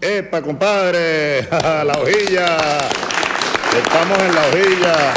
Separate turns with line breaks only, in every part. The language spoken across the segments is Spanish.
¡Epa, compadre! La hojilla. Estamos en la hojilla.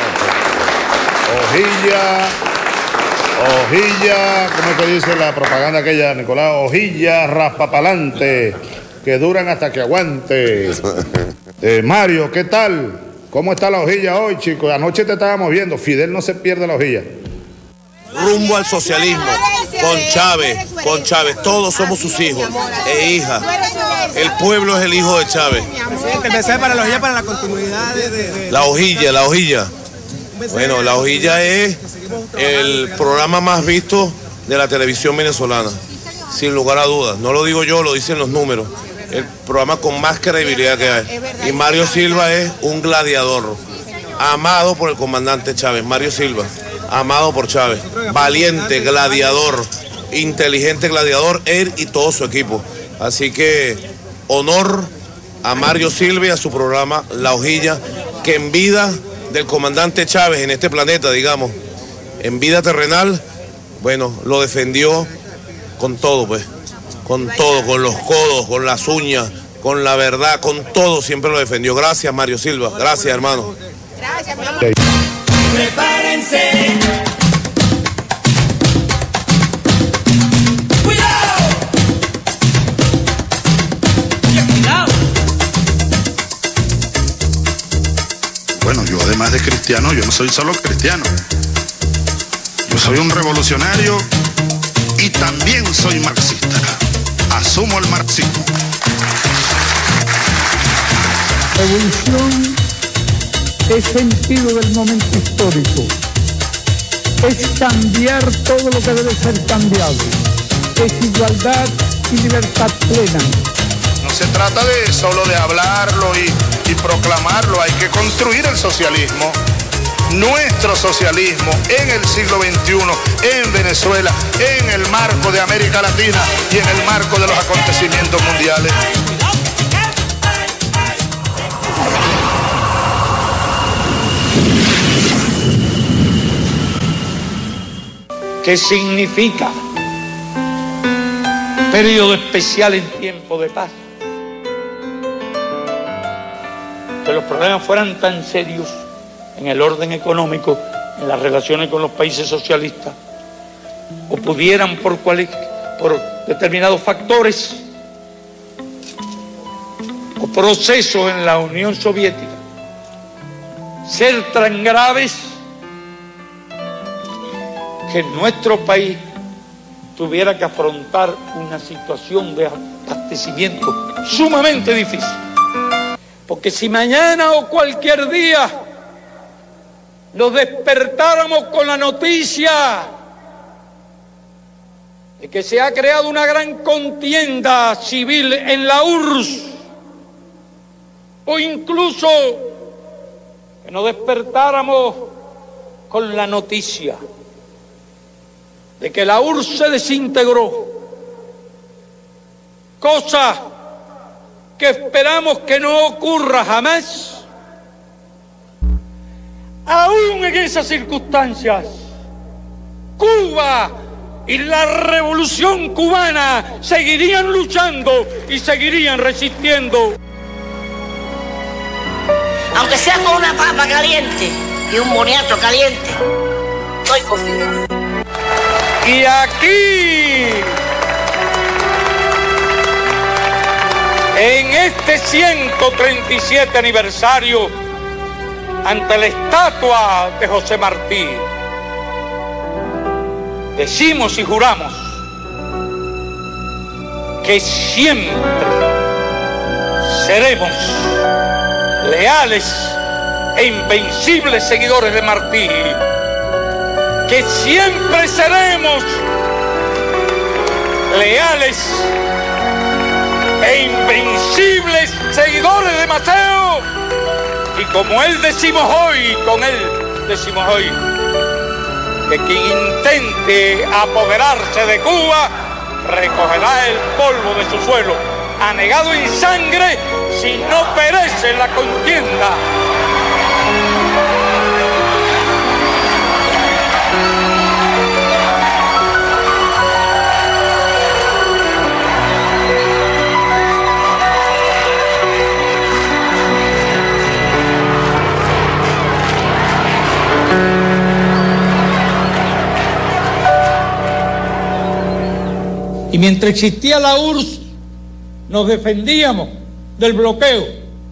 Hojilla, ¿cómo es que dice la propaganda aquella, Nicolás? Hojilla raspapalante, que duran hasta que aguante. Mario, ¿qué tal? ¿Cómo está la hojilla hoy, chicos? Anoche te estábamos viendo. Fidel no se pierde la hojilla.
Rumbo al socialismo, con Chávez, todos somos sus hijos e hijas. El pueblo es el hijo de Chávez.
Presidente, mensaje para la hojilla, para la continuidad de...
La hojilla. Bueno, la hojilla es el programa más visto de la televisión venezolana, sin lugar a dudas. No lo digo yo, lo dicen los números. El programa con más credibilidad que hay. Y Mario Silva es un gladiador, amado por el comandante Chávez. Mario Silva, amado por Chávez, valiente, gladiador, inteligente gladiador, él y todo su equipo. Así que honor a Mario Silva y a su programa La Hojilla, que en vida del comandante Chávez en este planeta, digamos, en vida terrenal, bueno, lo defendió con todo, pues, con todo, con los codos, con las uñas, con la verdad, con todo, siempre lo defendió. Gracias, Mario Silva, gracias, hermano.
Gracias,
prepárense.
Bueno, yo además de cristiano, yo no soy solo cristiano. Yo soy un revolucionario y también soy marxista. Asumo el marxismo.
Revolución es sentido del momento histórico. Es cambiar todo lo que debe ser cambiado. Es igualdad y libertad plena.
No se trata de solo de hablarlo y proclamarlo, hay que construir el socialismo, nuestro socialismo en el siglo XXI, en Venezuela, en el marco de América Latina y en el marco de los acontecimientos mundiales.
¿Qué significa periodo especial en tiempo de paz? Que los problemas fueran tan serios en el orden económico, en las relaciones con los países socialistas, o pudieran por determinados factores o procesos en la Unión Soviética ser tan graves que nuestro país tuviera que afrontar una situación de abastecimiento sumamente difícil. Porque si mañana o cualquier día nos despertáramos con la noticia de que se ha creado una gran contienda civil en la URSS, o incluso que nos despertáramos con la noticia de que la URSS se desintegró, cosa que esperamos que no ocurra jamás, aún en esas circunstancias, Cuba y la revolución cubana seguirían luchando y seguirían resistiendo.
Aunque sea con una papa caliente y un boniato caliente, estoy confiado.
Y aquí, en este 137 aniversario, ante la estatua de José Martí, decimos y juramos que siempre seremos leales e invencibles seguidores de Martí, que siempre seremos leales e invencibles seguidores de Maceo, y como él decimos hoy, con él decimos hoy, que quien intente apoderarse de Cuba recogerá el polvo de su suelo, anegado en sangre, si no perece en la contienda. Y mientras existía la URSS, nos defendíamos del bloqueo.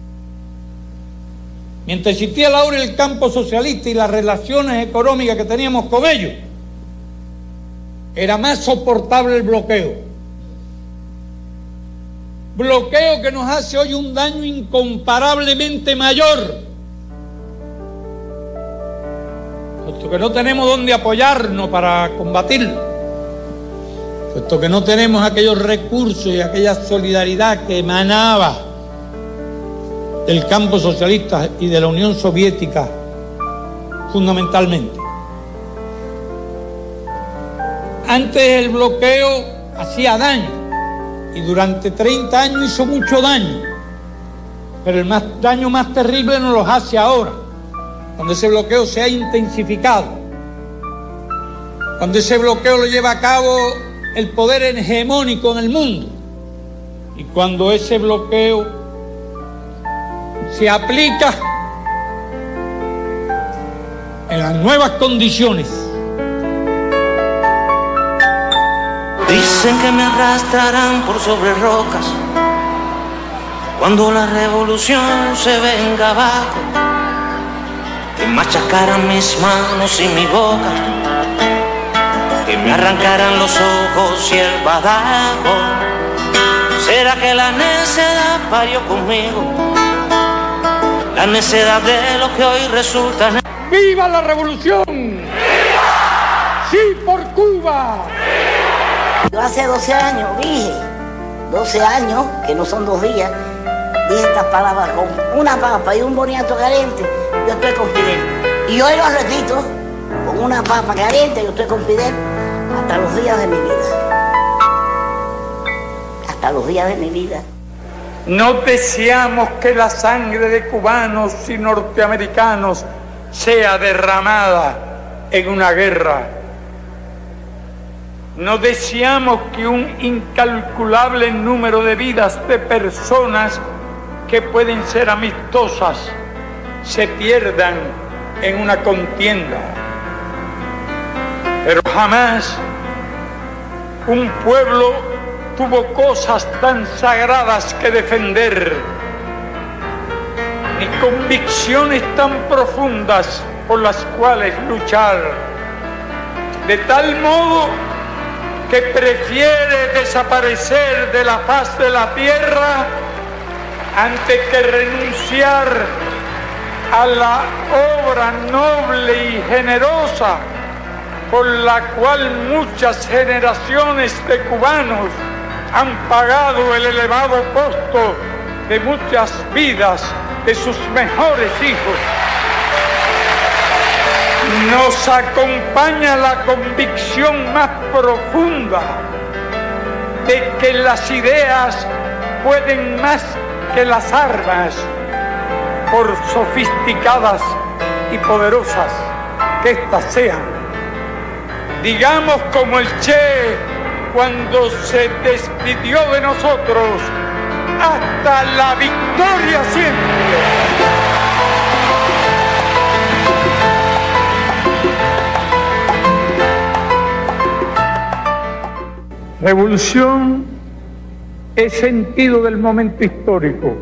Mientras existía la URSS, el campo socialista y las relaciones económicas que teníamos con ellos, era más soportable el bloqueo. Bloqueo que nos hace hoy un daño incomparablemente mayor, puesto que no tenemos dónde apoyarnos para combatirlo, puesto que no tenemos aquellos recursos y aquella solidaridad que emanaba del campo socialista y de la Unión Soviética fundamentalmente. Antes el bloqueo hacía daño y durante 30 años hizo mucho daño, pero el daño más terrible nos los hace ahora, cuando ese bloqueo se ha intensificado, cuando ese bloqueo lo lleva a cabo el poder hegemónico en el mundo y cuando ese bloqueo se aplica en las nuevas condiciones.
Dicen que me arrastrarán por sobre rocas cuando la revolución se venga abajo, que machacaran mis manos y mi boca, que me arrancaran los ojos y el badajo. ¿Será que la necedad parió conmigo? La necedad de lo que hoy resulta.
¡Viva la revolución! ¡Viva! ¡Sí por Cuba!
Yo hace 12 años dije, 12 años, que no son 2 días, dije estas palabras: con una papa y un boniato caliente, yo estoy con Fidel. Y hoy lo repito, con una papa caliente, yo estoy con Fidel hasta los días de mi vida. Hasta los días de mi vida.
No deseamos que la sangre de cubanos y norteamericanos sea derramada en una guerra. No deseamos que un incalculable número de vidas de personas que pueden ser amistosas se pierdan en una contienda. Pero jamás un pueblo tuvo cosas tan sagradas que defender, ni convicciones tan profundas por las cuales luchar, de tal modo que prefiere desaparecer de la faz de la tierra antes que renunciar a la obra noble y generosa por la cual muchas generaciones de cubanos han pagado el elevado costo de muchas vidas de sus mejores hijos. Nos acompaña la convicción más profunda de que las ideas pueden más que las armas, por sofisticadas y poderosas que éstas sean. Digamos como el Che cuando se despidió de nosotros: hasta la victoria siempre.
Revolución es sentido del momento histórico,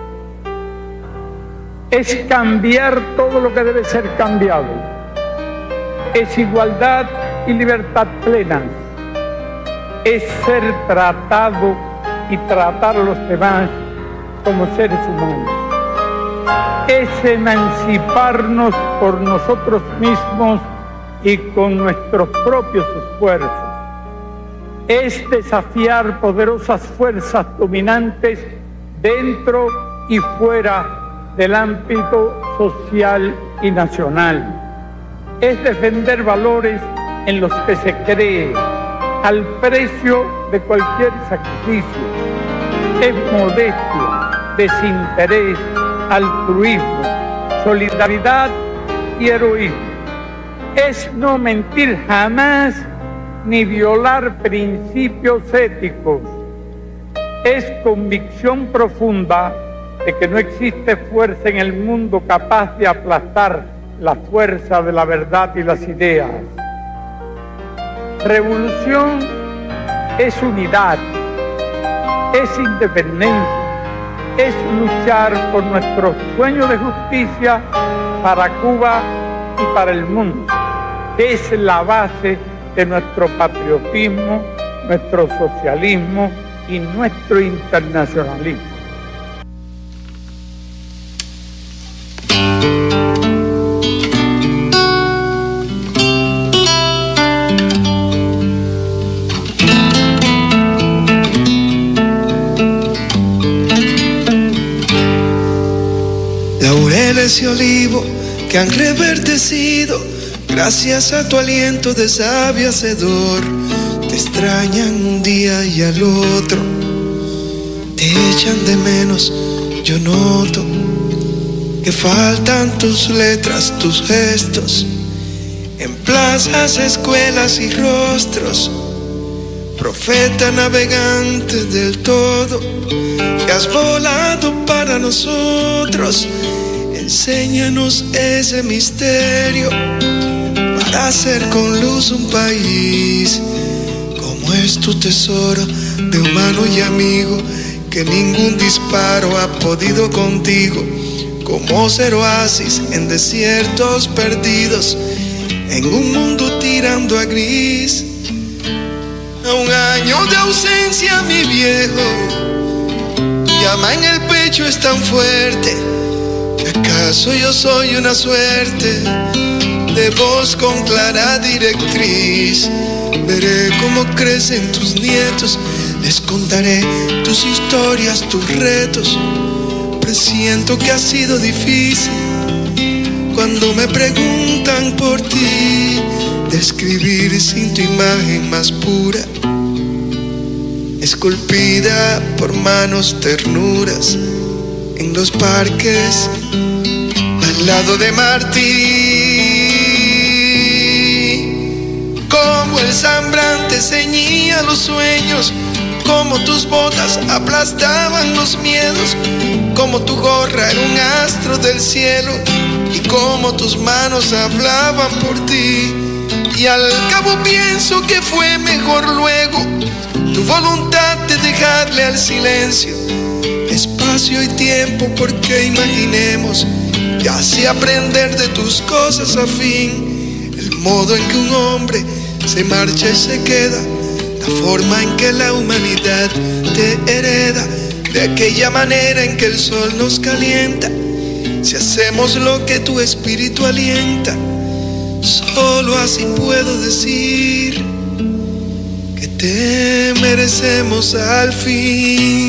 es cambiar todo lo que debe ser cambiado, es igualdad y libertad plena, es ser tratado y tratar a los demás como seres humanos, es emanciparnos por nosotros mismos y con nuestros propios esfuerzos, es desafiar poderosas fuerzas dominantes dentro y fuera del ámbito social y nacional. Es defender valores en los que se cree, al precio de cualquier sacrificio. Es modestia, desinterés, altruismo, solidaridad y heroísmo. Es no mentir jamás ni violar principios éticos. Es convicción profunda de que no existe fuerza en el mundo capaz de aplastar la fuerza de la verdad y las ideas. Revolución es unidad, es independencia, es luchar por nuestro sueño de justicia para Cuba y para el mundo. Es la base de nuestro patriotismo, nuestro socialismo y nuestro internacionalismo.
Laureles y olivo que han reverdecido gracias a tu aliento de sabio hacedor. Te extrañan un día y al otro te echan de menos. Yo noto que faltan tus letras, tus gestos en plazas, escuelas y rostros. Profeta navegante del todo, que has volado para nosotros. Enséñanos ese misterio para hacer con luz un país. Como es tu tesoro de humano y amigo, que ningún disparo ha podido contigo. Como ser oasis en desiertos perdidos, en un mundo tirando a gris. A un año de ausencia, mi viejo, llama en el pecho es tan fuerte. ¿Acaso yo soy una suerte de voz con clara directriz? Veré cómo crecen tus nietos, les contaré tus historias, tus retos. Presiento que ha sido difícil cuando me preguntan por ti, describir sin tu imagen más pura, esculpida por manos ternuras en los parques al lado de Martí. Como el zambrante ceñía los sueños, como tus botas aplastaban los miedos, como tu gorra era un astro del cielo y como tus manos hablaban por ti. Y al cabo pienso que fue mejor luego tu voluntad de dejarle al silencio espacio y tiempo, porque imaginemos y así aprender de tus cosas a fin. El modo en que un hombre se marcha y se queda, la forma en que la humanidad te hereda, de aquella manera en que el sol nos calienta. Si hacemos lo que tu espíritu alienta, solo así puedo decir que te merecemos al fin.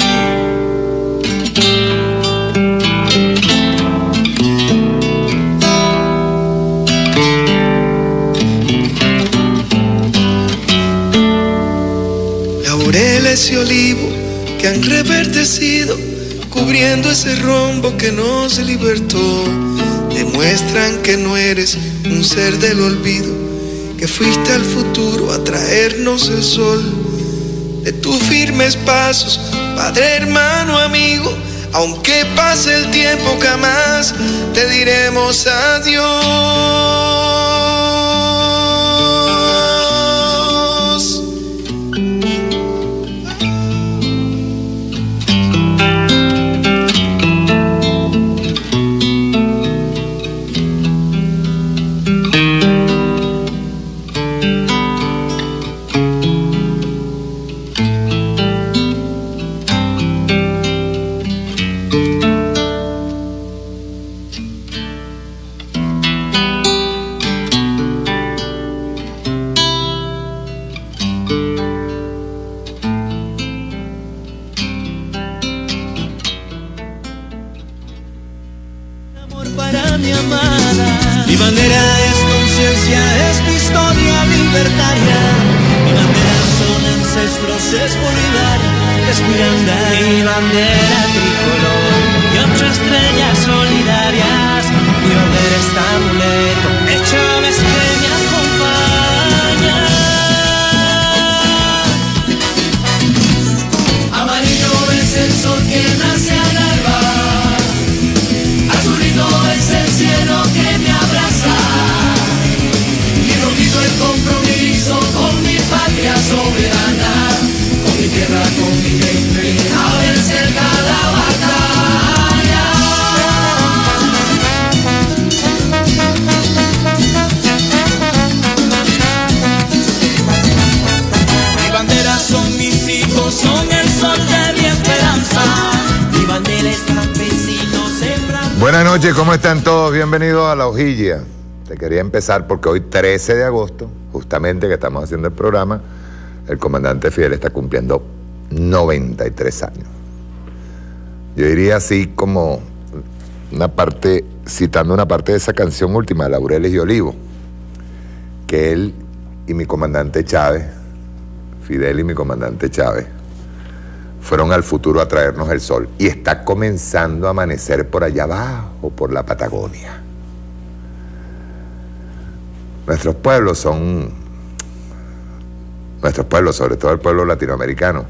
Laureles y olivo que han reverdecido, cubriendo ese rombo que nos libertó, demuestran que no eres un ser del olvido, que fuiste al futuro a traernos el sol. De tus firmes pasos, padre, hermano, amigo, aunque pase el tiempo jamás te diremos adiós.
Soberana. Buenas noches, ¿cómo están todos? Bienvenidos a La Hojilla. Te quería empezar porque hoy 13 de agosto, justamente que estamos haciendo el programa, el comandante Fidel está cumpliendo 93 años. Yo diría así como una parte, citando una parte de esa canción última, Laureles y Olivo, que él y mi comandante Chávez, Fidel y mi comandante Chávez, fueron al futuro a traernos el sol. Y está comenzando a amanecer por allá abajo, por la Patagonia. Nuestros pueblos, sobre todo el pueblo latinoamericano,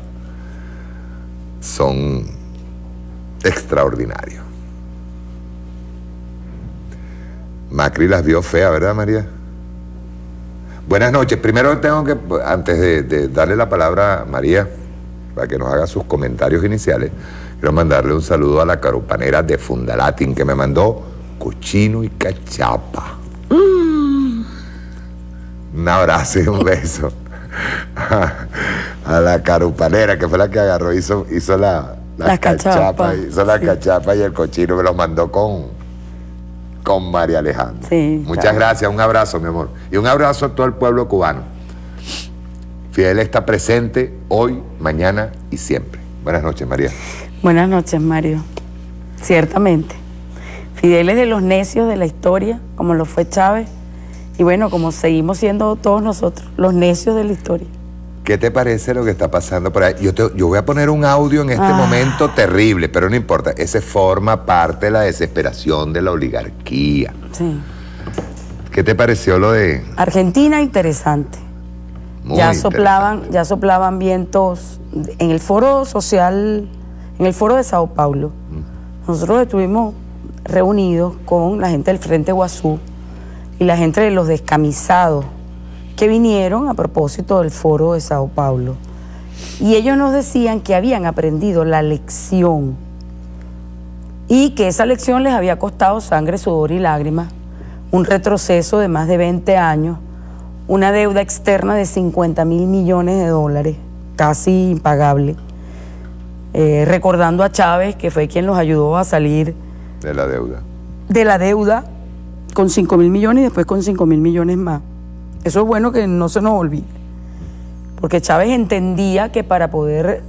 son extraordinarios. Macri las vio feas, ¿verdad, María? Buenas noches. Primero tengo que, antes de darle la palabra a María, para que nos haga sus comentarios iniciales, quiero mandarle un saludo a la carupanera de Fundalatin, que me mandó cochino y cachapa. Un abrazo y un beso a la carupanera, que fue la que agarró, hizo la cachapa, hizo la cachapa, y el cochino me lo mandó con María Alejandra. Sí, muchas gracias, un abrazo, mi amor. Y un abrazo a todo el pueblo cubano. Fidel está presente hoy, mañana y siempre. Buenas noches, María.
Buenas noches, Mario. Ciertamente. Fidel es de los necios de la historia, como lo fue Chávez. Y bueno, como seguimos siendo todos nosotros, los necios de la historia.
¿Qué te parece lo que está pasando por ahí? Yo voy a poner un audio en este momento terrible, pero no importa. Ese forma parte de la desesperación de la oligarquía. Sí. ¿Qué te pareció lo de...?
Argentina, interesante. Ya soplaban vientos en el foro social, en el foro de Sao Paulo. Nosotros estuvimos reunidos con la gente del Frente Guazú y la gente de los descamisados que vinieron a propósito del foro de Sao Paulo. Y ellos nos decían que habían aprendido la lección y que esa lección les había costado sangre, sudor y lágrimas, un retroceso de más de 20 años, una deuda externa de 50.000 millones de dólares, casi impagable. Recordando a Chávez, que fue quien los ayudó a salir
de la deuda.
De la deuda, con 5.000 millones y después con 5.000 millones más. Eso es bueno que no se nos olvide. Porque Chávez entendía que para poder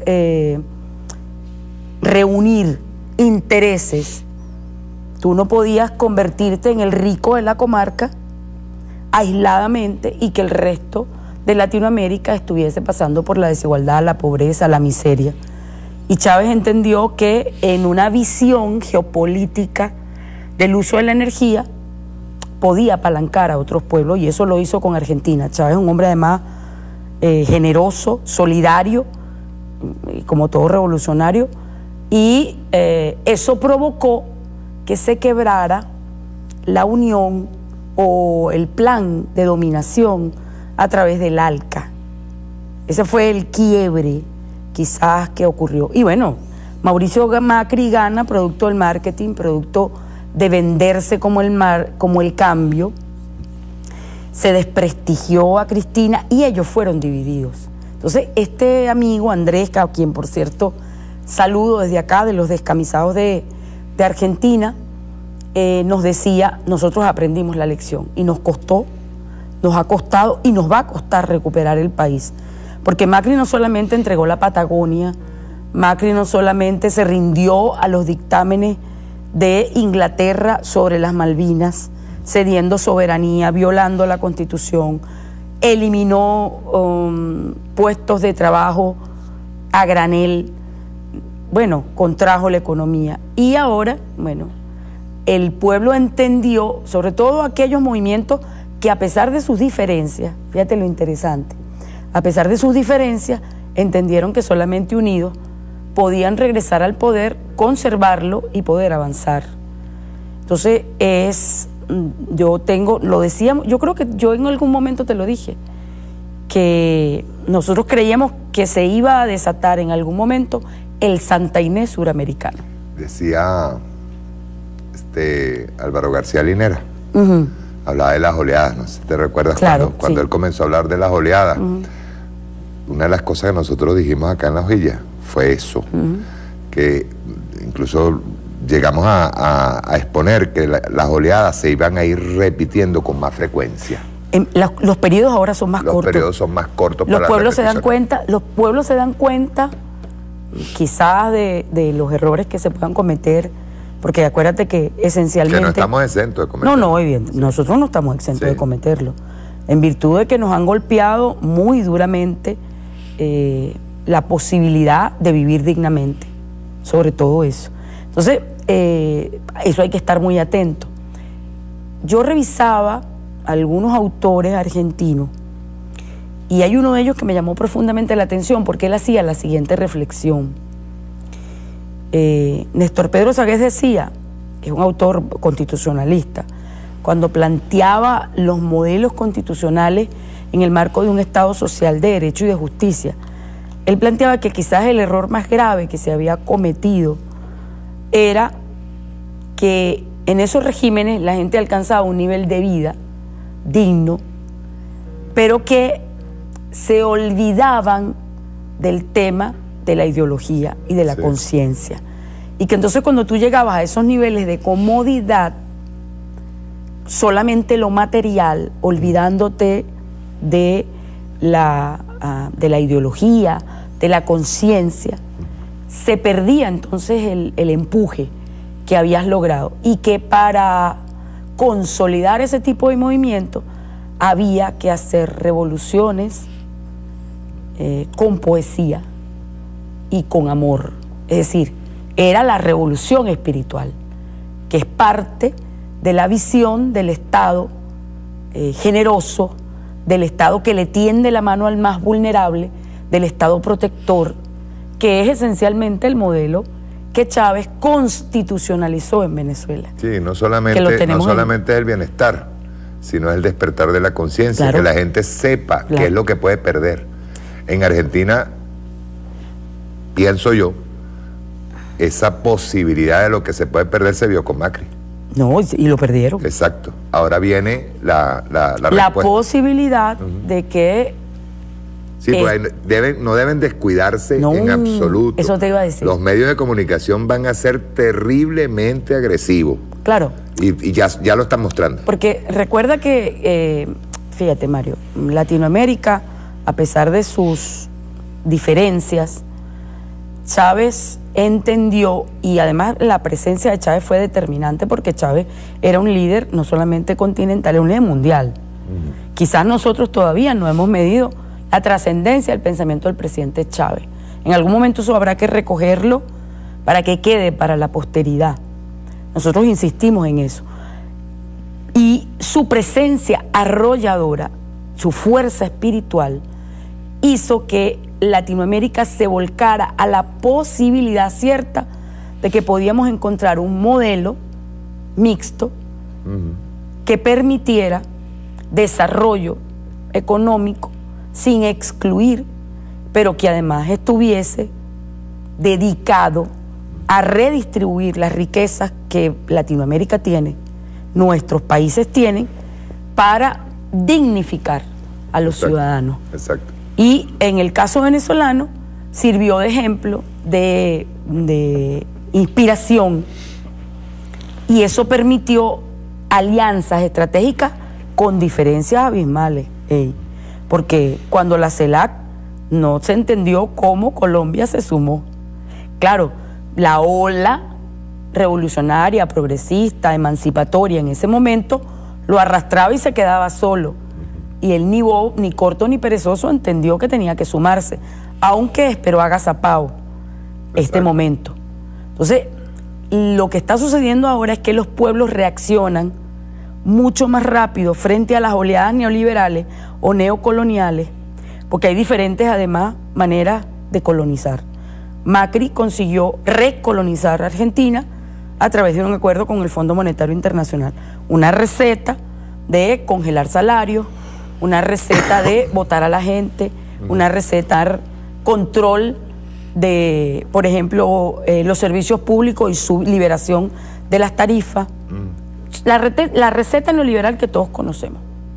reunir intereses, tú no podías convertirte en el rico de la comarca aisladamente y que el resto de Latinoamérica estuviese pasando por la desigualdad, la pobreza, la miseria. Y Chávez entendió que en una visión geopolítica del uso de la energía podía apalancar a otros pueblos, y eso lo hizo con Argentina. Chávez es un hombre además generoso, solidario, como todo revolucionario, y eso provocó que se quebrara la unión o el plan de dominación a través del ALCA. Ese fue el quiebre quizás que ocurrió. Y bueno, Mauricio Macri gana producto del marketing, producto de venderse como el cambio, se desprestigió a Cristina y ellos fueron divididos. Entonces este amigo Andrés, a quien por cierto saludo desde acá, de los descamisados de Argentina, nos decía, nosotros aprendimos la lección y nos ha costado y nos va a costar recuperar el país. Porque Macri no solamente entregó la Patagonia, Macri no solamente se rindió a los dictámenes de Inglaterra sobre las Malvinas, cediendo soberanía, violando la Constitución, eliminó puestos de trabajo a granel, bueno, contrajo la economía. Y ahora, bueno, el pueblo entendió, sobre todo aquellos movimientos que a pesar de sus diferencias, fíjate lo interesante, a pesar de sus diferencias, entendieron que solamente unidos podían regresar al poder, conservarlo y poder avanzar. Entonces lo decíamos, yo creo que yo en algún momento te lo dije, que nosotros creíamos que se iba a desatar en algún momento el Santa Inés suramericano.
Decía Álvaro García Linera, hablaba de las oleadas, no sé si te recuerdas, claro, cuando él comenzó a hablar de las oleadas. Una de las cosas que nosotros dijimos acá en La Hojilla fue eso, que incluso llegamos a exponer que las oleadas se iban a ir repitiendo con más frecuencia.
Los periodos ahora son más cortos.
Los periodos son más cortos.
Los pueblos se dan cuenta, quizás de los errores que se puedan cometer, porque acuérdate que esencialmente...
Que no estamos exentos de cometerlo.
No, evidente, nosotros no estamos exentos de cometerlo. En virtud de que nos han golpeado muy duramente la posibilidad de vivir dignamente, sobre todo eso. Entonces, eso hay que estar muy atento. Yo revisaba algunos autores argentinos y hay uno de ellos que me llamó profundamente la atención porque él hacía la siguiente reflexión. Néstor Pedro Sagués decía, es un autor constitucionalista, cuando planteaba los modelos constitucionales en el marco de un Estado social de derecho y de justicia, él planteaba que quizás el error más grave que se había cometido era que en esos regímenes la gente alcanzaba un nivel de vida digno, pero que se olvidaban del tema de la ideología y de la conciencia. Y que entonces cuando tú llegabas a esos niveles de comodidad, solamente lo material, olvidándote de la ideología, de la conciencia, se perdía entonces el empuje que habías logrado, y que para consolidar ese tipo de movimiento había que hacer revoluciones con poesía y con amor. Es decir, era la revolución espiritual, que es parte de la visión del Estado generoso, del Estado que le tiende la mano al más vulnerable, del Estado protector, que es esencialmente el modelo que Chávez constitucionalizó en Venezuela.
Sí, no solamente el bienestar, sino el despertar de la conciencia, que la gente sepa qué es lo que puede perder. En Argentina, pienso yo, esa posibilidad de lo que se puede perder se vio con Macri.
No, y lo perdieron.
Exacto. Ahora viene la
posibilidad de que...
Sí, pues no deben descuidarse en absoluto.
Eso te iba a decir.
Los medios de comunicación van a ser terriblemente agresivos.
Claro.
Y ya lo están mostrando.
Porque recuerda que, fíjate Mario, Latinoamérica, a pesar de sus diferencias, Chávez entendió, y además la presencia de Chávez fue determinante porque Chávez era un líder no solamente continental, era un líder mundial. Quizás nosotros todavía no hemos medido la trascendencia del pensamiento del presidente Chávez. En algún momento eso habrá que recogerlo para que quede para la posteridad. Nosotros insistimos en eso. Y su presencia arrolladora, su fuerza espiritual, hizo que Latinoamérica se volcara a la posibilidad cierta de que podíamos encontrar un modelo mixto que permitiera desarrollo económico sin excluir, pero que además estuviese dedicado a redistribuir las riquezas que Latinoamérica tiene, nuestros países tienen, para dignificar a los ciudadanos.
Exacto.
Y en el caso venezolano sirvió de ejemplo, de inspiración, y eso permitió alianzas estratégicas con diferencias abismales. Porque cuando la CELAC no se entendió cómo Colombia se sumó. Claro, la ola revolucionaria, progresista, emancipatoria en ese momento lo arrastraba y se quedaba solo. Y él ni corto ni perezoso entendió que tenía que sumarse, aunque esperó agazapado este momento. Entonces, lo que está sucediendo ahora es que los pueblos reaccionan mucho más rápido frente a las oleadas neoliberales o neocoloniales, porque hay diferentes, además, maneras de colonizar. Macri consiguió recolonizar a Argentina a través de un acuerdo con el Fondo Monetario Internacional. Una receta de congelar salarios, una receta de votar a la gente, una receta de control de, por ejemplo, los servicios públicos y su liberación de las tarifas. La receta neoliberal que todos conocemos.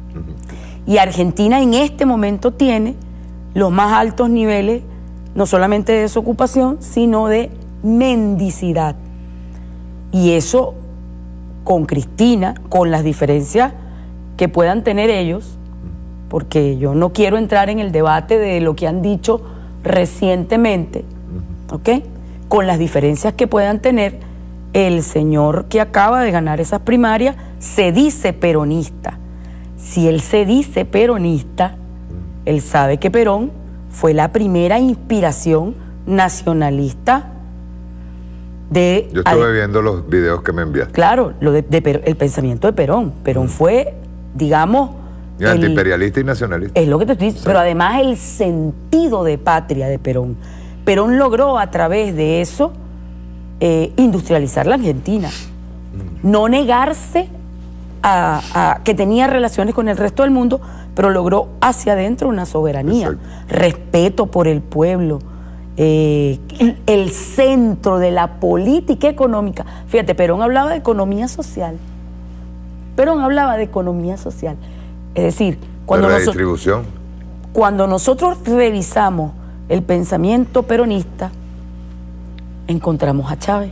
Y Argentina en este momento tiene los más altos niveles, no solamente de desocupación, sino de mendicidad. Y eso con Cristina, con las diferencias que puedan tener ellos, porque yo no quiero entrar en el debate de lo que han dicho recientemente, ¿ok? Con las diferencias que puedan tener, el señor que acaba de ganar esas primarias se dice peronista. Si él se dice peronista, él sabe que Perón fue la primera inspiración nacionalista de...
Yo estuve viendo los videos que me enviaste.
Claro, el pensamiento de Perón. Perón fue, digamos...
Antiimperialista y nacionalista.
Es lo que te estoy diciendo. Sí. Pero además el sentido de patria de Perón. Perón logró a través de eso industrializar la Argentina. No negarse a que tenía relaciones con el resto del mundo, pero logró hacia adentro una soberanía. Exacto. Respeto por el pueblo. El centro de la política económica. Fíjate, Perón hablaba de economía social. Perón hablaba de economía social. Es decir, cuando nosotros revisamos el pensamiento peronista, encontramos a Chávez.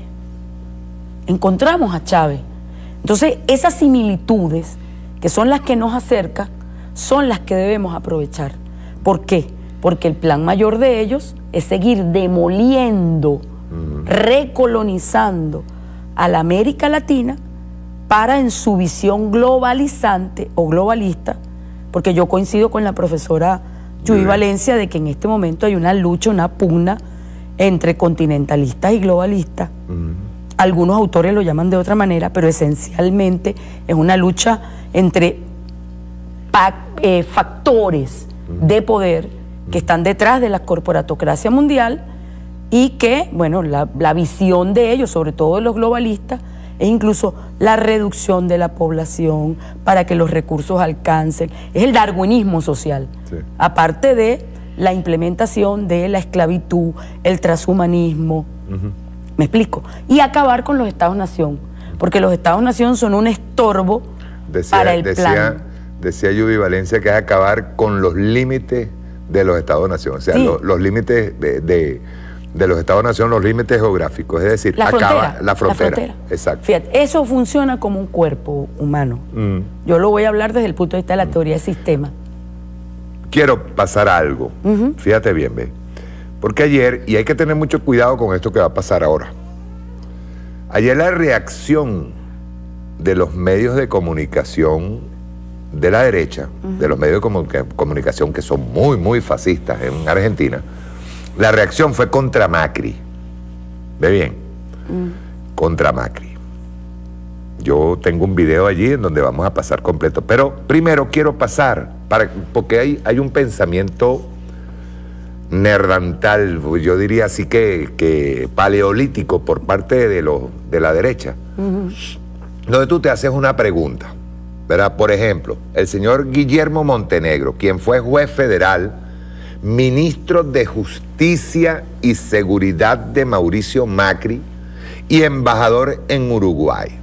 Entonces, esas similitudes, que son las que nos acercan, son las que debemos aprovechar. ¿Por qué? Porque el plan mayor de ellos es seguir demoliendo, recolonizando a la América Latina para, en su visión globalizante o globalista, porque yo coincido con la profesora Yuy Valencia de que en este momento hay una lucha, una pugna entre continentalistas y globalistas. Algunos autores lo llaman de otra manera, pero esencialmente es una lucha entre factores de poder que están detrás de la corporatocracia mundial y que, bueno, la visión de ellos, sobre todo de los globalistas, es incluso la reducción de la población para que los recursos alcancen. Es el darwinismo social, sí. Aparte de la implementación de la esclavitud, el transhumanismo. ¿Me explico? Y acabar con los estados-nación, porque los estados-nación son un estorbo para el plan.
Decía Yubi Valencia que es acabar con los límites de los estados-nación, o sea, sí. los límites de los estados-nación, los límites geográficos, es decir, la frontera. Exacto.
Fíjate, eso funciona como un cuerpo humano. Yo lo voy a hablar desde el punto de vista de la teoría del sistema.
Quiero pasar a algo, fíjate bien, ve. Porque ayer, y hay que tener mucho cuidado con esto que va a pasar ahora, ayer la reacción de los medios de comunicación de la derecha, de los medios de comunicación que son muy, muy fascistas en Argentina, la reacción fue contra Macri. ¿Ve bien? Contra Macri. Yo tengo un video allí en donde vamos a pasar completo. Pero primero quiero pasar, porque hay un pensamiento nerdantal, yo diría así que paleolítico por parte de la derecha, donde tú te haces una pregunta, ¿verdad? Por ejemplo, el señor Guillermo Montenegro, quien fue juez federal, ministro de Justicia y Seguridad de Mauricio Macri y embajador en Uruguay.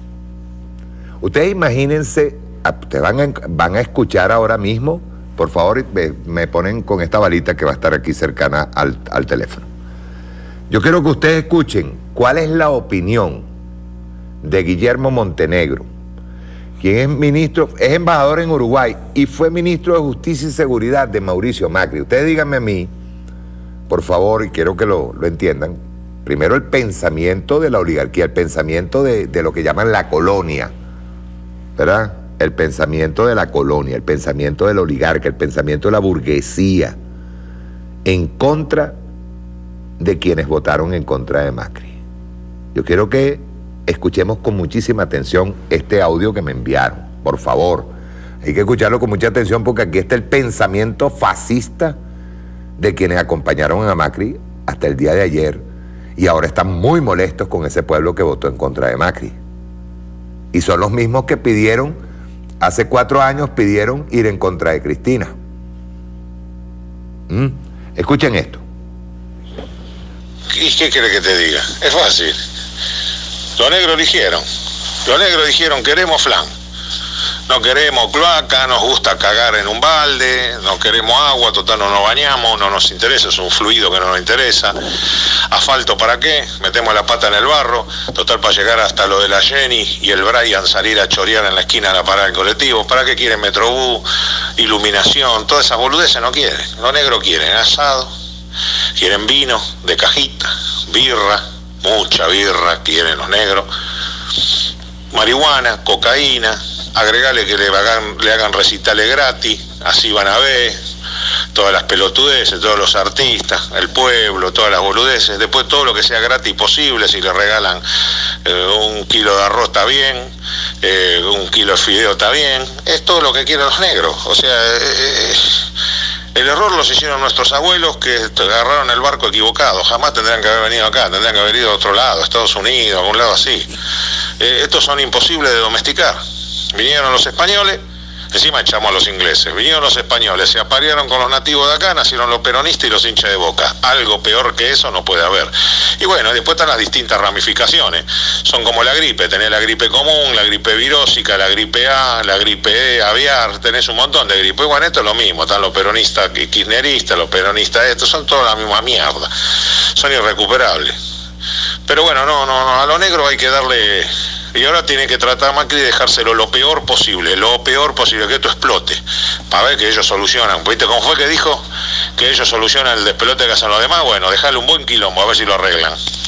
Ustedes imagínense, ustedes van a escuchar ahora mismo, por favor, me ponen con esta balita que va a estar aquí cercana al teléfono. Yo quiero que ustedes escuchen cuál es la opinión de Guillermo Montenegro, quien es ministro, es embajador en Uruguay y fue ministro de Justicia y Seguridad de Mauricio Macri. Ustedes díganme a mí, por favor, y quiero que lo entiendan, primero el pensamiento de la oligarquía, el pensamiento de lo que llaman la colonia, ¿verdad? El pensamiento de la colonia, el pensamiento del oligarca, el pensamiento de la burguesía en contra de quienes votaron en contra de Macri. Yo quiero que escuchemos con muchísima atención este audio que me enviaron, por favor. Hay que escucharlo con mucha atención porque aquí está el pensamiento fascista de quienes acompañaron a Macri hasta el día de ayer y ahora están muy molestos con ese pueblo que votó en contra de Macri. Y son los mismos que hace 4 años pidieron ir en contra de Cristina. Escuchen esto.
¿Y qué quiere que te diga? Es fácil. Los negros dijeron, queremos flan. No queremos cloaca, nos gusta cagar en un balde, no queremos agua, total no nos bañamos, no nos interesa, es un fluido que no nos interesa. Asfalto, ¿para qué? Metemos la pata en el barro, total para llegar hasta lo de la Jenny y el Brian salir a chorear en la esquina de la parada del colectivo. ¿Para qué quieren Metrobús, iluminación? Todas esas boludeces no quieren. Los negros quieren asado, quieren vino de cajita, birra, mucha birra quieren los negros, marihuana, cocaína. Agregarle que le hagan recitales gratis, así van a ver todas las pelotudeces, todos los artistas, el pueblo, todas las boludeces. Después todo lo que sea gratis posible, si le regalan 1 kilo de arroz está bien, 1 kilo de fideo está bien, es todo lo que quieren los negros. O sea, el error los hicieron nuestros abuelos que agarraron el barco equivocado. Jamás tendrían que haber venido acá, tendrían que haber ido a otro lado, Estados Unidos, a algún lado así. Estos son imposibles de domesticar. Vinieron los españoles, encima echamos a los ingleses. Vinieron los españoles, se aparearon con los nativos de acá, nacieron los peronistas y los hinchas de Boca. Algo peor que eso no puede haber. Y bueno, después están las distintas ramificaciones. Son como la gripe, tenés la gripe común, la gripe virósica, la gripe A, la gripe E, aviar, tenés un montón de gripe. Y bueno, esto es lo mismo, están los peronistas kirchneristas, los peronistas estos, son toda la misma mierda. Son irrecuperables. Pero bueno, no, a lo negro hay que darle... Y ahora tiene que tratar Macri de dejárselo lo peor posible, que esto explote, para ver que ellos solucionan. ¿Viste cómo fue que dijo? Que ellos solucionan el despelote que hacen los demás. Bueno, dejarle un buen quilombo, a ver si lo arreglan.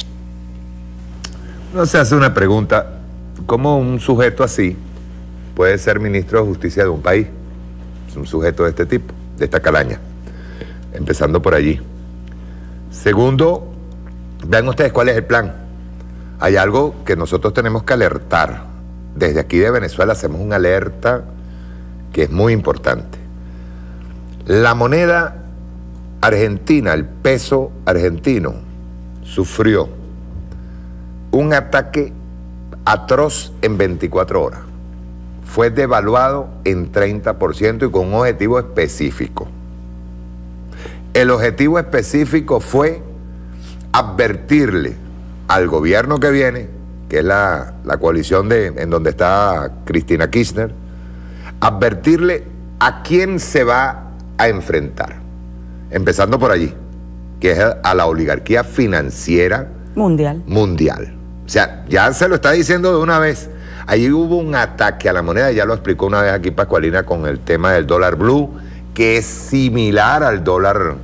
No se hace una pregunta, ¿cómo un sujeto así puede ser ministro de Justicia de un país? Es un sujeto de este tipo, de esta calaña. Empezando por allí. Segundo, vean ustedes cuál es el plan. Hay algo que nosotros tenemos que alertar. Desde aquí de Venezuela hacemos una alerta que es muy importante. La moneda argentina, el peso argentino, sufrió un ataque atroz en 24 horas. Fue devaluado en 30% y con un objetivo específico. El objetivo específico fue advertirle al gobierno que viene, que es la coalición en donde está Cristina Kirchner, advertirle a quién se va a enfrentar. Empezando por allí, que es a la oligarquía financiera mundial. O sea, ya se lo está diciendo de una vez. Allí hubo un ataque a la moneda, ya lo explicó una vez aquí Pascualina con el tema del dólar blue, que es similar al dólar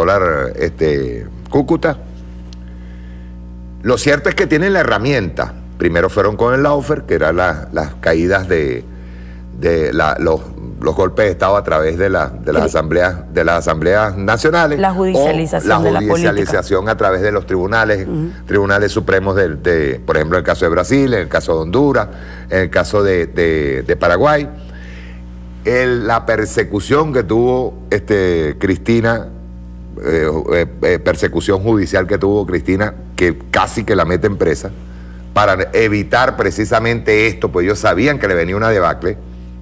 Cúcuta. Lo cierto es que tienen la herramienta. Primero fueron con el lawfare, que eran las caídas los golpes de Estado a través de las asambleas nacionales.
La judicialización de la política. La judicialización
a través de los tribunales, tribunales supremos por ejemplo, en el caso de Brasil, en el caso de Honduras, en el caso de Paraguay. La persecución que tuvo Cristina, persecución judicial que tuvo Cristina, que casi que la mete en presa, para evitar precisamente esto, pues ellos sabían que le venía una debacle.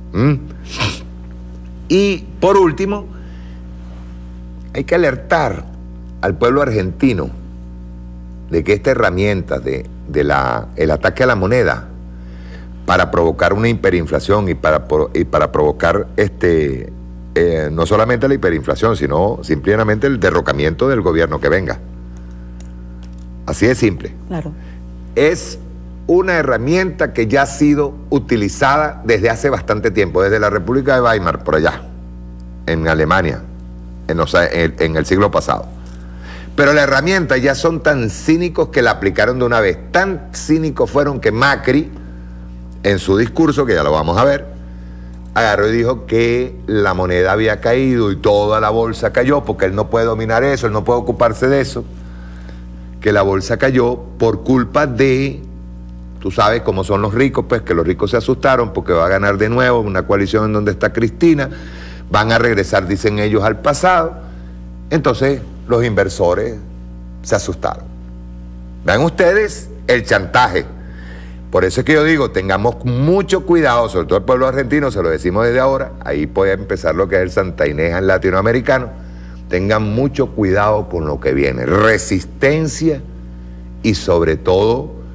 Y por último, hay que alertar al pueblo argentino de que esta herramienta el ataque a la moneda para provocar una hiperinflación y para provocar no solamente la hiperinflación, sino simplemente el derrocamiento del gobierno que venga. Así de simple.
Claro.
Es una herramienta que ya ha sido utilizada desde hace bastante tiempo, desde la República de Weimar, por allá, en Alemania, en el siglo pasado. Pero la herramienta ya son tan cínicos que la aplicaron de una vez. Tan cínicos fueron que Macri, en su discurso, que ya lo vamos a ver, agarró y dijo que la moneda había caído y toda la bolsa cayó, porque él no puede dominar eso, él no puede ocuparse de eso, que la bolsa cayó por culpa de, tú sabes cómo son los ricos, pues que los ricos se asustaron porque va a ganar de nuevo una coalición en donde está Cristina, van a regresar, dicen ellos, al pasado. Entonces los inversores se asustaron. Vean ustedes el chantaje. Por eso es que yo digo, tengamos mucho cuidado, sobre todo el pueblo argentino, se lo decimos desde ahora, ahí puede empezar lo que es el Santa Inés en latinoamericano. Tengan mucho cuidado con lo que viene, resistencia y sobre todo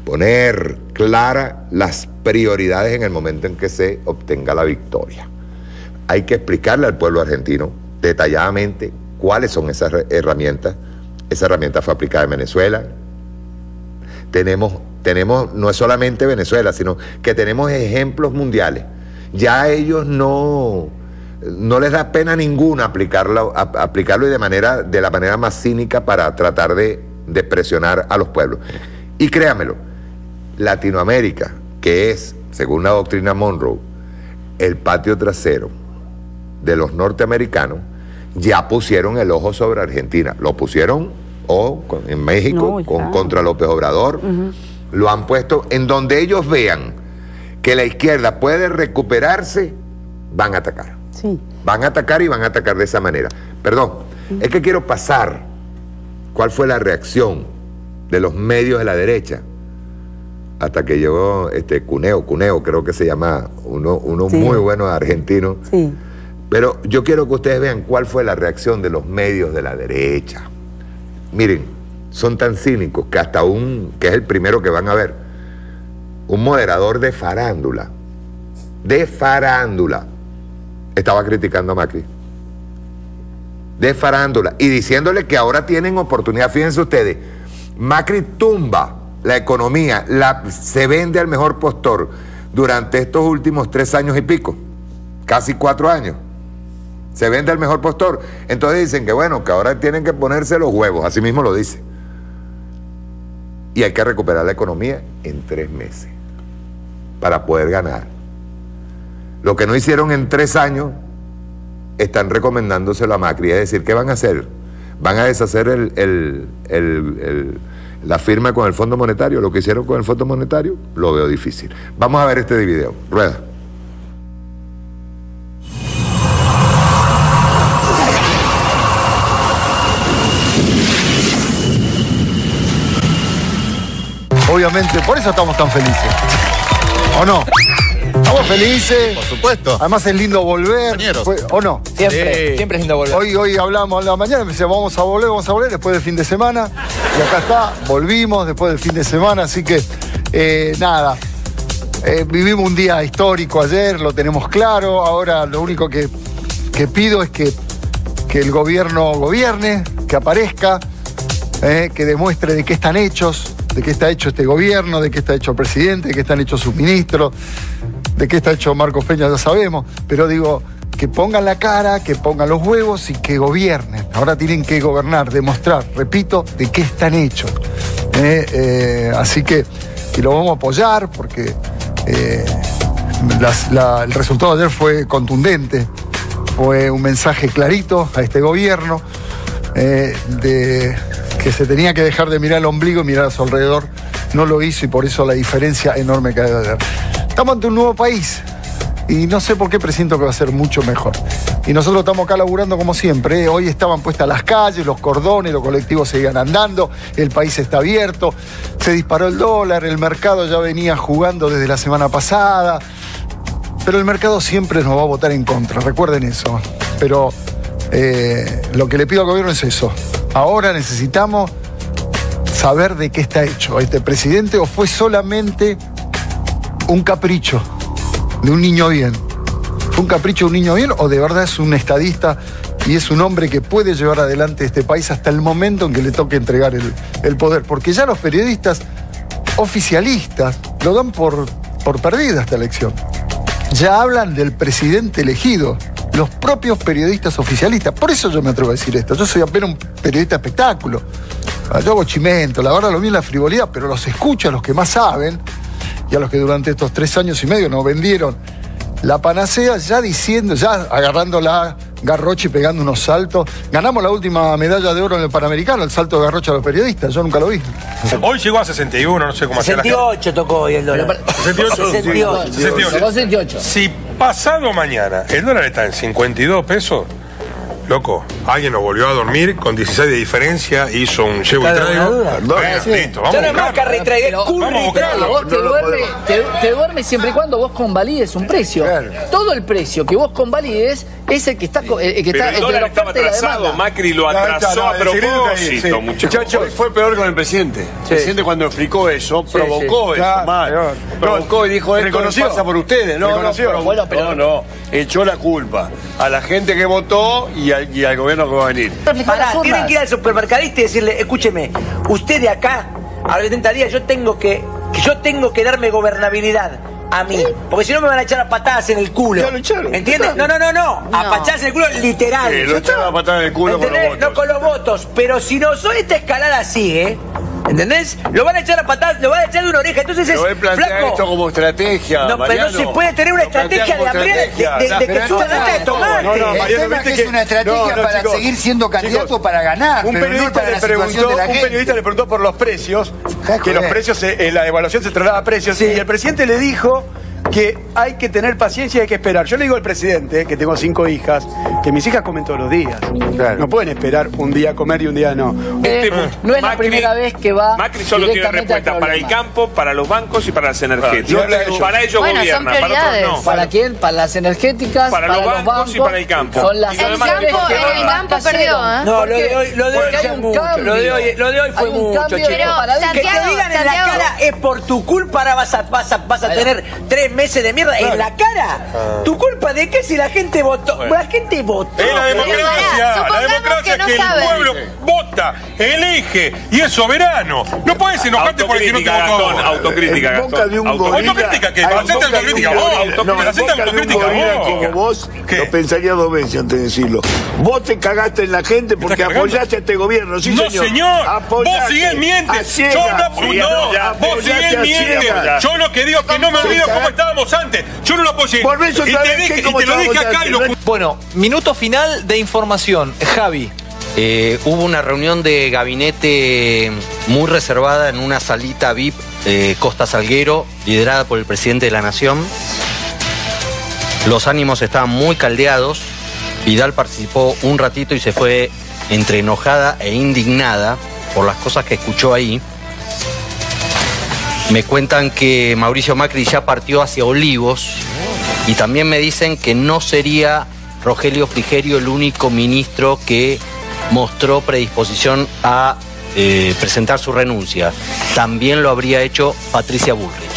poner claras las prioridades en el momento en que se obtenga la victoria. Hay que explicarle al pueblo argentino detalladamente cuáles son esas herramientas. Esa herramienta fue aplicada en Venezuela. Tenemos, no es solamente Venezuela, sino que tenemos ejemplos mundiales. Ya a ellos no les da pena ninguna aplicarlo y de la manera más cínica para tratar de presionar a los pueblos. Y créamelo, Latinoamérica, que es, según la doctrina Monroe, el patio trasero de los norteamericanos, ya pusieron el ojo sobre Argentina. Lo pusieron en México contra López Obrador. Lo han puesto en donde ellos vean que la izquierda puede recuperarse, van a atacar.
Sí.
Van a atacar y van a atacar de esa manera. Perdón, es que quiero pasar cuál fue la reacción de los medios de la derecha hasta que llegó Cuneo creo que se llama, uno sí, muy bueno argentino.
Sí.
Pero yo quiero que ustedes vean cuál fue la reacción de los medios de la derecha. Miren, son tan cínicos que hasta que es el primero que van a ver, un moderador de farándula, estaba criticando a Macri. De farándula. Y diciéndole que ahora tienen oportunidad. Fíjense ustedes, Macri tumba la economía, se vende al mejor postor durante estos últimos 3 años y pico, casi 4 años. Se vende al mejor postor. Entonces dicen que bueno, que ahora tienen que ponerse los huevos, así mismo lo dice. Y hay que recuperar la economía en 3 meses para poder ganar. Lo que no hicieron en 3 años, están recomendándoselo a Macri. Es decir, ¿qué van a hacer? ¿Van a deshacer la firma con el Fondo Monetario? Lo que hicieron con el Fondo Monetario, lo veo difícil. Vamos a ver este video. Rueda.
Obviamente, por eso estamos tan felices. ¿O no? Estamos felices.
Por supuesto.
Además es lindo volver. ¿O no?
Siempre, sí, siempre es lindo volver.
Hoy hablamos a la mañana, me dice, vamos a volver después del fin de semana. Y acá está, volvimos después del fin de semana, así que nada. Vivimos un día histórico ayer, lo tenemos claro. Ahora lo único que pido es que el gobierno gobierne, que aparezca, que demuestre de qué están hechos, de qué está hecho este gobierno, de qué está hecho el presidente, de qué están hechos sus ministros, de qué está hecho Marcos Peña, ya sabemos, pero digo, que pongan la cara, que pongan los huevos y que gobiernen. Ahora tienen que gobernar, demostrar, repito, de qué están hechos. Así que lo vamos a apoyar porque el resultado de ayer fue contundente, fue un mensaje clarito a este gobierno de que se tenía que dejar de mirar el ombligo y mirar a su alrededor. No lo hizo y por eso la diferencia enorme que hay de ayer. Estamos ante un nuevo país y no sé por qué presiento que va a ser mucho mejor. Y nosotros estamos acá laburando como siempre. Hoy estaban puestas las calles, los cordones, los colectivos seguían andando, el país está abierto, se disparó el dólar, el mercado ya venía jugando desde la semana pasada, pero el mercado siempre nos va a votar en contra, recuerden eso. Pero lo que le pido al gobierno es eso. Ahora necesitamos saber de qué está hecho este presidente, o fue solamente un capricho de un niño bien. ¿Fue un capricho de un niño bien o de verdad es un estadista y es un hombre que puede llevar adelante este país hasta el momento en que le toque entregar el poder? Porque ya los periodistas oficialistas lo dan por perdida esta elección. Ya hablan del presidente elegido, los propios periodistas oficialistas. Por eso yo me atrevo a decir esto. Yo soy apenas un periodista de espectáculo. Yo hago chimento, la verdad lo mío es la frivolidad, pero los escucho a los que más saben y a los que durante estos 3 años y medio nos vendieron la panacea, ya diciendo, ya agarrando la Garrocha y pegando unos saltos. Ganamos la última medalla de oro en el Panamericano, el salto de Garrocha a los periodistas, yo nunca lo vi.
Hoy llegó a 61, no sé cómo hacía la gente.
68 tocó hoy el dólar.
68.
68. 68.
Si pasado mañana el dólar está en 52 pesos, Loco, alguien nos volvió a dormir con 16 de diferencia, hizo un llevo y traigo. Listo, vamos a buscarlo.
Vos te duermes siempre y cuando vos convalides un precio. Todo el precio que vos convalides es el que está
Pero el dólar estaba atrasado, Macri lo atrasó a propósito,
muchachos. Fue peor con el presidente. El presidente cuando explicó eso, provocó eso, provocó y dijo, esto pasa por ustedes. No, echó la culpa a la gente que votó y al gobierno que va a venir.
Tienen que ir al supermercadista y decirle, escúcheme, usted de acá a los 70 días yo tengo que darme gobernabilidad a mí, porque si no me van a echar a patadas en el culo. Ya lo echaron. ¿Entiendes? No. A patadas en el culo literal.
Lo echaron a patadas en el culo con los votos.
No con los votos, pero si no soy esta escalada sigue, ¿entendés? Lo van a echar a patadas, lo van a echar de una oreja. Entonces es
flaco. Esto como estrategia.
No, pero no se puede tener una estrategia de que suba nata de tomate.
El tema es que es una estrategia para seguir siendo candidato para ganar.
Un periodista le preguntó por los precios, que los precios, la evaluación se traslada a precios, y el presidente le dijo que hay que tener paciencia y hay que esperar. Yo le digo al presidente, que tengo 5 hijas, que mis hijas comen todos los días. Claro. No pueden esperar un día a comer y un día no.
No es la primera vez que va.
Macri solo tiene respuesta para el campo, para los bancos y para las energéticas. Para ellos gobierna, para otros no.
¿Para quién? Para las energéticas,
para los bancos y para el campo.
Son las
en el campo perdió, ¿eh?
No, lo de hoy fue mucho, chicos. Que te digan en la cara es por tu culpa, ahora vas a tener 3 meses de mierda en la cara. ¿Tu culpa de qué si la gente votó? La gente votó.
Es la democracia que el pueblo vota, elige y es soberano. No puedes enojarte porque no te votó.
Autocrítica,
¿Autocrítica qué? ¿Hacete autocrítica vos? ¿Hacete autocrítica vos?
Como vos, lo pensaría 2 veces antes de decirlo. Vos te cagaste en la gente porque apoyaste a este gobierno. Sí,
no, señor. Vos sigues mientes. Vos sigues mientes. Yo lo que digo es que no me olvido cómo estábamos antes. Yo no lo apoyé. Y te lo dije acá y lo...
Bueno, minuto final de información. Javi.
Hubo una reunión de gabinete muy reservada en una salita VIP Costa Salguero, liderada por el presidente de la Nación. Los ánimos estaban muy caldeados. Vidal participó un ratito y se fue entre enojada e indignada por las cosas que escuchó ahí. Me cuentan que Mauricio Macri ya partió hacia Olivos y también me dicen que no sería Rogelio Frigerio el único ministro que mostró predisposición a presentar su renuncia. También lo habría hecho Patricia Bullrich.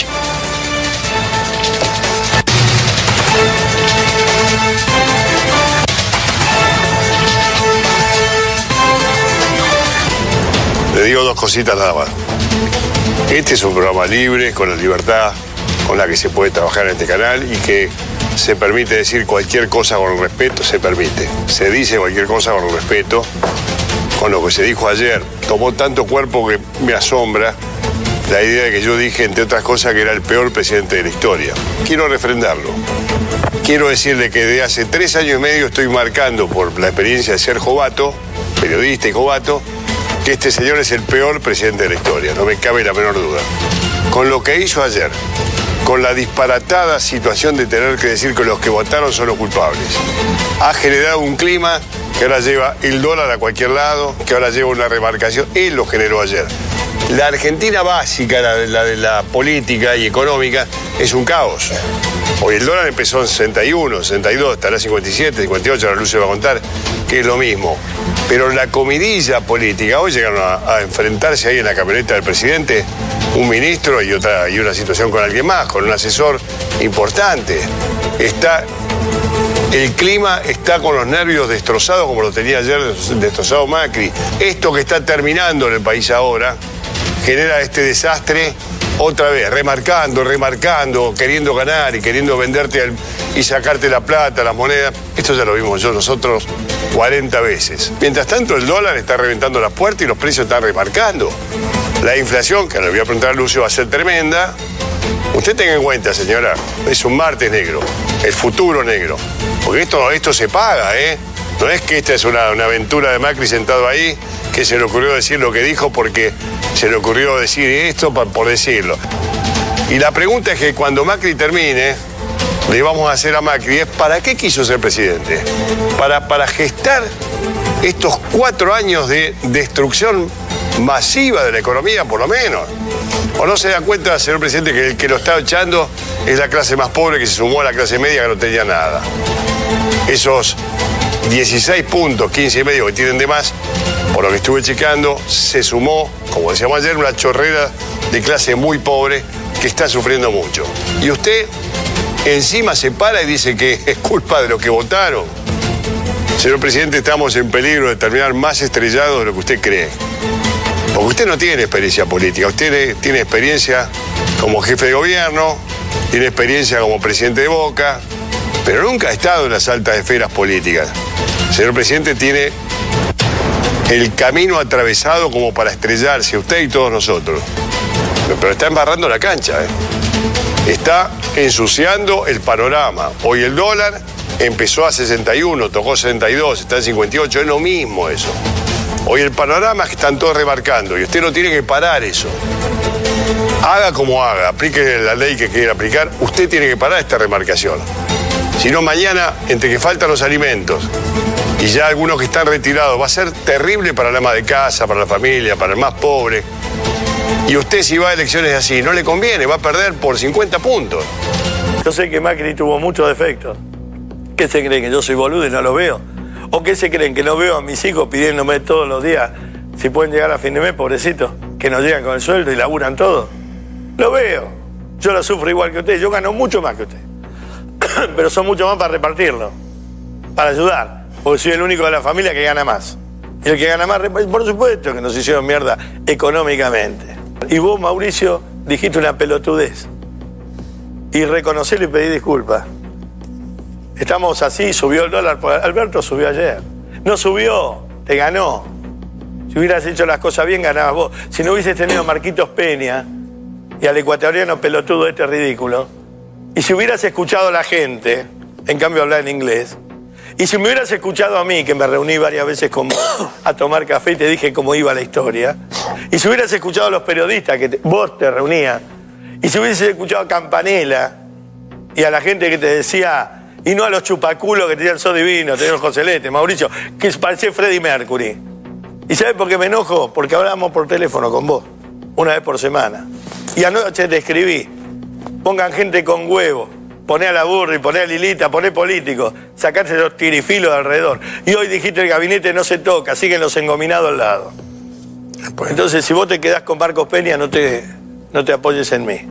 Le digo 2 cositas nada más. Este es un programa libre, con la libertad con la que se puede trabajar en este canal y que se permite decir cualquier cosa con respeto, se permite. Se dice cualquier cosa con respeto. Con lo que se dijo ayer, tomó tanto cuerpo que me asombra la idea de que yo dije, entre otras cosas, que era el peor presidente de la historia. Quiero refrendarlo. Quiero decirle que desde hace 3 años y medio estoy marcando, por la experiencia de ser jovato, periodista y jovato, que este señor es el peor presidente de la historia, no me cabe la menor duda. Con lo que hizo ayer, con la disparatada situación de tener que decir que los que votaron son los culpables, ha generado un clima que ahora lleva el dólar a cualquier lado, que ahora lleva una remarcación. Él lo generó ayer. La Argentina básica, la de la política y económica, es un caos. Hoy el dólar empezó en 61, 62, estará 57, 58, ahora Lucio se va a contar que es lo mismo. Pero la comidilla política, hoy llegaron a enfrentarse ahí en la camioneta del presidente, un ministro y una situación con alguien más, con un asesor importante. El clima está con los nervios destrozados como lo tenía ayer destrozado Macri. Esto que está terminando en el país ahora genera este desastre otra vez, remarcando, queriendo ganar y queriendo venderte y sacarte la plata, las monedas. Esto ya lo vimos nosotros 40 veces. Mientras tanto el dólar está reventando las puertas y los precios están remarcando. La inflación, que le voy a preguntar a Lucio, va a ser tremenda. Usted tenga en cuenta, señora, es un martes negro, el futuro negro. Porque esto se paga, ¿eh? No es que esta es una aventura de Macri sentado ahí, que se le ocurrió decir lo que dijo porque se le ocurrió decir esto por decirlo. Y la pregunta es que cuando Macri termine, le vamos a hacer a Macri es ¿para qué quiso ser presidente? Para gestar estos 4 años de destrucción masiva de la economía, por lo menos. ¿O no se da cuenta, señor presidente, que el que lo está echando es la clase más pobre que se sumó a la clase media que no tenía nada? Esos 16 puntos, 15 y medio que tienen de más, por lo que estuve checando, se sumó, como decíamos ayer, una chorrera de clase muy pobre que está sufriendo mucho. Y usted encima se para y dice que es culpa de los que votaron. Señor presidente, estamos en peligro de terminar más estrellados de lo que usted cree. Porque usted no tiene experiencia política, usted tiene experiencia como jefe de gobierno, tiene experiencia como presidente de Boca, pero nunca ha estado en las altas esferas políticas. Señor presidente, tiene el camino atravesado como para estrellarse, usted y todos nosotros. Pero está embarrando la cancha, ¿eh? Está ensuciando el panorama. Hoy el dólar empezó a 61, tocó 62, está en 58, es lo mismo eso. Hoy el panorama es que están todos remarcando y usted no tiene que parar eso. Haga como haga, aplique la ley que quiera aplicar, usted tiene que parar esta remarcación. Si no, mañana, entre que faltan los alimentos y ya algunos que están retirados, va a ser terrible para el ama de casa, para la familia, para el más pobre. Y usted, si va a elecciones así, no le conviene, va a perder por 50 puntos.
Yo sé que Macri tuvo muchos defectos. ¿Qué se creen? ¿Que yo soy boludo y no lo veo? ¿O qué se creen? ¿Que no veo a mis hijos pidiéndome todos los días si pueden llegar a fin de mes, pobrecitos? Que no llegan con el sueldo y laburan todo. Lo veo. Yo lo sufro igual que usted. Yo gano mucho más que usted. Pero son mucho más para repartirlo. Para ayudar. Porque soy el único de la familia que gana más. Y el que gana más, por supuesto que nos hicieron mierda económicamente. Y vos, Mauricio, dijiste una pelotudez. Y reconocelo y pedí disculpas. Estamos así, subió el dólar. Alberto subió ayer. No subió, te ganó. Si hubieras hecho las cosas bien, ganabas vos. Si no hubieses tenido a Marquitos Peña y al ecuatoriano pelotudo este ridículo, y si hubieras escuchado a la gente, en cambio hablar en inglés, y si me hubieras escuchado a mí, que me reuní varias veces con vos a tomar café y te dije cómo iba la historia, y si hubieras escuchado a los periodistas que vos te reunías, y si hubieses escuchado a Campanella y a la gente que te decía, y no a los chupaculos que tenían sos divino, tenían Joselete, Mauricio, que parecía Freddie Mercury. ¿Y sabes por qué me enojo? Porque hablamos por teléfono con vos, una vez por semana. Y anoche te escribí, pongan gente con huevo, poné a la Burri, poné a Lilita, poné políticos, sacate los tirifilos de alrededor. Y hoy dijiste el gabinete no se toca, siguen los engominados al lado. Entonces, si vos te quedás con Marcos Peña, no te apoyes en mí.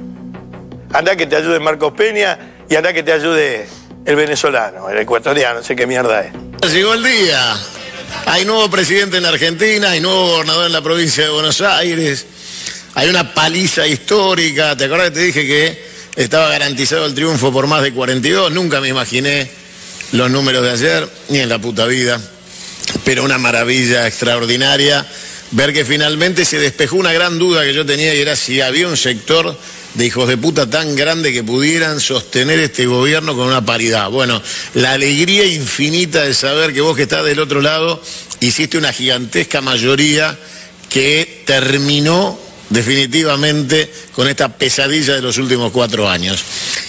Andá que te ayude Marcos Peña y andá que te ayude el venezolano, el ecuatoriano, no sé qué mierda es.
Llegó el día. Hay nuevo presidente en la Argentina, hay nuevo gobernador en la provincia de Buenos Aires, hay una paliza histórica. ¿Te acuerdas que te dije que estaba garantizado el triunfo por más de 42? Nunca me imaginé los números de ayer, ni en la puta vida. Pero una maravilla extraordinaria ver que finalmente se despejó una gran duda que yo tenía, y era si había un sector de hijos de puta tan grande que pudieran sostener este gobierno con una paridad. Bueno, la alegría infinita de saber que vos, que estás del otro lado, hiciste una gigantesca mayoría que terminó definitivamente con esta pesadilla de los últimos 4 años.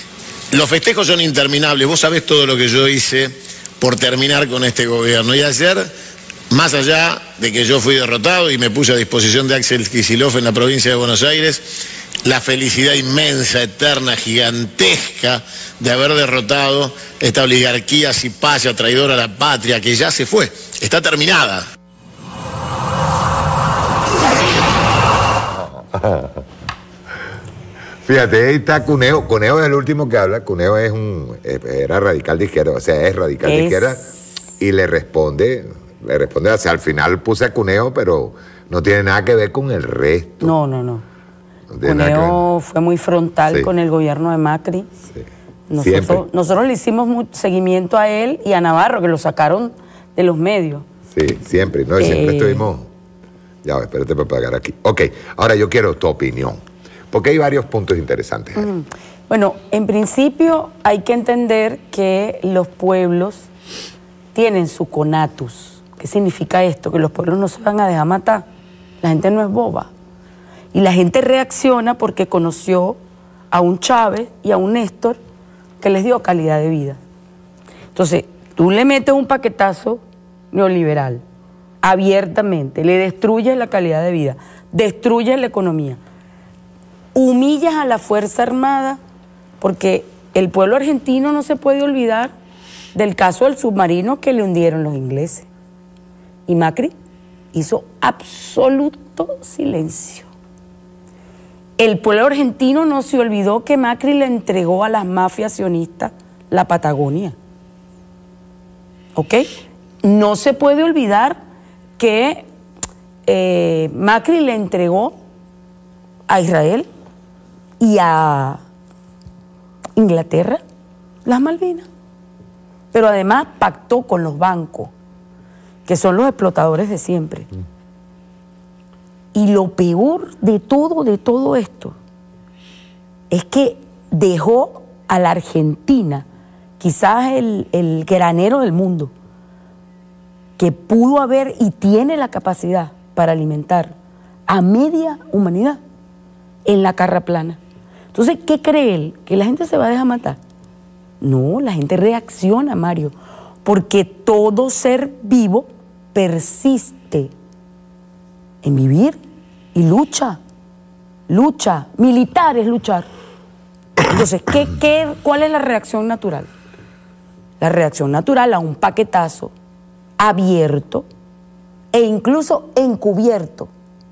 Los festejos son interminables. Vos sabés todo lo que yo hice por terminar con este gobierno. Y ayer, más allá de que yo fui derrotado y me puse a disposición de Axel Kicillof en la provincia de Buenos Aires, la felicidad inmensa, eterna, gigantesca de haber derrotado esta oligarquía cipaya, traidora a la patria, que ya se fue, está terminada.
Fíjate, ahí está Cuneo. Cuneo es el último que habla. Cuneo era radical de izquierda, o sea, es radical de izquierda, y le responde, o sea, al final puse a Cuneo, pero no tiene nada que ver con el resto.
No. Cuneo fue muy frontal con el gobierno de Macri.
Sí.
Nosotros le hicimos seguimiento a él y a Navarro, que lo sacaron de los medios.
Sí, siempre, ¿no? Siempre estuvimos... Ya, espérate para pagar aquí. Ok, ahora yo quiero tu opinión, porque hay varios puntos interesantes.
Bueno, en principio hay que entender que los pueblos tienen su conatus. ¿Qué significa esto? Que los pueblos no se van a dejar matar. La gente no es boba. Y la gente reacciona porque conoció a un Chávez y a un Néstor que les dio calidad de vida. Entonces, tú le metes un paquetazo neoliberal abiertamente, le destruyes la calidad de vida, destruyes la economía, humillas a la Fuerza Armada, porque el pueblo argentino no se puede olvidar del caso del submarino que le hundieron los ingleses. Y Macri hizo absoluto silencio. El pueblo argentino no se olvidó que Macri le entregó a las mafias sionistas la Patagonia. ¿Ok? No se puede olvidar que Macri le entregó a Israel y a Inglaterra las Malvinas. Pero además pactó con los bancos, que son los explotadores de siempre. Y lo peor de todo esto, es que dejó a la Argentina, quizás el granero del mundo, que pudo haber y tiene la capacidad para alimentar a media humanidad en la carra plana. Entonces, ¿qué cree él? ¿Que la gente se va a dejar matar? No, la gente reacciona, Mario, porque todo ser vivo persiste en vivir y lucha. Militar es luchar. Entonces, ¿cuál es la reacción natural? La reacción natural a un paquetazo abierto e incluso encubierto.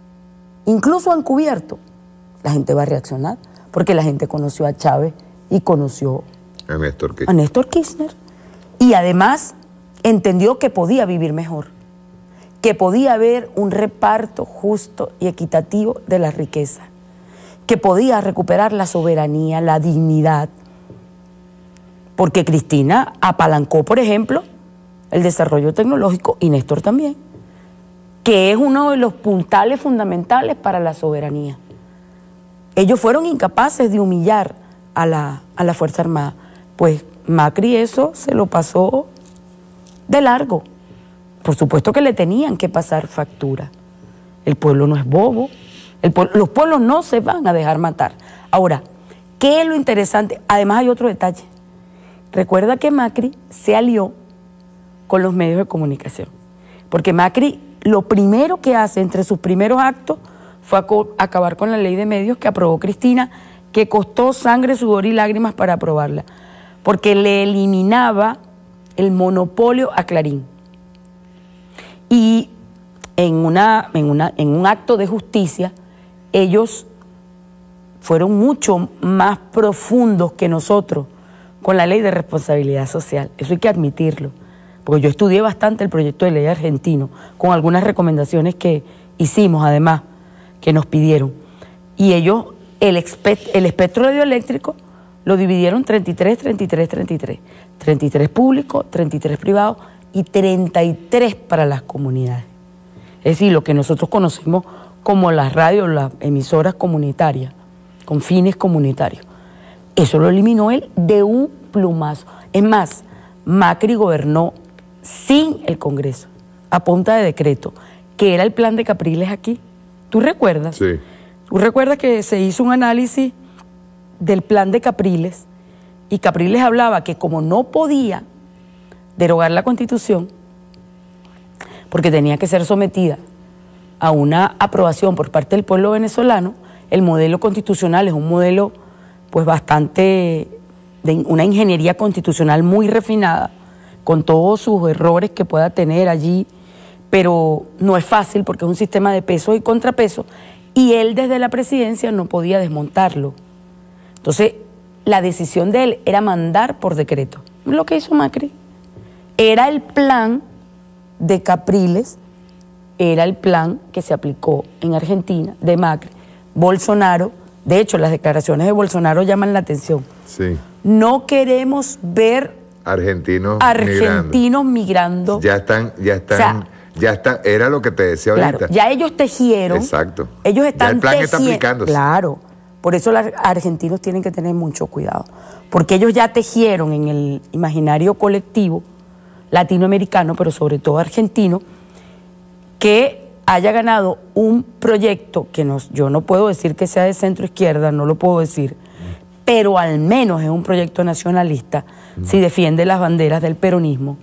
La gente va a reaccionar porque la gente conoció a Chávez y conoció a Néstor Kirchner. Y además entendió que podía vivir mejor, que podía haber un reparto justo y equitativo de la riqueza, que podía recuperar la soberanía, la dignidad, porque Cristina apalancó, por ejemplo, el desarrollo tecnológico, y Néstor también, que es uno de los puntales fundamentales para la soberanía. Ellos fueron incapaces de humillar a la Fuerza Armada. Pues Macri eso se lo pasó de largo. Por supuesto que le tenían que pasar factura. El pueblo no es bobo. Los pueblos no se van a dejar matar. Ahora, ¿qué es lo interesante? Además hay otro detalle. Recuerda que Macri se alió con los medios de comunicación. Porque Macri lo primero que hace entre sus primeros actos fue acabar con la ley de medios que aprobó Cristina, que costó sangre, sudor y lágrimas para aprobarla, porque le eliminaba el monopolio a Clarín. Y en un acto de justicia, ellos fueron mucho más profundos que nosotros con la ley de responsabilidad social. Eso hay que admitirlo, porque yo estudié bastante el proyecto de ley argentino, con algunas recomendaciones que hicimos además, que nos pidieron. Y ellos, el espectro radioeléctrico, lo dividieron 33, 33, 33. 33 públicos, 33 privados y 33 para las comunidades. Es decir, lo que nosotros conocemos como las radios, las emisoras comunitarias, con fines comunitarios. Eso lo eliminó él de un plumazo. Es más, Macri gobernó sin el Congreso, a punta de decreto, que era el plan de Capriles aquí. ¿Tú recuerdas?
Sí.
¿Tú recuerdas que se hizo un análisis del plan de Capriles? Y Capriles hablaba que como no podía derogar la Constitución, porque tenía que ser sometida a una aprobación por parte del pueblo venezolano, el modelo constitucional es un modelo pues bastante, de una ingeniería constitucional muy refinada, con todos sus errores que pueda tener allí, pero no es fácil porque es un sistema de pesos y contrapesos, y él desde la presidencia no podía desmontarlo. Entonces, la decisión de él era mandar por decreto. Lo que hizo Macri era el plan de Capriles, era el plan que se aplicó en Argentina, de Macri. Bolsonaro, de hecho, las declaraciones de Bolsonaro llaman la atención.
Sí.
No queremos ver
argentinos
migrando.
Ya están, era lo que te decía
claro,
ahorita.
Ya ellos tejieron.
Exacto.
Ellos están
ya el plan está aplicándose.
Claro. Por eso los argentinos tienen que tener mucho cuidado. Porque ellos ya tejieron en el imaginario colectivo latinoamericano, pero sobre todo argentino, que haya ganado un proyecto que yo no puedo decir que sea de centro izquierda, no lo puedo decir, pero al menos es un proyecto nacionalista, si defiende las banderas del peronismo,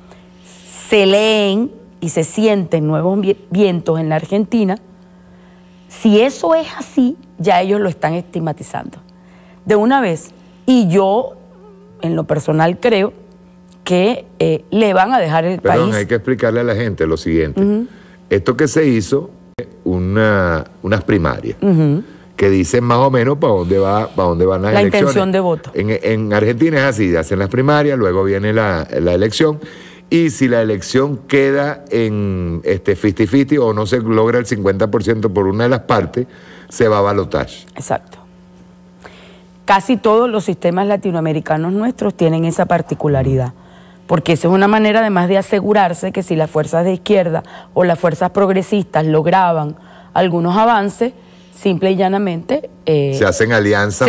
se leen y se sienten nuevos vientos en la Argentina. Si eso es así, ya ellos lo están estigmatizando de una vez. Y yo, en lo personal, creo que le van a dejar el país.
Hay que explicarle a la gente lo siguiente. Esto que se hizo, unas primarias, que dicen más o menos para dónde van las elecciones.
La intención de voto.
En Argentina es así, hacen las primarias, luego viene la elección, y si la elección queda en 50-50 o no se logra el 50% por una de las partes, se va a balotaje.
Exacto. Casi todos los sistemas latinoamericanos nuestros tienen esa particularidad, porque esa es una manera además de asegurarse que si las fuerzas de izquierda o las fuerzas progresistas lograban algunos avances, simple y llanamente
se hacen alianzas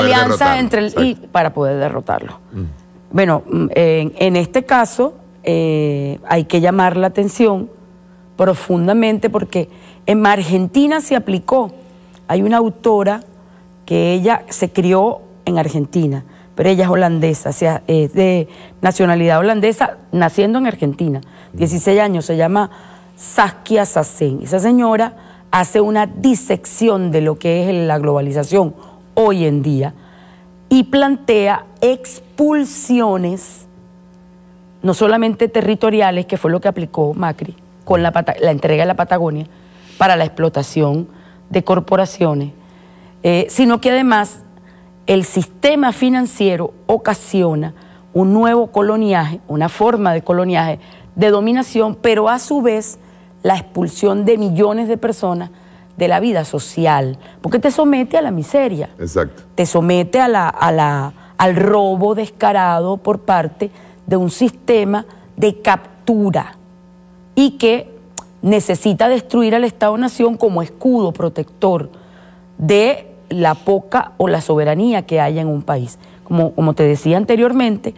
para poder derrotarlo. Bueno, en este caso hay que llamar la atención profundamente porque en Argentina se aplicó. Hay una autora que ella se crió en Argentina, pero ella es holandesa, es de nacionalidad holandesa, naciendo en Argentina, 16 años, se llama Saskia Sassen. Esa señora hace una disección de lo que es la globalización hoy en día y plantea expulsiones, no solamente territoriales, que fue lo que aplicó Macri con la entrega de la Patagonia para la explotación de corporaciones, sino que además el sistema financiero ocasiona un nuevo coloniaje, una forma de coloniaje, de dominación, pero a su vez la expulsión de millones de personas de la vida social, porque te somete a la miseria.
Exacto.
Te somete al robo descarado por parte de un sistema de captura y que necesita destruir al Estado-Nación como escudo protector de la poca o la soberanía que haya en un país. Como te decía anteriormente,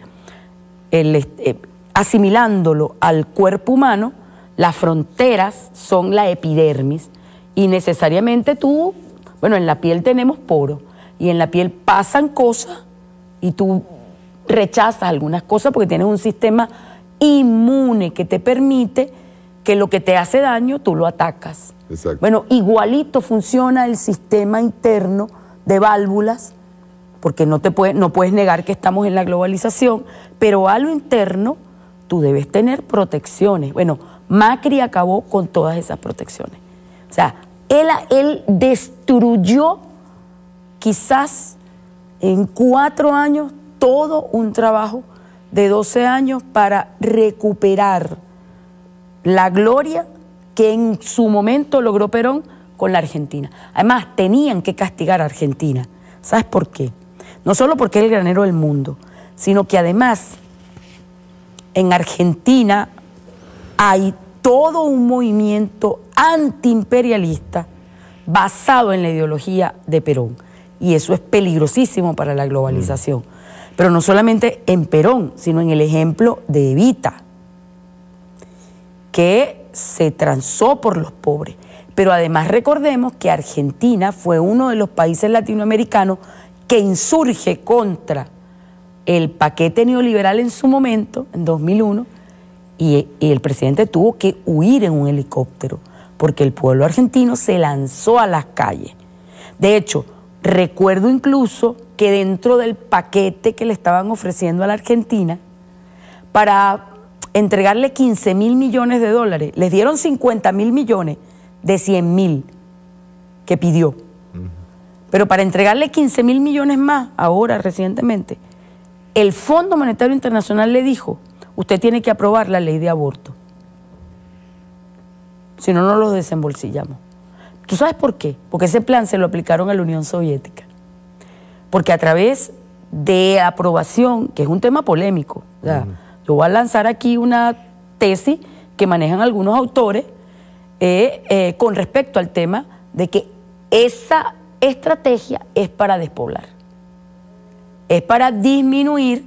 asimilándolo al cuerpo humano, las fronteras son la epidermis y necesariamente en la piel tenemos poros y en la piel pasan cosas y tú rechazas algunas cosas porque tienes un sistema inmune que te permite que lo que te hace daño tú lo atacas.
Exacto.
Bueno, igualito funciona el sistema interno de válvulas, porque no puedes negar que estamos en la globalización, pero a lo interno tú debes tener protecciones. Bueno, Macri acabó con todas esas protecciones. O sea, él destruyó quizás en 4 años todo un trabajo de 12 años para recuperar la gloria que en su momento logró Perón con la Argentina. Además, tenían que castigar a Argentina. ¿Sabes por qué? No solo porque es el granero del mundo, sino que además en Argentina hay todo un movimiento antiimperialista basado en la ideología de Perón. Y eso es peligrosísimo para la globalización. Pero no solamente en Perón, sino en el ejemplo de Evita, que se transó por los pobres. Pero además recordemos que Argentina fue uno de los países latinoamericanos que insurge contra el paquete neoliberal en su momento, en 2001, y el presidente tuvo que huir en un helicóptero, porque el pueblo argentino se lanzó a las calles. De hecho, recuerdo incluso que dentro del paquete que le estaban ofreciendo a la Argentina, para entregarle 15.000 millones de dólares, les dieron 50.000 millones de 100.000 que pidió. Pero para entregarle 15.000 millones más, ahora recientemente, el Fondo Monetario Internacional le dijo, usted tiene que aprobar la ley de aborto. Si no, no los desembolsillamos. ¿Tú sabes por qué? Porque ese plan se lo aplicaron a la Unión Soviética. Porque a través de aprobación, que es un tema polémico, o sea, yo voy a lanzar aquí una tesis que manejan algunos autores con respecto al tema de que esa estrategia es para despoblar, es para disminuir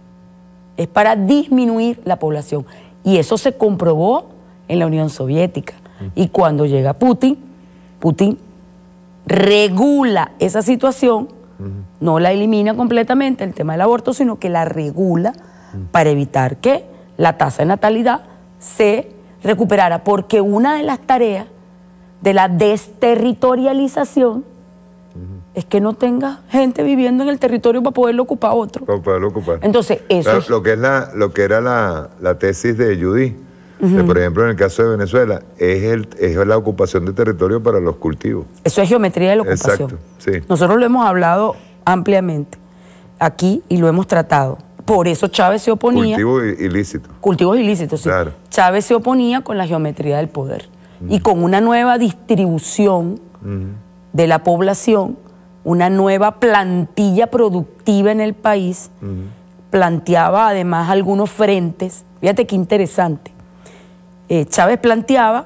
la población. Y eso se comprobó en la Unión Soviética. Y cuando llega Putin regula esa situación No la elimina completamente el tema del aborto, sino que la regula para evitar que la tasa de natalidad se recuperara. Porque una de las tareas de la desterritorialización es que no tenga gente viviendo en el territorio para poderlo ocupar otro.
Para poderlo ocupar.
Entonces, eso
pero
es...
lo que era la tesis de Judy, por ejemplo, en el caso de Venezuela, es la ocupación de territorio para los cultivos.
Eso es geometría de la ocupación.
Exacto, sí.
Nosotros lo hemos hablado ampliamente aquí y lo hemos tratado. Por eso Chávez se oponía...
Cultivos ilícitos.
Cultivos ilícitos, sí.
Claro.
Chávez se oponía con la geometría del poder. Y con una nueva distribución de la población, una nueva plantilla productiva en el país, planteaba además algunos frentes. Fíjate qué interesante. Chávez planteaba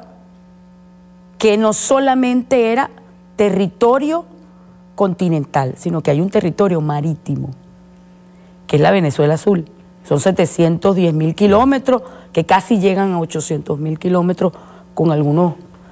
que no solamente era territorio continental, sino que hay un territorio marítimo, que es la Venezuela Azul. Son 710.000 kilómetros, que casi llegan a 800.000 kilómetros con algunos...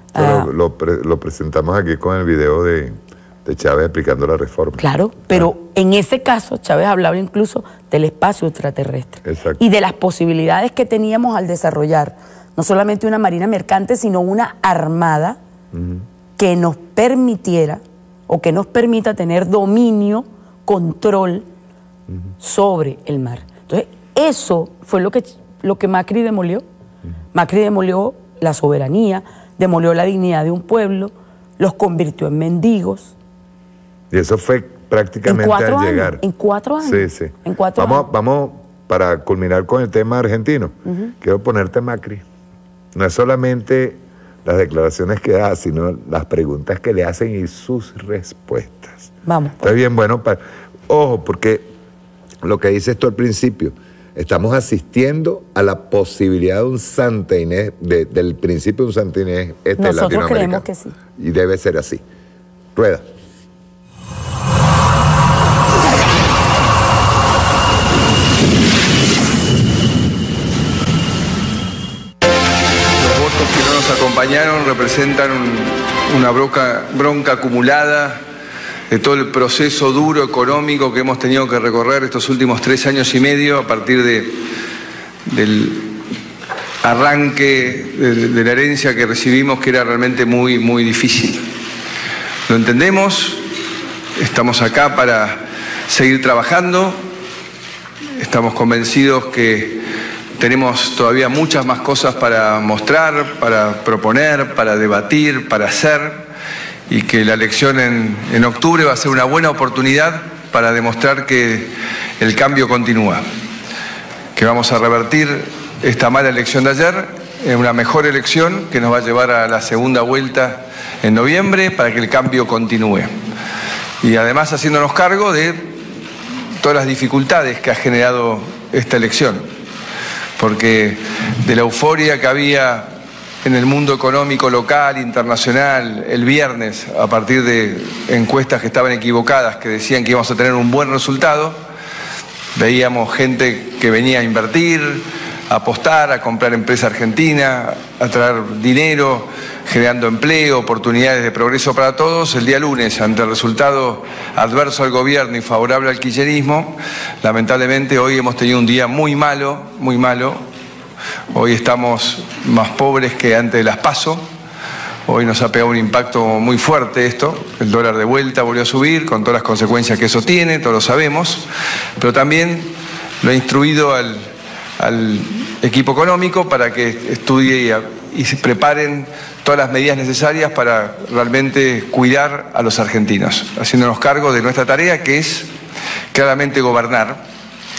Lo presentamos aquí con el video de Chávez explicando la reforma.
Claro, pero en ese caso Chávez hablaba incluso del espacio extraterrestre.
Exacto.
Y de las posibilidades que teníamos al desarrollar no solamente una marina mercante, sino una armada que nos permitiera o que nos permita tener dominio, control sobre el mar. Entonces, eso fue lo que Macri demolió. Macri demolió la soberanía, demolió la dignidad de un pueblo, los convirtió en mendigos.
Y eso fue prácticamente al llegar.
En 4 años.
Sí, sí.
En 4 años.
Vamos, para culminar con el tema argentino, quiero ponerte Macri. No es solamente las declaraciones que da, sino las preguntas que le hacen y sus respuestas.
Vamos.
Está bien, bueno, ojo, porque lo que dices tú al principio, estamos asistiendo a la posibilidad de un Santa Inés, del principio de un Santa Inés
Nosotros creemos que sí.
Y debe ser así. Rueda.
Los votos que no nos acompañaron representan una bronca acumulada de todo el proceso duro económico que hemos tenido que recorrer estos últimos 3 años y medio a partir del arranque de la herencia que recibimos, que era realmente muy, muy difícil. Lo entendemos, estamos acá para seguir trabajando, estamos convencidos que tenemos todavía muchas más cosas para mostrar, para proponer, para debatir, para hacer, y que la elección en octubre va a ser una buena oportunidad para demostrar que el cambio continúa, que vamos a revertir esta mala elección de ayer en una mejor elección que nos va a llevar a la segunda vuelta en noviembre para que el cambio continúe. Y además haciéndonos cargo de todas las dificultades que ha generado esta elección, porque de la euforia que había en el mundo económico local, internacional, el viernes, a partir de encuestas que estaban equivocadas, que decían que íbamos a tener un buen resultado, veíamos gente que venía a invertir, a apostar, a comprar empresa argentina, a traer dinero, generando empleo, oportunidades de progreso para todos. El día lunes, ante el resultado adverso al gobierno y favorable al kirchnerismo, lamentablemente hoy hemos tenido un día muy malo, muy malo. Hoy estamos más pobres que antes de las PASO. Hoy nos ha pegado un impacto muy fuerte esto. El dólar de vuelta volvió a subir, con todas las consecuencias que eso tiene, todos lo sabemos. Pero también lo he instruido al equipo económico para que estudie y se preparen todas las medidas necesarias para realmente cuidar a los argentinos, haciéndonos cargo de nuestra tarea, que es claramente gobernar,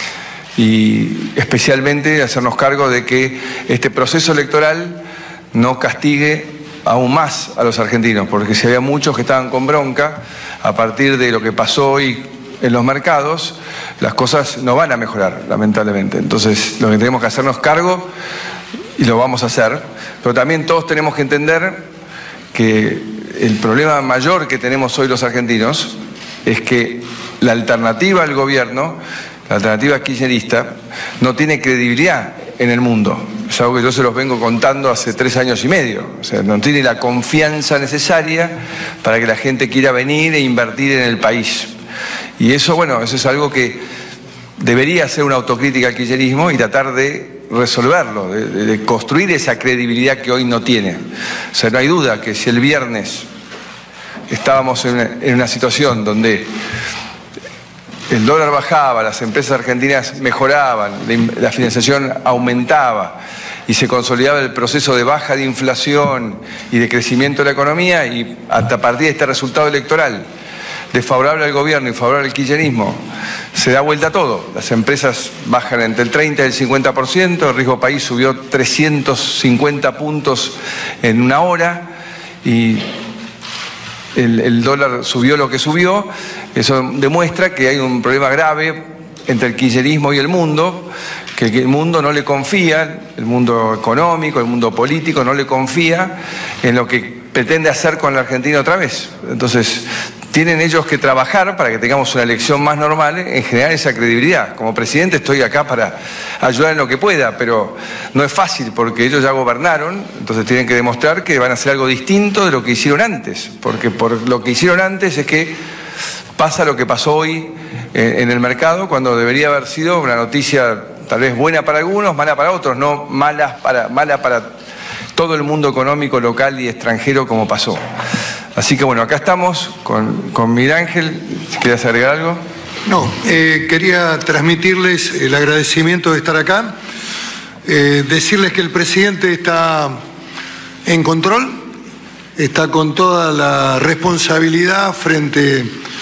y especialmente hacernos cargo de que este proceso electoral no castigue aún más a los argentinos, porque si había muchos que estaban con bronca, a partir de lo que pasó hoy en los mercados, las cosas no van a mejorar, lamentablemente. Entonces, lo que tenemos que hacernos cargo, y lo vamos a hacer, pero también todos tenemos que entender que el problema mayor que tenemos hoy los argentinos es que la alternativa al gobierno, la alternativa kirchnerista, no tiene credibilidad en el mundo. Es algo que yo se los vengo contando hace 3 años y medio. O sea, no tiene la confianza necesaria para que la gente quiera venir e invertir en el país. Y eso, bueno, eso es algo que debería ser una autocrítica al kirchnerismo y tratar de resolverlo, de construir esa credibilidad que hoy no tiene. O sea, no hay duda que si el viernes estábamos en una situación donde el dólar bajaba, las empresas argentinas mejoraban, la financiación aumentaba y se consolidaba el proceso de baja de inflación y de crecimiento de la economía, y hasta a partir de este resultado electoral desfavorable al gobierno y favorable al kirchnerismo, se da vuelta todo. Las empresas bajan entre el 30 y el 50%, el riesgo país subió 350 puntos en una hora y el dólar subió lo que subió. Eso demuestra que hay un problema grave entre el kirchnerismo y el mundo, que el mundo no le confía, el mundo económico, el mundo político no le confía en lo que pretende hacer con la Argentina otra vez. Entonces, tienen ellos que trabajar para que tengamos una elección más normal en generar esa credibilidad. Como presidente estoy acá para ayudar en lo que pueda, pero no es fácil porque ellos ya gobernaron, entonces tienen que demostrar que van a hacer algo distinto de lo que hicieron antes, porque por lo que hicieron antes es que pasa lo que pasó hoy en el mercado, cuando debería haber sido una noticia tal vez buena para algunos, mala para otros, no mala para todo el mundo económico local y extranjero como pasó. Así que bueno, acá estamos con Miguel Ángel. Si quieres agregar algo.
No, quería transmitirles el agradecimiento de estar acá, decirles que el presidente está en control, está con toda la responsabilidad frente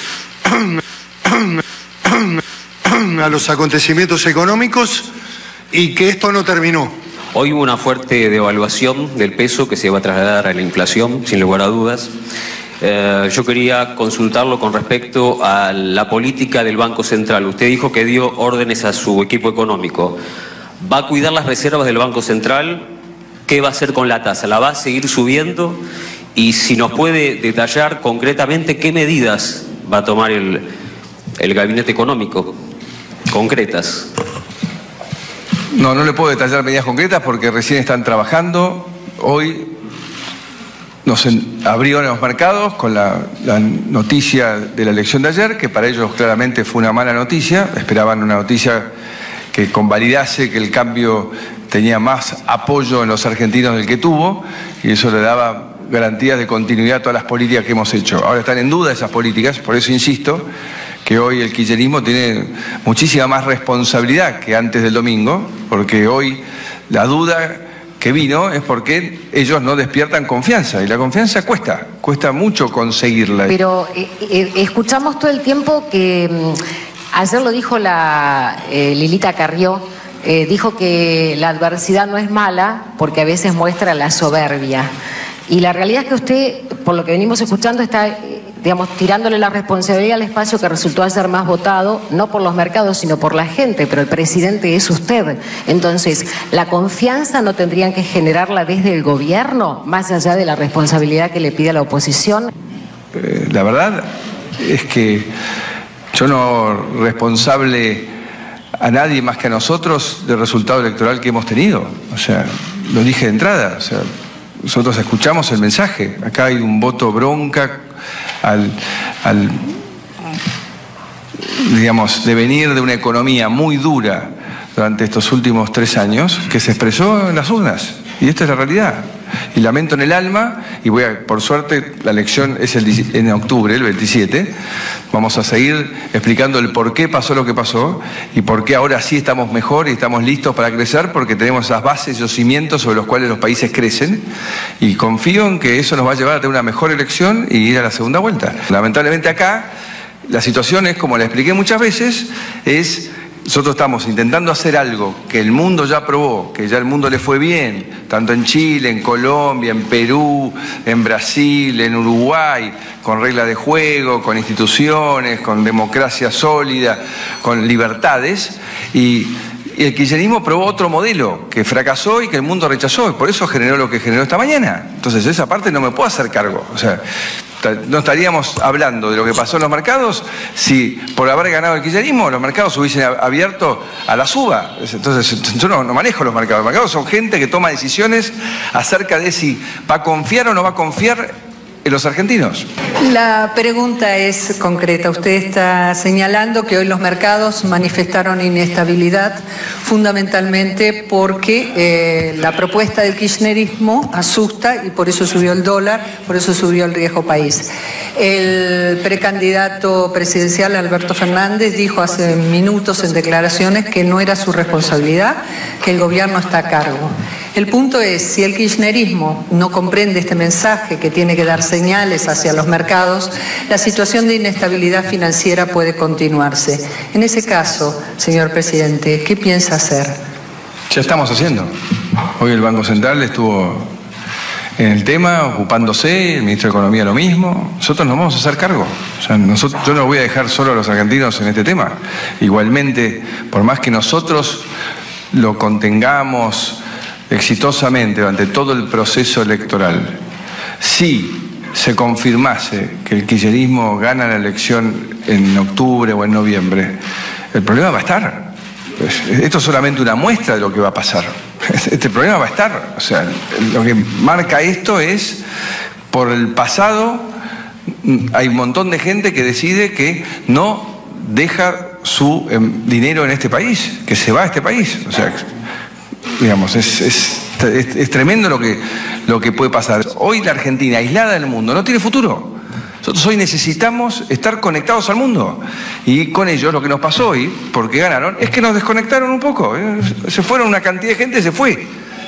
a los acontecimientos económicos y que esto no terminó.
Hoy hubo una fuerte devaluación del peso que se va a trasladar a la inflación, sin lugar a dudas. Yo quería consultarlo con respecto a la política del Banco Central. Usted dijo que dio órdenes a su equipo económico. ¿Va a cuidar las reservas del Banco Central? ¿Qué va a hacer con la tasa? ¿La va a seguir subiendo? Y si nos puede detallar concretamente qué medidas va a tomar el gabinete económico, concretas.
No le puedo detallar medidas concretas porque recién están trabajando. Hoy nos abrieron los mercados con la noticia de la elección de ayer, que para ellos claramente fue una mala noticia. Esperaban una noticia que convalidase que el cambio tenía más apoyo en los argentinos del que tuvo, y eso le daba garantías de continuidad a todas las políticas que hemos hecho. Ahora están en duda esas políticas, por eso insisto que hoy el kirchnerismo tiene muchísima más responsabilidad que antes del domingo, porque hoy la duda que vino es porque ellos no despiertan confianza, y la confianza cuesta mucho conseguirla.
Pero escuchamos todo el tiempo que ayer lo dijo Lilita Carrió, dijo que la adversidad no es mala porque a veces muestra la soberbia. Y la realidad es que usted, por lo que venimos escuchando, está, digamos, tirándole la responsabilidad al espacio que resultó ayer más votado, no por los mercados, sino por la gente, pero el presidente es usted. Entonces, ¿la confianza no tendrían que generarla desde el gobierno, más allá de la responsabilidad que le pide la oposición?
La verdad es que yo no responsable a nadie más que a nosotros del resultado electoral que hemos tenido. O sea, lo dije de entrada, o sea, nosotros escuchamos el mensaje. Acá hay un voto bronca al digamos, devenir de una economía muy dura durante estos últimos 3 años, que se expresó en las urnas. Y esta es la realidad. Y lamento en el alma, y por suerte, la elección es en octubre, el 27. Vamos a seguir explicando el por qué pasó lo que pasó y por qué ahora sí estamos mejor y estamos listos para crecer, porque tenemos esas bases y los cimientos sobre los cuales los países crecen. Y confío en que eso nos va a llevar a tener una mejor elección y ir a la segunda vuelta. Lamentablemente acá, la situación es, como la expliqué muchas veces, nosotros estamos intentando hacer algo que el mundo ya probó, que ya el mundo le fue bien, tanto en Chile, en Colombia, en Perú, en Brasil, en Uruguay, con reglas de juego, con instituciones, con democracia sólida, con libertades, y el kirchnerismo probó otro modelo que fracasó y que el mundo rechazó, y por eso generó lo que generó esta mañana. Entonces esa parte no me puedo hacer cargo. O sea, no estaríamos hablando de lo que pasó en los mercados si por haber ganado el kirchnerismo los mercados hubiesen abierto a la suba. Entonces yo no manejo los mercados son gente que toma decisiones acerca de si va a confiar o no va a confiar en los argentinos.
La pregunta es concreta. Usted está señalando que hoy los mercados manifestaron inestabilidad fundamentalmente porque la propuesta del kirchnerismo asusta y por eso subió el dólar, por eso subió el riesgo país. El precandidato presidencial Alberto Fernández dijo hace minutos en declaraciones que no era su responsabilidad, que el gobierno está a cargo. El punto es, si el kirchnerismo no comprende este mensaje que tiene que dar señales hacia los mercados, la situación de inestabilidad financiera puede continuarse. En ese caso, señor presidente, ¿qué piensa hacer?
Ya estamos haciendo. Hoy el Banco Central estuvo en el tema, ocupándose, el ministro de Economía lo mismo. Nosotros nos vamos a hacer cargo. O sea, yo no voy a dejar solo a los argentinos en este tema. Igualmente, por más que nosotros lo contengamos exitosamente durante todo el proceso electoral, si se confirmase que el kirchnerismo gana la elección en octubre o en noviembre, el problema va a estar. Esto es solamente una muestra de lo que va a pasar. Este problema va a estar. O sea, lo que marca esto es, por el pasado, hay un montón de gente que decide que no deja su dinero en este país, que se va a este país. O sea, digamos, es tremendo lo que puede pasar. Hoy la Argentina, aislada del mundo, no tiene futuro. Nosotros hoy necesitamos estar conectados al mundo. Y con ellos lo que nos pasó hoy, porque ganaron, es que nos desconectaron un poco. Se fueron una cantidad de gente, se fue.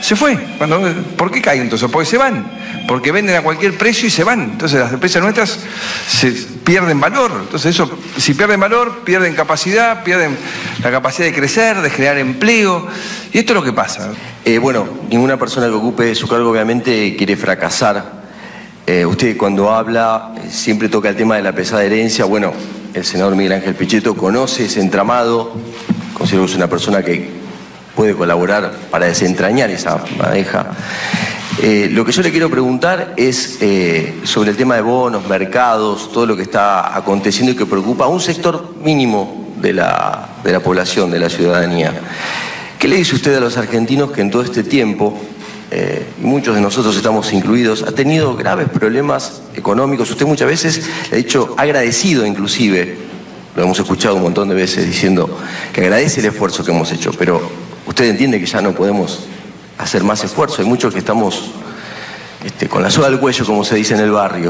¿Por qué caen entonces? Porque se van. Porque venden a cualquier precio y se van. Entonces las empresas nuestras se pierden valor. Entonces eso, si pierden valor, pierden capacidad, pierden la capacidad de crecer, de generar empleo. Y esto es lo que pasa.
Bueno, ninguna persona que ocupe su cargo obviamente quiere fracasar. Usted cuando habla siempre toca el tema de la pesada herencia. Bueno, el senador Miguel Ángel Pichetto conoce ese entramado. Considero que es una persona que puede colaborar para desentrañar esa madeja. Lo que yo le quiero preguntar es sobre el tema de bonos, mercados, todo lo que está aconteciendo y que preocupa a un sector mínimo de la población, de la ciudadanía. ¿Qué le dice usted a los argentinos que en todo este tiempo, y muchos de nosotros estamos incluidos, ha tenido graves problemas económicos? Usted muchas veces le ha dicho, agradecido inclusive, lo hemos escuchado un montón de veces diciendo que agradece el esfuerzo que hemos hecho, pero usted entiende que ya no podemos hacer más esfuerzo. Hay muchos que estamos con la soga al cuello, como se dice en el barrio.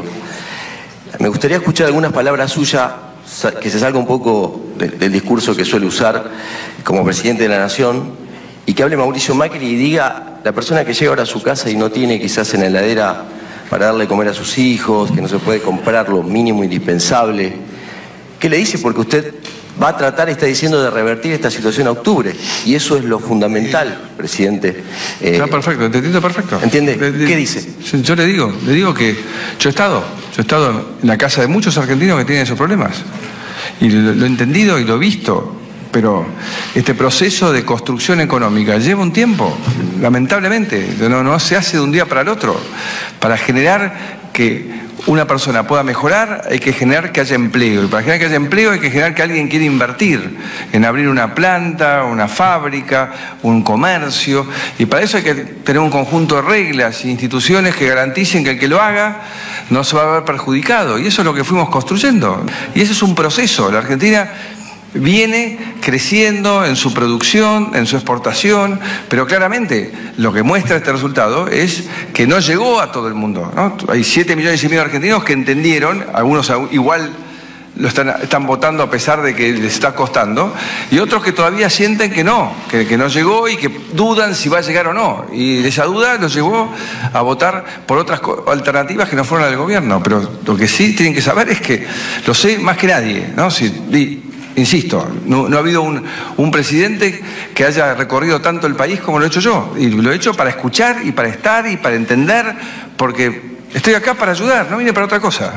Me gustaría escuchar algunas palabras suyas que se salga un poco del discurso que suele usar como presidente de la Nación, y que hable Mauricio Macri y diga, la persona que llega ahora a su casa y no tiene quizás en la heladera para darle comer a sus hijos, que no se puede comprar lo mínimo indispensable, ¿qué le dice? Porque usted va a tratar, está diciendo, de revertir esta situación a octubre. Y eso es lo fundamental, presidente.
Está perfecto, te entiendo perfecto.
¿Entiende? ¿Qué dice?
Yo le digo que yo he estado en la casa de muchos argentinos que tienen esos problemas. Y lo he entendido y lo he visto. Pero este proceso de construcción económica lleva un tiempo, lamentablemente. No se hace de un día para el otro. Para generar que una persona pueda mejorar, hay que generar que haya empleo. Y para generar que haya empleo hay que generar que alguien quiera invertir en abrir una planta, una fábrica, un comercio. Y para eso hay que tener un conjunto de reglas e instituciones que garanticen que el que lo haga no se va a ver perjudicado. Y eso es lo que fuimos construyendo. Y ese es un proceso. La Argentina viene creciendo en su producción, en su exportación, pero claramente lo que muestra este resultado es que no llegó a todo el mundo, ¿no? Hay 7,5 millones de argentinos que entendieron, algunos igual lo están votando a pesar de que les está costando, y otros que todavía sienten que no llegó y que dudan si va a llegar o no. Y esa duda los llevó a votar por otras alternativas que no fueron al gobierno. Pero lo que sí tienen que saber es que, lo sé más que nadie, ¿no? Insisto, no ha habido un presidente que haya recorrido tanto el país como lo he hecho yo. Y lo he hecho para escuchar y para estar y para entender, porque estoy acá para ayudar, no vine para otra cosa.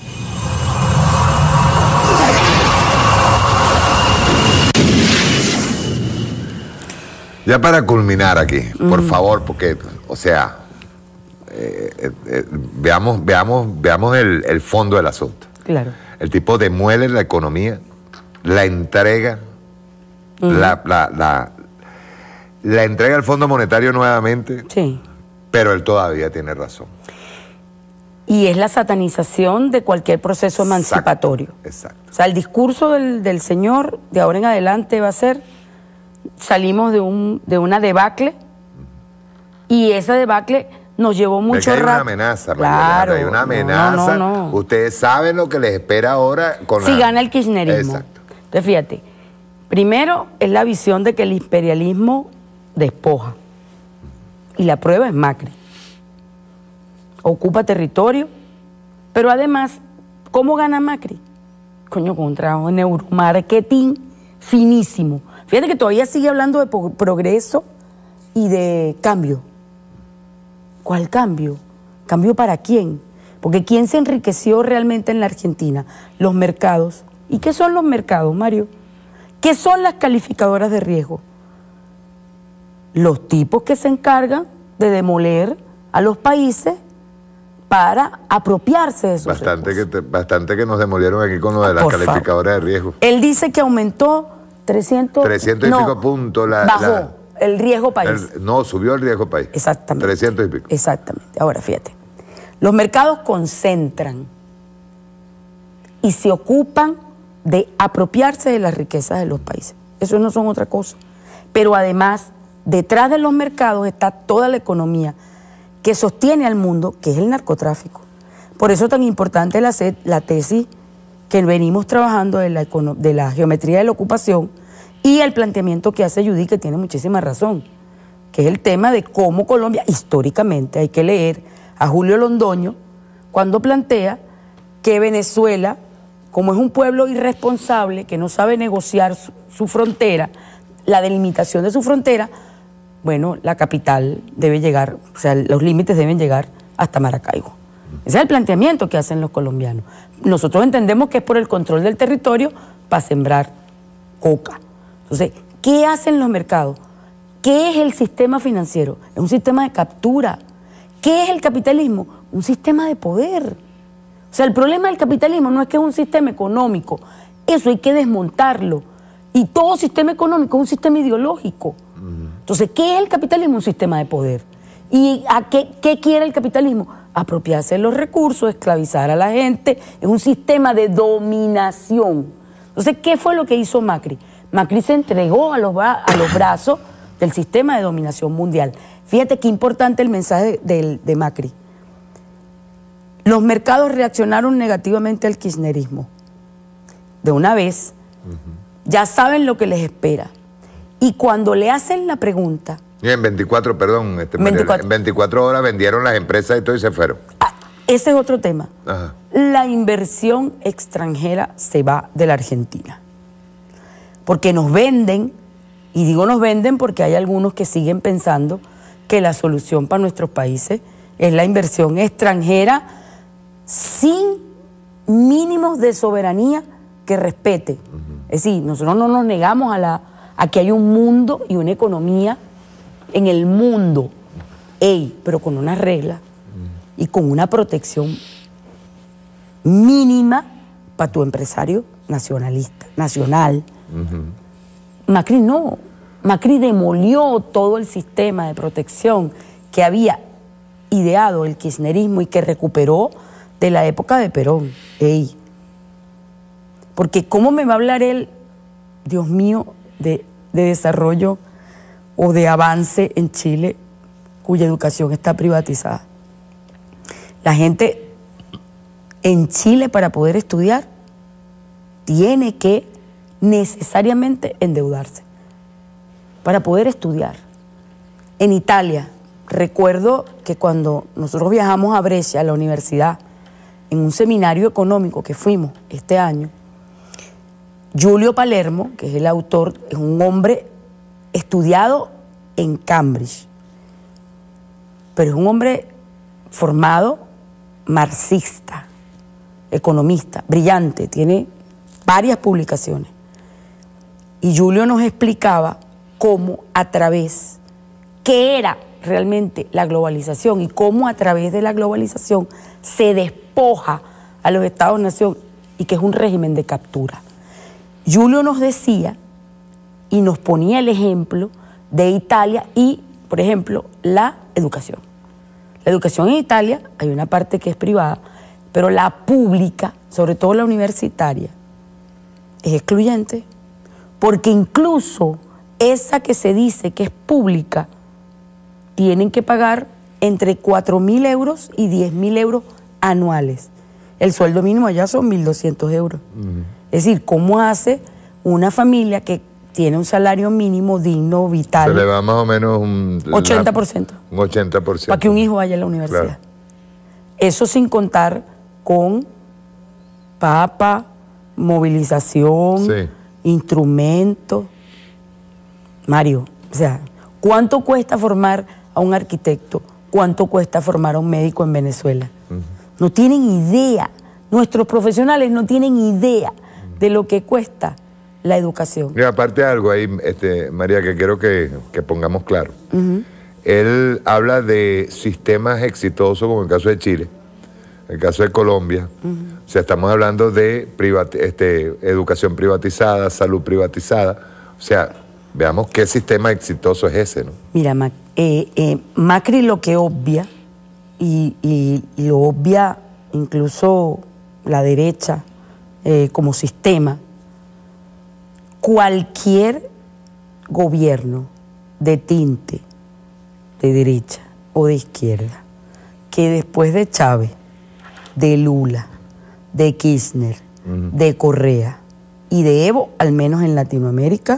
Ya para culminar aquí, por favor, porque, o sea, veamos el fondo del asunto.
Claro.
El tipo demuele la economía, la entrega, la entrega al Fondo Monetario nuevamente,
sí,
pero él todavía tiene razón.
Y es la satanización de cualquier proceso emancipatorio.
Exacto.
O sea, el discurso del señor de ahora en adelante va a ser, salimos de una debacle, y esa debacle nos llevó mucho rato.
Hay una amenaza,
claro,
Mariana, hay una amenaza.
No.
Ustedes saben lo que les espera ahora con
si gana el kirchnerismo.
Exacto.
Entonces, fíjate, primero es la visión de que el imperialismo despoja. Y la prueba es Macri. Ocupa territorio, pero además, ¿cómo gana Macri? Coño, con un trabajo de neuromarketing finísimo. Fíjate que todavía sigue hablando de progreso y de cambio. ¿Cuál cambio? ¿Cambio para quién? Porque ¿quién se enriqueció realmente en la Argentina? Los mercados. ¿Y qué son los mercados, Mario? ¿Qué son las calificadoras de riesgo? Los tipos que se encargan de demoler a los países para apropiarse de esos recursos.
Bastante que nos demolieron aquí con lo de las calificadoras de riesgo.
Él dice que aumentó 300
y pico puntos.
Bajó el riesgo país.
No, subió el riesgo país.
Exactamente.
300 y pico.
Exactamente. Ahora, fíjate. Los mercados concentran y se ocupan de apropiarse de las riquezas de los países. Eso no son otra cosa. Pero además, detrás de los mercados está toda la economía que sostiene al mundo, que es el narcotráfico. Por eso es tan importante la tesis que venimos trabajando de la geometría de la ocupación y el planteamiento que hace Judy, que tiene muchísima razón, que es el tema de cómo Colombia, históricamente, hay que leer a Julio Londoño, cuando plantea que Venezuela, como es un pueblo irresponsable, que no sabe negociar su frontera, la delimitación de su frontera, bueno, la capital debe llegar, o sea, los límites deben llegar hasta Maracaibo. Ese es el planteamiento que hacen los colombianos. Nosotros entendemos que es por el control del territorio para sembrar coca. Entonces, ¿qué hacen los mercados? ¿Qué es el sistema financiero? Es un sistema de captura. ¿Qué es el capitalismo? Un sistema de poder. O sea, el problema del capitalismo no es que es un sistema económico. Eso hay que desmontarlo. Y todo sistema económico es un sistema ideológico. Entonces, ¿qué es el capitalismo? Un sistema de poder. ¿Y a qué quiere el capitalismo? Apropiarse de los recursos, esclavizar a la gente. Es un sistema de dominación. Entonces, ¿qué fue lo que hizo Macri? Macri se entregó a los brazos del sistema de dominación mundial. Fíjate qué importante el mensaje de Macri. Los mercados reaccionaron negativamente al kirchnerismo. De una vez, ya saben lo que les espera. Y cuando le hacen la pregunta...
Y en 24, perdón, en 24 horas vendieron las empresas y todo y se fueron.
Ese es otro tema.
Ajá.
La inversión extranjera se va de la Argentina. Porque nos venden, y digo nos venden porque hay algunos que siguen pensando que la solución para nuestros países es la inversión extranjera sin mínimos de soberanía que respete. Es decir, nosotros no nos negamos a que hay un mundo y una economía en el mundo, pero con unas reglas y con una protección mínima para tu empresario nacionalista, nacional. Macri no. Macri demolió todo el sistema de protección que había ideado el kirchnerismo y que recuperó de la época de Perón. Porque ¿cómo me va a hablar él, Dios mío, de desarrollo o de avance en Chile cuya educación está privatizada? La gente en Chile, para poder estudiar, tiene que necesariamente endeudarse para poder estudiar. En Italia, recuerdo que cuando nosotros viajamos a Brescia, a la universidad, en un seminario económico que fuimos este año, Giulio Palermo, que es el autor, es un hombre estudiado en Cambridge, pero es un hombre formado marxista, economista, brillante, tiene varias publicaciones. Y Giulio nos explicaba cómo a través, qué era realmente la globalización y cómo a través de la globalización se despoja a los Estados-nación y que es un régimen de captura. Giulio nos decía y nos ponía el ejemplo de Italia y, por ejemplo, la educación. La educación en Italia, hay una parte que es privada, pero la pública, sobre todo la universitaria, es excluyente, porque incluso esa que se dice que es pública, tienen que pagar entre 4.000 euros y 10.000 euros anuales. El sueldo mínimo allá son 1.200 euros. Es decir, ¿cómo hace una familia que tiene un salario mínimo digno, vital?
Se le va más o menos un
80%.
Un 80%.
Para que un hijo vaya a la universidad.
Claro.
Eso sin contar con papa, movilización,
Sí.
instrumentos. Mario, o sea, ¿cuánto cuesta formar a un arquitecto? ¿Cuánto cuesta formar a un médico en Venezuela? No tienen idea. Nuestros profesionales no tienen idea de lo que cuesta la educación.
Y aparte algo ahí, María, que quiero que pongamos claro. Él habla de sistemas exitosos, como el caso de Chile, el caso de Colombia. O sea, estamos hablando de educación privatizada, salud privatizada. O sea, veamos qué sistema exitoso es ese, ¿no?
Mira, Macri lo que obvia, y lo obvia incluso la derecha como sistema, cualquier gobierno de tinte, de derecha o de izquierda, que después de Chávez, de Lula, de Kirchner, de Correa y de Evo, al menos en Latinoamérica,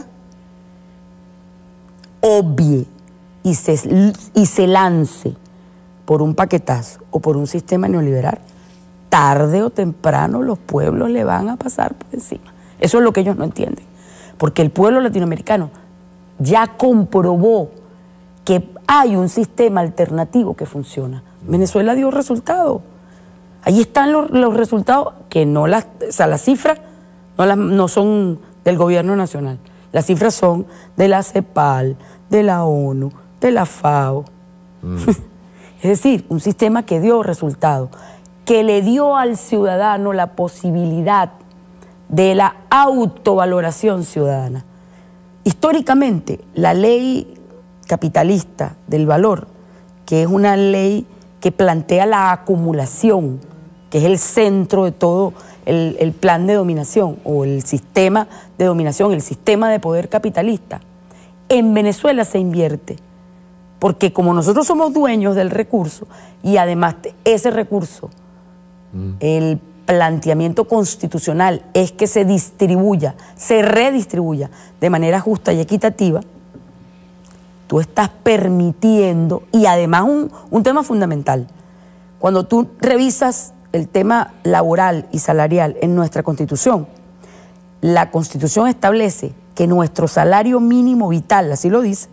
obvie y se lance por un paquetazo o por un sistema neoliberal, tarde o temprano los pueblos le van a pasar por encima. Eso es lo que ellos no entienden. Porque el pueblo latinoamericano ya comprobó que hay un sistema alternativo que funciona. Venezuela dio resultados. Ahí están los resultados, que no las cifras no son del gobierno nacional. Las cifras son de la CEPAL, de la ONU, de la FAO. Es decir, un sistema que dio resultados, que le dio al ciudadano la posibilidad de la autovaloración ciudadana. Históricamente, la ley capitalista del valor, que es una ley que plantea la acumulación, que es el centro de todo el plan de dominación o el sistema de dominación, el sistema de poder capitalista, en Venezuela se invierte. Porque como nosotros somos dueños del recurso y además de ese recurso, el planteamiento constitucional es que se distribuya, se redistribuya de manera justa y equitativa, tú estás permitiendo, y además un tema fundamental, cuando tú revisas el tema laboral y salarial en nuestra Constitución, la Constitución establece que nuestro salario mínimo vital, así lo dice,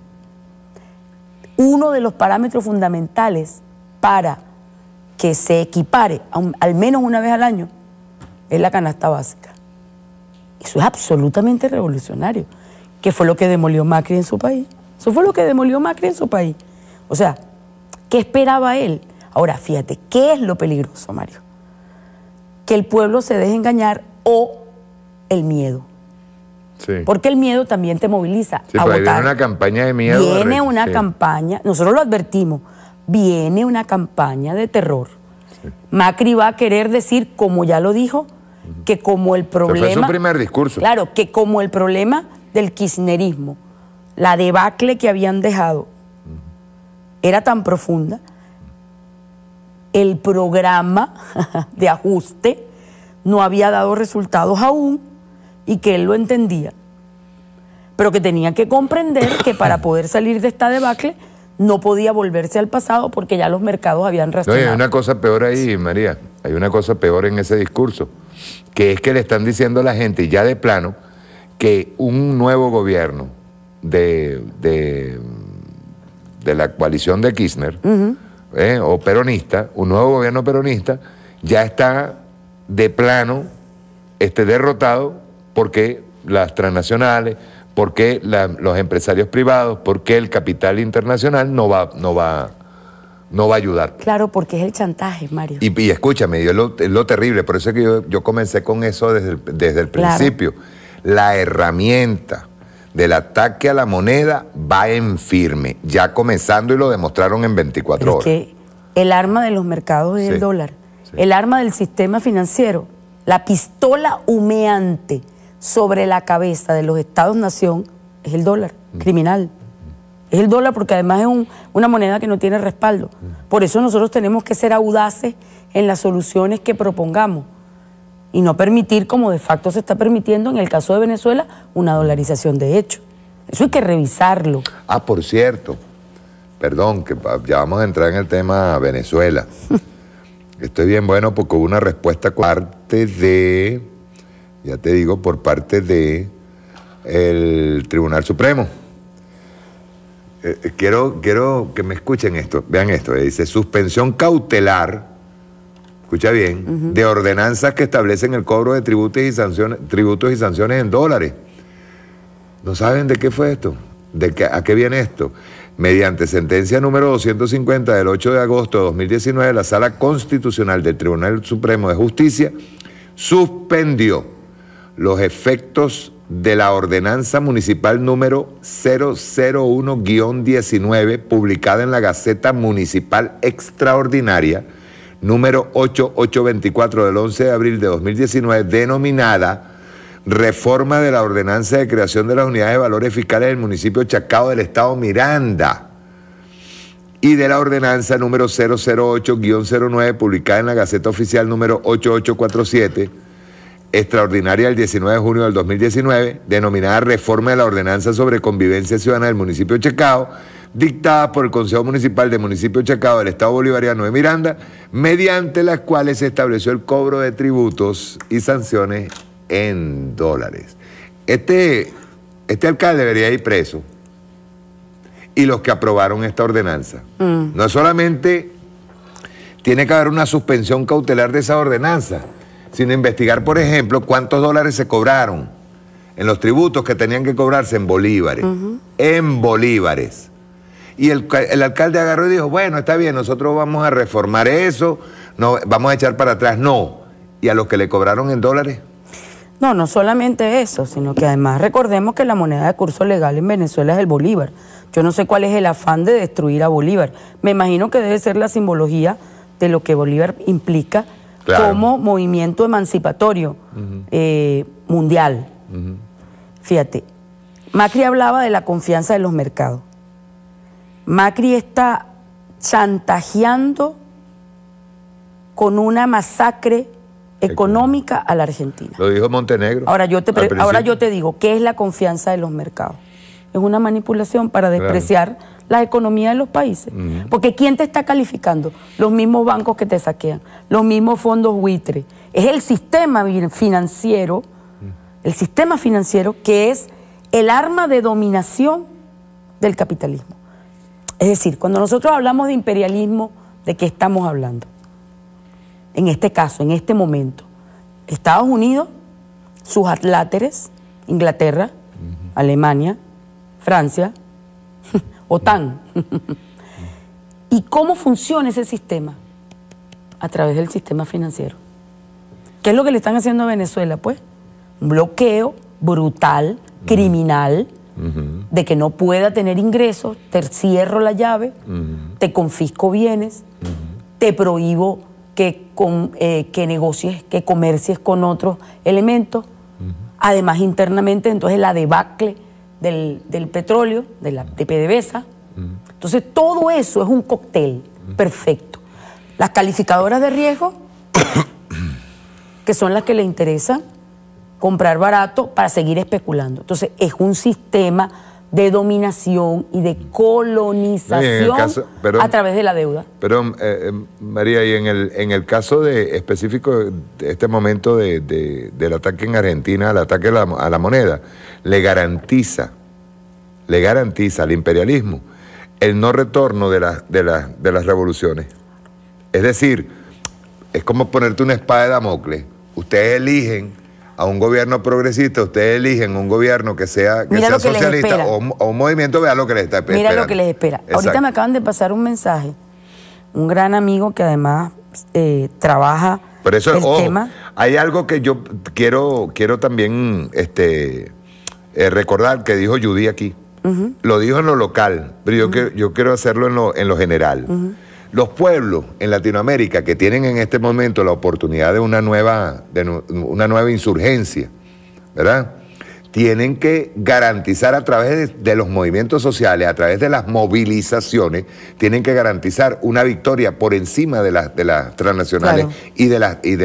uno de los parámetros fundamentales para que se equipare al menos una vez al año es la canasta básica. Eso es absolutamente revolucionario, que fue lo que demolió Macri en su país. Eso fue lo que demolió Macri en su país. O sea, ¿qué esperaba él? Ahora, fíjate, ¿qué es lo peligroso, Mario? Que el pueblo se deje engañar o el miedo.
Sí.
Porque el miedo también te moviliza
Sí,
a
pero ahí
votar.
viene una campaña de miedo.
Viene una campaña, nosotros lo advertimos, viene una campaña de terror. Macri va a querer decir, como ya lo dijo, que como el problema...
Ese fue su primer discurso.
Claro, que como el problema del kirchnerismo, la debacle que habían dejado era tan profunda, el programa de ajuste no había dado resultados aún y que él lo entendía, pero que tenía que comprender que para poder salir de esta debacle no podía volverse al pasado porque ya los mercados habían
No, y
reaccionado.
hay una cosa peor ahí, María, hay una cosa peor en ese discurso, que es que le están diciendo a la gente ya de plano que un nuevo gobierno de la coalición de Kirchner, o peronista, un nuevo gobierno peronista, ya está de plano derrotado porque las transnacionales, porque los empresarios privados, porque el capital internacional no va a ayudar.
Claro, porque es el chantaje, Mario.
Y escúchame, es lo terrible, por eso es que yo comencé con eso desde el principio. La herramienta del ataque a la moneda va en firme, ya comenzando y lo demostraron en 24 horas.
Que El arma de los mercados es el dólar. El arma del sistema financiero, la pistola humeante sobre la cabeza de los estados-nación es el dólar criminal. Es el dólar porque además es una moneda que no tiene respaldo. Por eso nosotros tenemos que ser audaces en las soluciones que propongamos y no permitir, como de facto se está permitiendo en el caso de Venezuela, una dolarización de hecho. Eso hay que revisarlo.
Ah, por cierto, perdón, que ya vamos a entrar en el tema Venezuela. Estoy bien bueno porque hubo una respuesta por parte de, ya te digo, por parte de el Tribunal Supremo. Quiero que me escuchen esto, vean esto, dice suspensión cautelar, escucha bien, de ordenanzas que establecen el cobro de tributos y sanciones en dólares. ¿No saben de qué fue esto? ¿A qué viene esto? Mediante sentencia número 250 del 8 de agosto de 2019, la Sala Constitucional del Tribunal Supremo de Justicia suspendió los efectos de la ordenanza municipal número 001-19, publicada en la Gaceta Municipal Extraordinaria, número 8824 del 11 de abril de 2019, denominada Reforma de la Ordenanza de Creación de las Unidades de Valores Fiscales del municipio Chacao del Estado Miranda, y de la ordenanza número 008-09, publicada en la Gaceta Oficial número 8847, extraordinaria del 19 de junio del 2019, denominada Reforma de la Ordenanza sobre Convivencia Ciudadana del municipio Chacao, dictada por el Consejo Municipal del municipio Chacao del Estado Bolivariano de Miranda, mediante las cuales se estableció el cobro de tributos y sanciones en dólares. Este alcalde debería ir preso, y los que aprobaron esta ordenanza. No solamente tiene que haber una suspensión cautelar de esa ordenanza, sino investigar, por ejemplo, cuántos dólares se cobraron en los tributos que tenían que cobrarse en bolívares. En bolívares. Y el alcalde agarró y dijo, bueno, está bien, nosotros vamos a reformar eso, no, vamos a echar para atrás. No. ¿Y a los que le cobraron en dólares?
No, no solamente eso, sino que además recordemos que la moneda de curso legal en Venezuela es el bolívar. Yo no sé cuál es el afán de destruir a Bolívar. Me imagino que debe ser la simbología de lo que Bolívar implica, claro, como movimiento emancipatorio mundial. Fíjate, Macri hablaba de la confianza de los mercados. Macri está chantajeando con una masacre económica a la Argentina.
Lo dijo Montenegro.
Ahora yo te digo, ¿qué es la confianza de los mercados? Es una manipulación para despreciar la economía de los países. Porque ¿quién te está calificando? Los mismos bancos que te saquean, los mismos fondos buitre. Es el sistema financiero, que es el arma de dominación del capitalismo. Es decir, cuando nosotros hablamos de imperialismo, ¿de qué estamos hablando? En este caso, en este momento, Estados Unidos, sus adláteres, Inglaterra, Alemania, Francia, OTAN. ¿Y cómo funciona ese sistema? A través del sistema financiero. ¿Qué es lo que le están haciendo a Venezuela? Pues un bloqueo brutal, criminal, de que no pueda tener ingresos, te cierro la llave, te confisco bienes, te prohíbo que negocies, que comercies con otros elementos. Además, internamente, entonces la debacle del petróleo, de PDVSA. Entonces, todo eso es un cóctel perfecto. Las calificadoras de riesgo, que son las que le interesan comprar barato para seguir especulando. Entonces, es un sistema de dominación y de colonización a través de la deuda.
Pero, María, y en el caso específico de este momento del ataque en Argentina, el ataque a la moneda, le garantiza al imperialismo el no retorno de las revoluciones. Es decir, es como ponerte una espada de Damocles. Ustedes eligen a un gobierno progresista, ustedes eligen un gobierno que sea socialista o un movimiento, vea lo que les está esperando.
Mira lo que les espera. Exacto. Ahorita me acaban de pasar un mensaje, un gran amigo que además trabaja
pero eso,
el tema.
Hay algo que yo quiero también recordar que dijo Judy aquí. Lo dijo en lo local, pero yo quiero hacerlo en lo general. Los pueblos en Latinoamérica que tienen en este momento la oportunidad de una nueva insurgencia, ¿verdad? Tienen que garantizar a través de los movimientos sociales, a través de las movilizaciones, tienen que garantizar una victoria por encima de las transnacionales, claro, y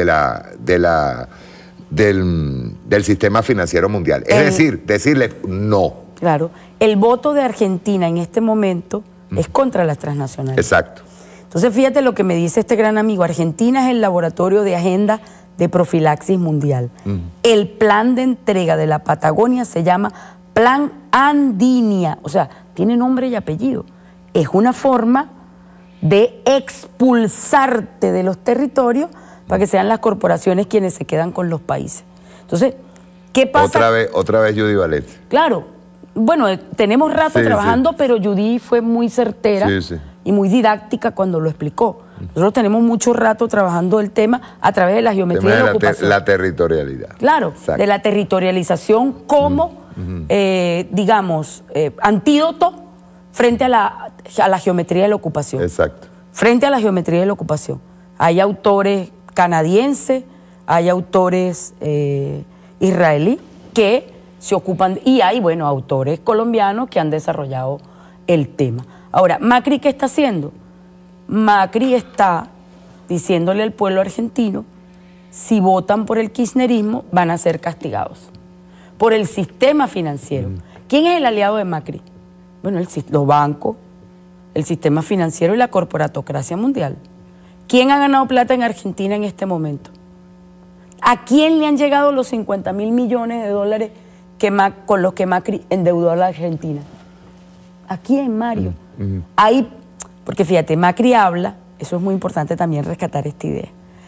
del sistema financiero mundial. Es decir, decirle no.
Claro. El voto de Argentina en este momento es contra las transnacionales.
Exacto.
Entonces, fíjate lo que me dice este gran amigo. Argentina es el laboratorio de agenda de profilaxis mundial. El plan de entrega de la Patagonia se llama Plan Andinia. O sea, tiene nombre y apellido. Es una forma de expulsarte de los territorios para que sean las corporaciones quienes se quedan con los países. Entonces, ¿qué pasa?
Otra vez Judy Valente.
Claro. Bueno, tenemos rato trabajando, pero Judy fue muy certera y muy didáctica cuando lo explicó. Nosotros tenemos mucho rato trabajando el tema a través de la geometría de la ocupación.
La territorialidad.
Claro, de la territorialización como, digamos, antídoto frente a la geometría de la ocupación.
Exacto.
Frente a la geometría de la ocupación. Hay autores canadienses, hay autores israelíes que se ocupan, y hay, bueno, autores colombianos que han desarrollado el tema. Ahora, ¿Macri qué está haciendo? Macri está diciéndole al pueblo argentino, si votan por el kirchnerismo, van a ser castigados por el sistema financiero. ¿Quién es el aliado de Macri? Bueno, los bancos, el sistema financiero y la corporatocracia mundial. ¿Quién ha ganado plata en Argentina en este momento? ¿A quién le han llegado los 50.000 millones de dólares con los que Macri endeudó a la Argentina? ¿A quién, Mario? Ahí, porque fíjate, Macri habla, eso es muy importante también rescatar esta idea.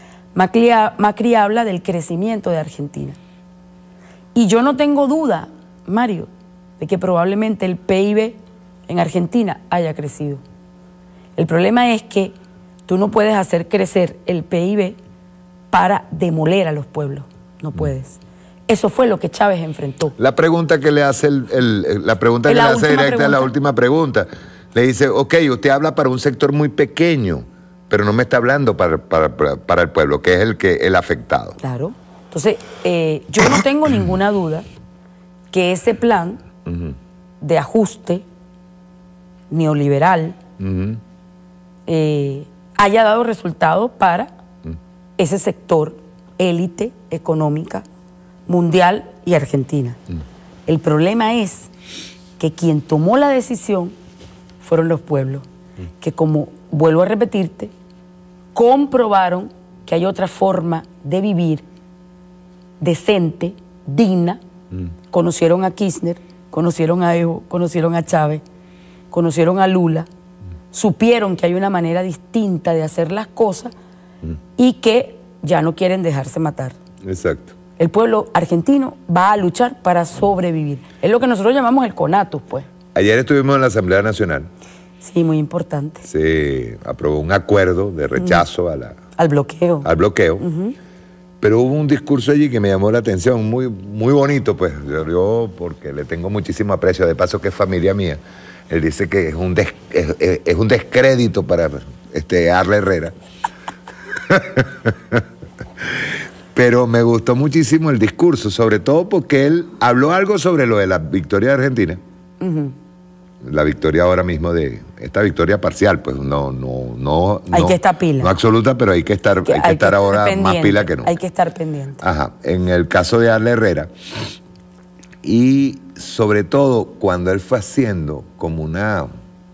Macri habla del crecimiento de Argentina. Y yo no tengo duda, Mario, de que probablemente el PIB en Argentina haya crecido. El problema es que tú no puedes hacer crecer el PIB para demoler a los pueblos. No puedes. Eso fue lo que Chávez enfrentó.
La pregunta que le hace la pregunta que le hace directa a la última pregunta. Le dice, ok, usted habla para un sector muy pequeño, pero no me está hablando para el pueblo, que es el afectado.
Claro. Entonces, yo no tengo ninguna duda que ese plan de ajuste neoliberal haya dado resultado para ese sector élite económica mundial y Argentina. El problema es que quien tomó la decisión fueron los pueblos, que, como vuelvo a repetirte, comprobaron que hay otra forma de vivir decente, digna. Conocieron a Kirchner, conocieron a Evo, conocieron a Chávez, conocieron a Lula, supieron que hay una manera distinta de hacer las cosas y que ya no quieren dejarse matar.
Exacto.
El pueblo argentino va a luchar para sobrevivir. Es lo que nosotros llamamos el CONATUS, pues.
Ayer estuvimos en la Asamblea Nacional.
Sí, muy importante.
Se aprobó un acuerdo de rechazo
al bloqueo.
Al bloqueo. Pero hubo un discurso allí que me llamó la atención, muy, muy bonito, pues. Yo, porque le tengo muchísimo aprecio, de paso que es familia mía. Él dice que es un descrédito para Arle Herrera. Pero me gustó muchísimo el discurso, sobre todo porque él habló algo sobre lo de la victoria de Argentina. La victoria ahora mismo esta victoria parcial, pues no
hay que estar pila.
No absoluta, pero hay que estar ahora más pila que no.
Hay que estar pendiente.
Ajá. En el caso de Arle Herrera, y sobre todo cuando él fue haciendo como una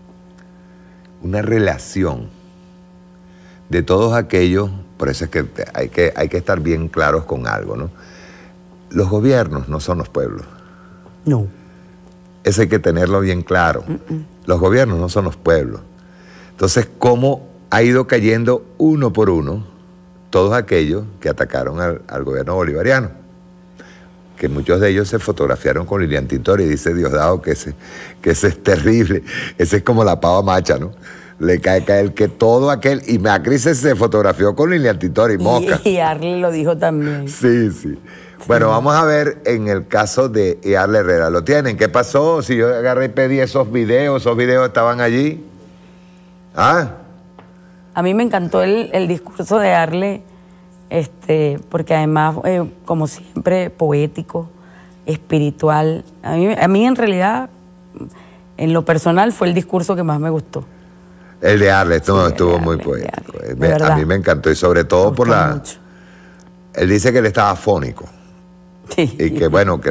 relación de todos aquellos. Por eso es que hay que estar bien claros con algo, ¿no? Los gobiernos no son los pueblos.
No.
Eso hay que tenerlo bien claro. Los gobiernos no son los pueblos. Entonces, ¿cómo ha ido cayendo uno por uno todos aquellos que atacaron al gobierno bolivariano? Que muchos de ellos se fotografiaron con Lilian Tintori, y dice Diosdado que ese es terrible. Ese es como la pava macha, ¿no? Le cae el que todo aquel... Y Macri se fotografió con Lilian Tintori, Mosca.
Y Arle lo dijo también.
Sí. Bueno, vamos a ver en el caso de Arle Herrera. ¿Lo tienen? ¿Qué pasó? Si yo agarré y pedí esos videos estaban allí. ¿Ah?
A mí me encantó el discurso de Arle, porque además, como siempre, poético, espiritual. A mí en realidad, en lo personal, fue el discurso que más me gustó.
El de Arle estuvo muy poético. A mí me encantó, y sobre todo por la... Mucho. Él dice que él estaba afónico. Sí. Y que bueno, que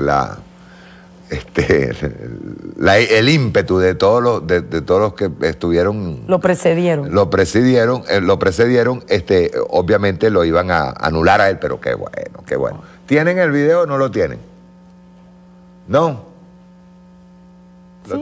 el ímpetu de todos los que estuvieron... Lo precedieron, obviamente lo iban a anular a él, pero qué bueno, qué bueno. ¿Tienen el video o no lo tienen? ¿No?
Sí.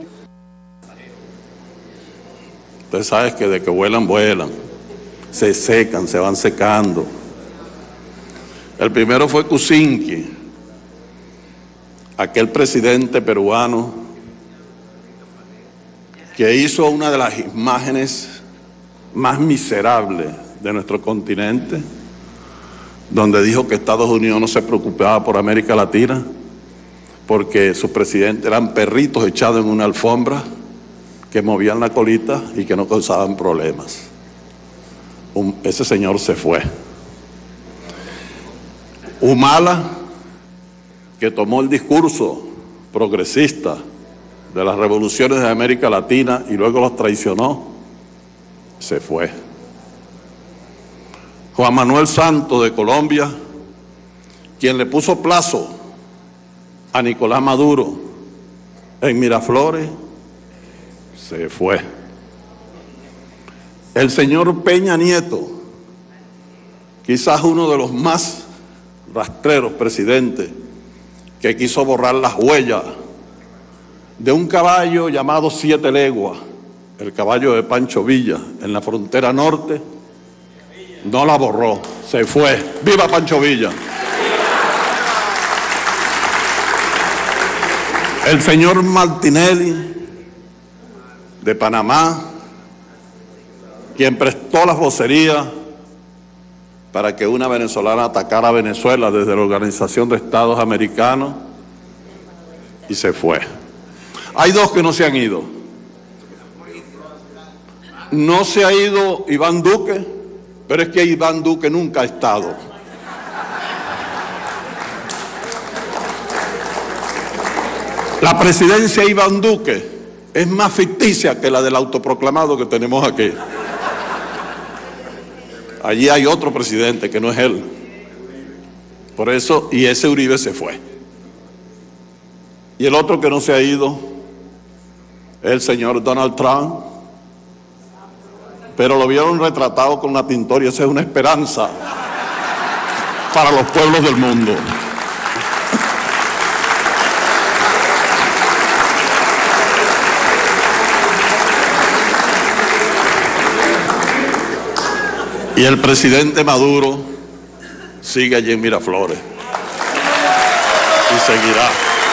Usted sabe que de que vuelan, vuelan. Se secan, se van secando. El primero fue Kuczynski, aquel presidente peruano que hizo una de las imágenes más miserables de nuestro continente, donde dijo que Estados Unidos no se preocupaba por América Latina, porque sus presidentes eran perritos echados en una alfombra que movían la colita y que no causaban problemas. Ese señor se fue. Humala, que tomó el discurso progresista de las revoluciones de América Latina y luego los traicionó, se fue. Juan Manuel Santos de Colombia, quien le puso plazo a Nicolás Maduro en Miraflores, se fue. El señor Peña Nieto, quizás uno de los más rastreros presidentes, que quiso borrar las huellas de un caballo llamado 7 leguas, el caballo de Pancho Villa, en la frontera norte, no la borró, se fue. ¡Viva Pancho Villa! El señor Martinelli, de Panamá, quien prestó las vocerías para que una venezolana atacara a Venezuela desde la Organización de Estados Americanos, y se fue. Hay dos que no se han ido. No se ha ido Iván Duque, pero es que Iván Duque nunca ha estado. La presidencia de Iván Duque es más ficticia que la del autoproclamado que tenemos aquí. Allí hay otro presidente que no es él. Por eso, y ese Uribe se fue. Y el otro que no se ha ido es el señor Donald Trump. Pero lo vieron retratado con una tintoria. Esa es una esperanza para los pueblos del mundo. Y el presidente Maduro sigue allí en Miraflores y seguirá.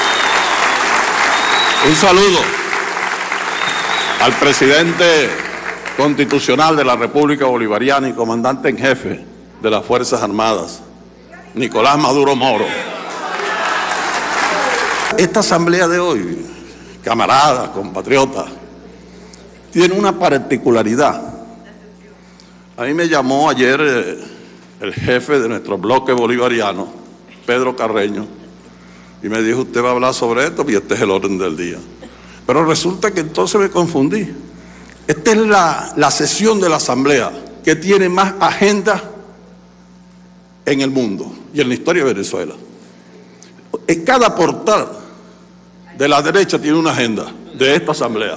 Un saludo al presidente constitucional de la República Bolivariana y comandante en jefe de las Fuerzas Armadas, Nicolás Maduro Moro. Esta asamblea de hoy, camaradas, compatriotas, tiene una particularidad. A mí me llamó ayer el jefe de nuestro bloque bolivariano, Pedro Carreño, y me dijo: usted va a hablar sobre esto y este es el orden del día. Pero resulta que entonces me confundí. Esta es la sesión de la asamblea que tiene más agenda en el mundo y en la historia de Venezuela. En cada portal de la derecha tiene una agenda de esta asamblea.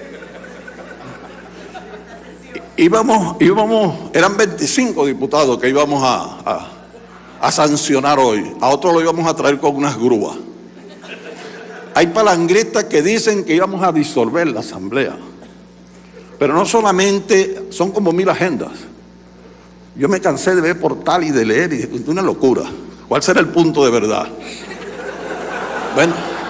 Eran 25 diputados que íbamos a sancionar hoy. A otros lo íbamos a traer con unas grúas. Hay palangristas que dicen que íbamos a disolver la asamblea. Pero no solamente, son como 1000 agendas. Yo me cansé de ver portal y de leer, y es una locura. ¿Cuál será el punto de verdad? Bueno,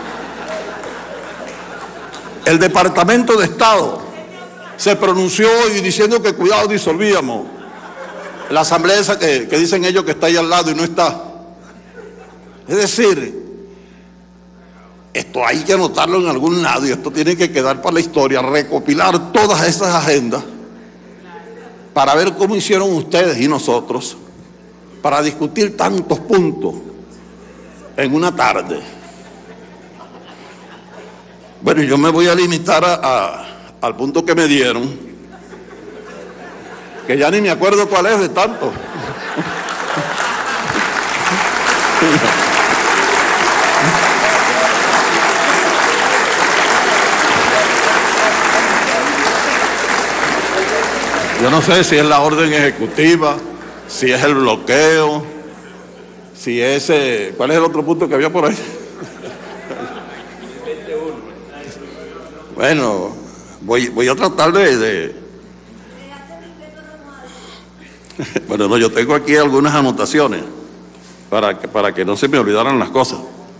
el Departamento de Estado se pronunció hoy diciendo que cuidado, disolvíamos la asamblea esa que dicen ellos que está ahí al lado y no está. Es decir, esto hay que anotarlo en algún lado y esto tiene que quedar para la historia, recopilar todas esas agendas para ver cómo hicieron ustedes y nosotros para discutir tantos puntos en una tarde. Bueno, yo me voy a limitar al punto que me dieron, que ya ni me acuerdo cuál es de tanto. Yo no sé si es la orden ejecutiva, si es el bloqueo, si es... ¿cuál es el otro punto que había por ahí? Bueno, voy a tratar de... Bueno, no, yo tengo aquí algunas anotaciones para que no se me olvidaran las cosas.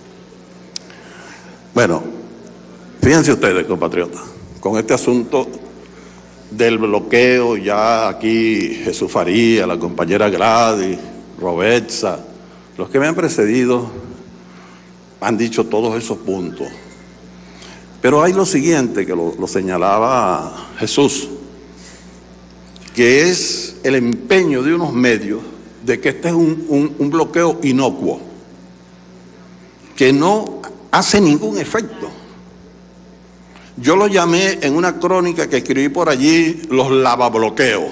Bueno, fíjense ustedes, compatriotas, con este asunto del bloqueo, ya aquí Jesús Faría, la compañera Gladys, Robertsa, los que me han precedido han dicho todos esos puntos. Pero hay lo siguiente, que lo señalaba Jesús, que es el empeño de unos medios de que este es un bloqueo inocuo, que no hace ningún efecto. Yo lo llamé en una crónica que escribí por allí los lavabloqueos,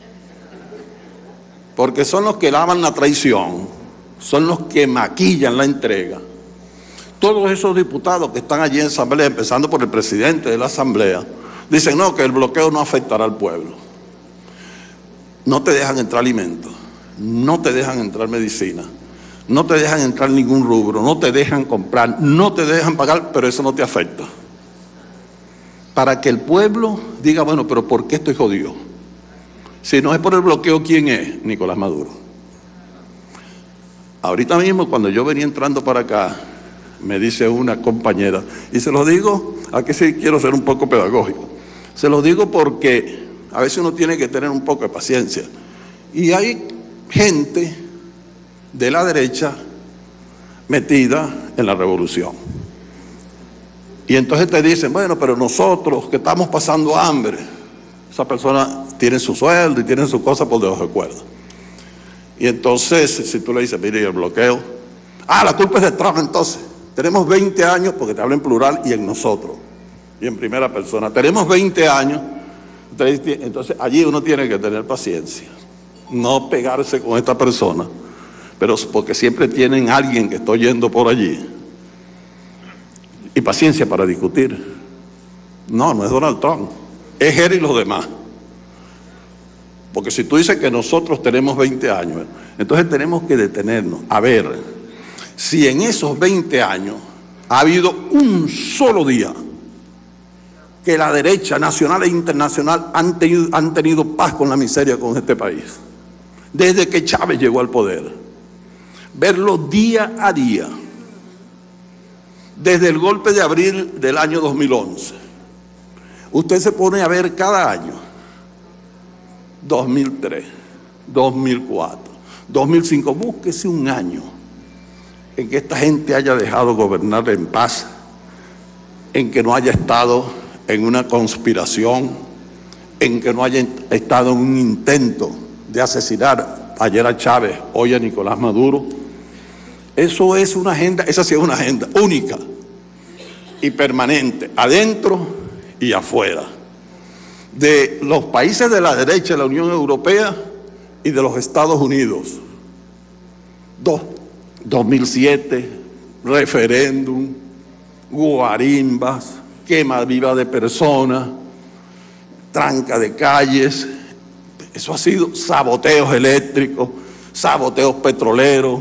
porque son los que lavan la traición, son los que maquillan la entrega. Todos esos diputados que están allí en asamblea, empezando por el presidente de la asamblea, dicen no, que el bloqueo no afectará al pueblo. No te dejan entrar alimentos, no te dejan entrar medicina, no te dejan entrar ningún rubro, no te dejan comprar, no te dejan pagar, pero eso no te afecta. Para que el pueblo diga, bueno, pero ¿por qué estoy jodido? Si no es por el bloqueo, ¿quién es? Nicolás Maduro. Ahorita mismo, cuando yo venía entrando para acá, me dice una compañera, y se lo digo, aquí sí quiero ser un poco pedagógico, se lo digo porque a veces uno tiene que tener un poco de paciencia. Y hay gente de la derecha metida en la revolución. Y entonces te dicen, bueno, pero nosotros que estamos pasando hambre, esa persona tiene su sueldo y tiene su cosa por debajo de cuerda. Y entonces, si tú le dices, mire, el bloqueo, la culpa es de Trump entonces. Tenemos 20 años, porque te hablo en plural y en nosotros, y en primera persona. Tenemos 20 años, entonces allí uno tiene que tener paciencia. No pegarse con esta persona, pero porque siempre tienen alguien que está oyendo por allí. Y paciencia para discutir. No es Donald Trump, es él y los demás. Porque si tú dices que nosotros tenemos 20 años, entonces tenemos que detenernos a ver si en esos 20 años ha habido un solo día que la derecha nacional e internacional han tenido paz con la miseria con este país. Desde que Chávez llegó al poder. Verlo día a día. Desde el golpe de abril del año 2011. Usted se pone a ver cada año. 2003, 2004, 2005. Búsquese un año en que esta gente haya dejado gobernar en paz, en que no haya estado en una conspiración, en que no haya estado en un intento de asesinar ayer a Chávez, hoy a Nicolás Maduro. Eso es una agenda, esa sí es una agenda única y permanente, adentro y afuera, de los países de la derecha de la Unión Europea y de los Estados Unidos. 2007, referéndum, guarimbas, quema viva de personas, tranca de calles. Eso ha sido saboteos eléctricos, saboteos petroleros,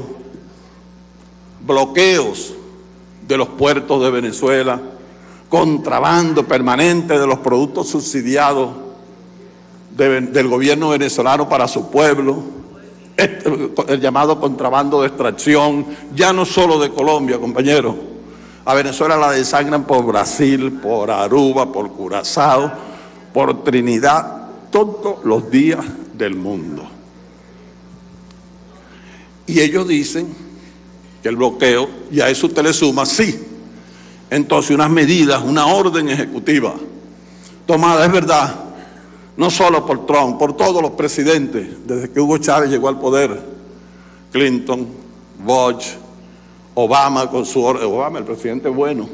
bloqueos de los puertos de Venezuela, contrabando permanente de los productos subsidiados del gobierno venezolano para su pueblo, el llamado contrabando de extracción, ya no solo de Colombia, compañeros. A Venezuela la desangran por Brasil, por Aruba, por Curazao, por Trinidad, todos los días del mundo. Y ellos dicen que el bloqueo, y a eso usted le suma, sí, entonces unas medidas, una orden ejecutiva tomada, es verdad, no solo por Trump, por todos los presidentes, desde que Hugo Chávez llegó al poder, Clinton, Bush, Obama, Obama, el presidente bueno,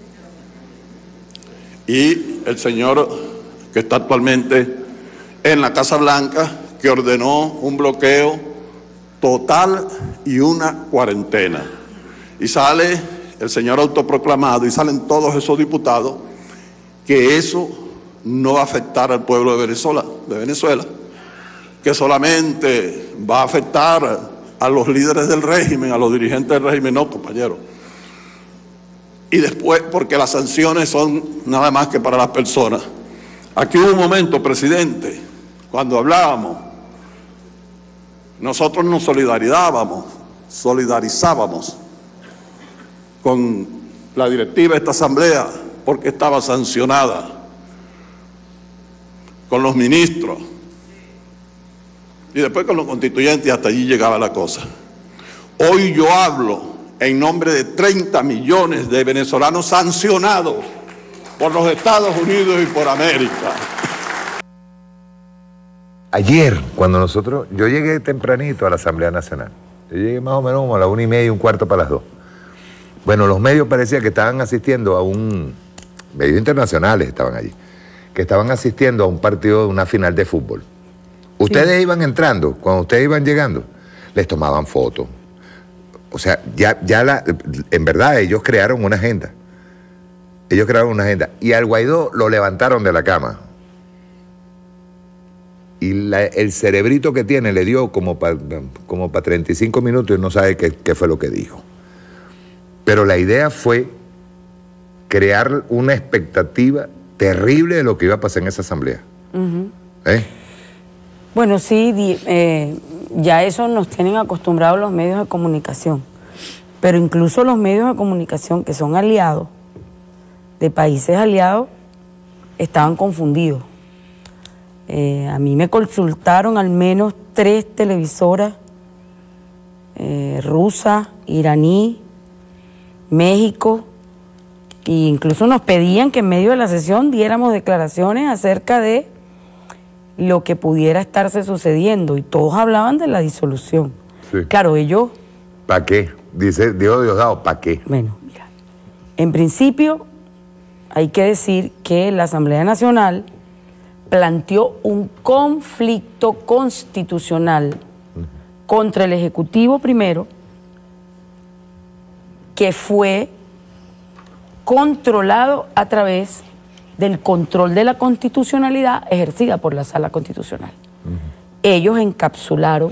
y el señor que está actualmente en la Casa Blanca, que ordenó un bloqueo total y una cuarentena. Y sale el señor autoproclamado y salen todos esos diputados que eso no va a afectar al pueblo de Venezuela, que solamente va a afectar a los líderes del régimen, a los dirigentes del régimen. No, compañero. Y después, porque las sanciones son nada más que para las personas. Aquí hubo un momento, presidente, cuando hablábamos, nosotros nos solidarizábamos con la directiva de esta asamblea porque estaba sancionada, con los ministros y después con los constituyentes, y hasta allí llegaba la cosa. Hoy yo hablo en nombre de 30 millones de venezolanos sancionados por los Estados Unidos y por América.
Ayer, cuando yo llegué tempranito a la Asamblea Nacional, yo llegué más o menos como a las 1:30, 1:15 para las 2. Bueno, los medios parecía que estaban asistiendo a medios internacionales estaban allí, que estaban asistiendo a un partido de una final de fútbol. Ustedes iban entrando, cuando ustedes iban llegando, les tomaban fotos. O sea, en verdad ellos crearon una agenda. Ellos crearon una agenda. Y al Guaidó lo levantaron de la cama. Y el cerebrito que tiene le dio como para 35 minutos y no sabe qué fue lo que dijo. Pero la idea fue crear una expectativa terrible de lo que iba a pasar en esa asamblea.
Bueno, sí, ya eso nos tienen acostumbrados los medios de comunicación. Pero incluso los medios de comunicación que son aliados, de países aliados, estaban confundidos. A mí me consultaron al menos 3 televisoras, rusa, iraní, México, e incluso nos pedían que en medio de la sesión diéramos declaraciones acerca de lo que pudiera estarse sucediendo, y todos hablaban de la disolución. Sí. Claro, ellos...
¿Para qué? Dijo Diosdado, ¿para qué?
Bueno, mira, en principio hay que decir que la Asamblea Nacional planteó un conflicto constitucional contra el Ejecutivo primero, que fue controlado a través del control de la constitucionalidad ejercida por la Sala Constitucional. Ellos encapsularon,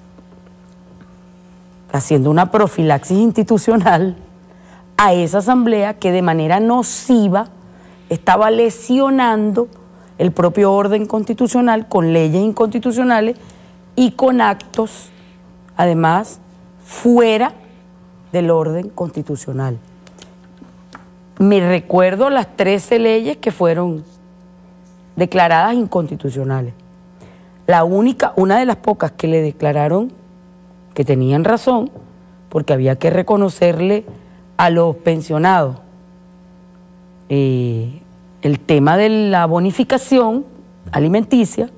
haciendo una profilaxis institucional, a esa asamblea que de manera nociva estaba lesionando el propio orden constitucional con leyes inconstitucionales y con actos, además, fuera del orden constitucional. Me recuerdo las 13 leyes que fueron declaradas inconstitucionales. Una de las pocas que le declararon que tenían razón, porque había que reconocerle a los pensionados el tema de la bonificación alimenticia,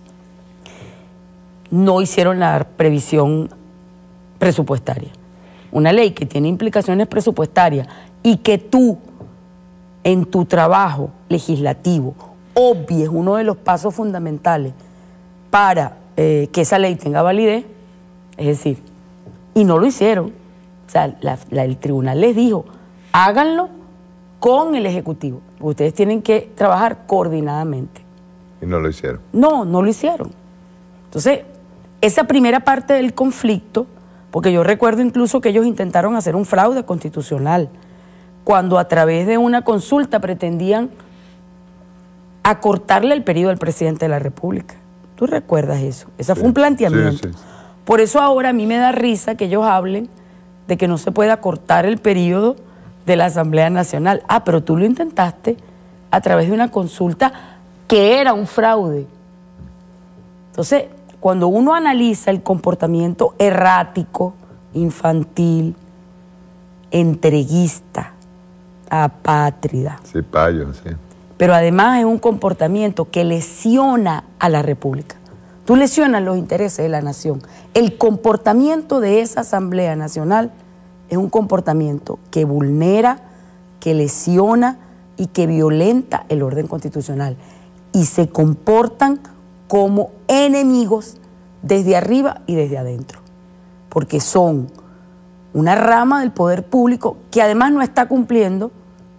no hicieron la previsión presupuestaria. Una ley que tiene implicaciones presupuestarias y que tú, en tu trabajo legislativo, obvies uno de los pasos fundamentales para que esa ley tenga validez, es decir, y no lo hicieron. O sea, el tribunal les dijo, háganlo con el Ejecutivo. Ustedes tienen que trabajar coordinadamente.
Y no lo hicieron.
No lo hicieron. Entonces, esa primera parte del conflicto, porque yo recuerdo incluso que ellos intentaron hacer un fraude constitucional, cuando a través de una consulta pretendían acortarle el periodo al presidente de la República. ¿Tú recuerdas eso? Ese fue un planteamiento. Sí. Por eso ahora a mí me da risa que ellos hablen de que no se puede acortar el periodo de la Asamblea Nacional. Ah, pero tú lo intentaste a través de una consulta que era un fraude. Entonces, cuando uno analiza el comportamiento errático, infantil, entreguista, apátrida, pero además es un comportamiento que lesiona a la República. Tú lesionas los intereses de la nación. El comportamiento de esa Asamblea Nacional es un comportamiento que vulnera, que lesiona y que violenta el orden constitucional. Y se comportan como enemigos desde arriba y desde adentro. Porque son una rama del poder público que además no está cumpliendo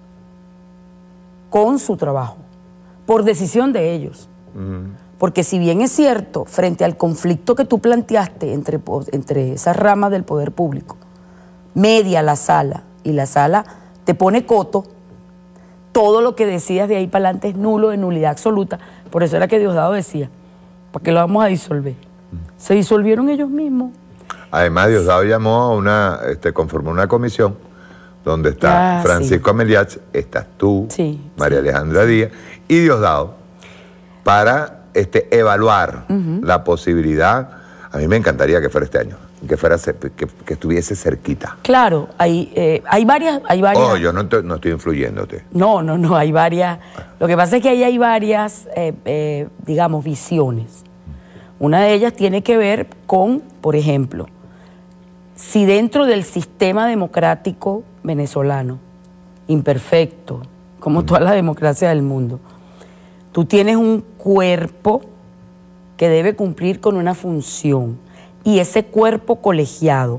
con su trabajo, por decisión de ellos. Porque si bien es cierto, frente al conflicto que tú planteaste entre esas ramas del poder público, media la sala y la sala te pone coto, todo lo que decías de ahí para adelante es nulo, de nulidad absoluta. Por eso era que Diosdado decía, ¿para qué lo vamos a disolver? Se disolvieron ellos mismos.
Además, Diosdado llamó a una, conformó una comisión donde está Francisco Ameliach, estás tú, María Alejandra Díaz y Diosdado, para evaluar la posibilidad. A mí me encantaría que fuera este año, que estuviese cerquita.
Claro, hay varias.
Oh, yo no estoy influyéndote.
No, hay varias. Lo que pasa es que ahí hay varias, digamos, visiones. Una de ellas tiene que ver con, por ejemplo, si dentro del sistema democrático venezolano, imperfecto, como toda la democracia del mundo, tú tienes un cuerpo que debe cumplir con una función, y ese cuerpo colegiado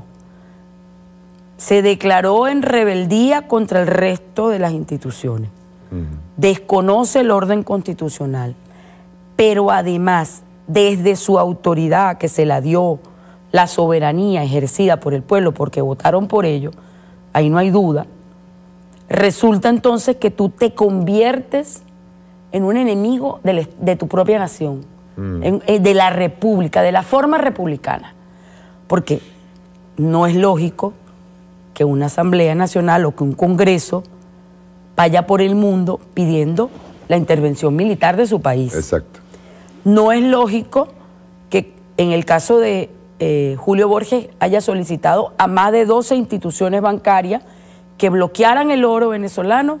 se declaró en rebeldía contra el resto de las instituciones, desconoce el orden constitucional, pero además, desde su autoridad que se la dio, la soberanía ejercida por el pueblo porque votaron por ello, ahí no hay duda, resulta entonces que tú te conviertes en un enemigo de tu propia nación, de la república, de la forma republicana. Porque no es lógico que una Asamblea Nacional o que un Congreso vaya por el mundo pidiendo la intervención militar de su país.
Exacto.
No es lógico que en el caso de Julio Borges haya solicitado a más de 12 instituciones bancarias que bloquearan el oro venezolano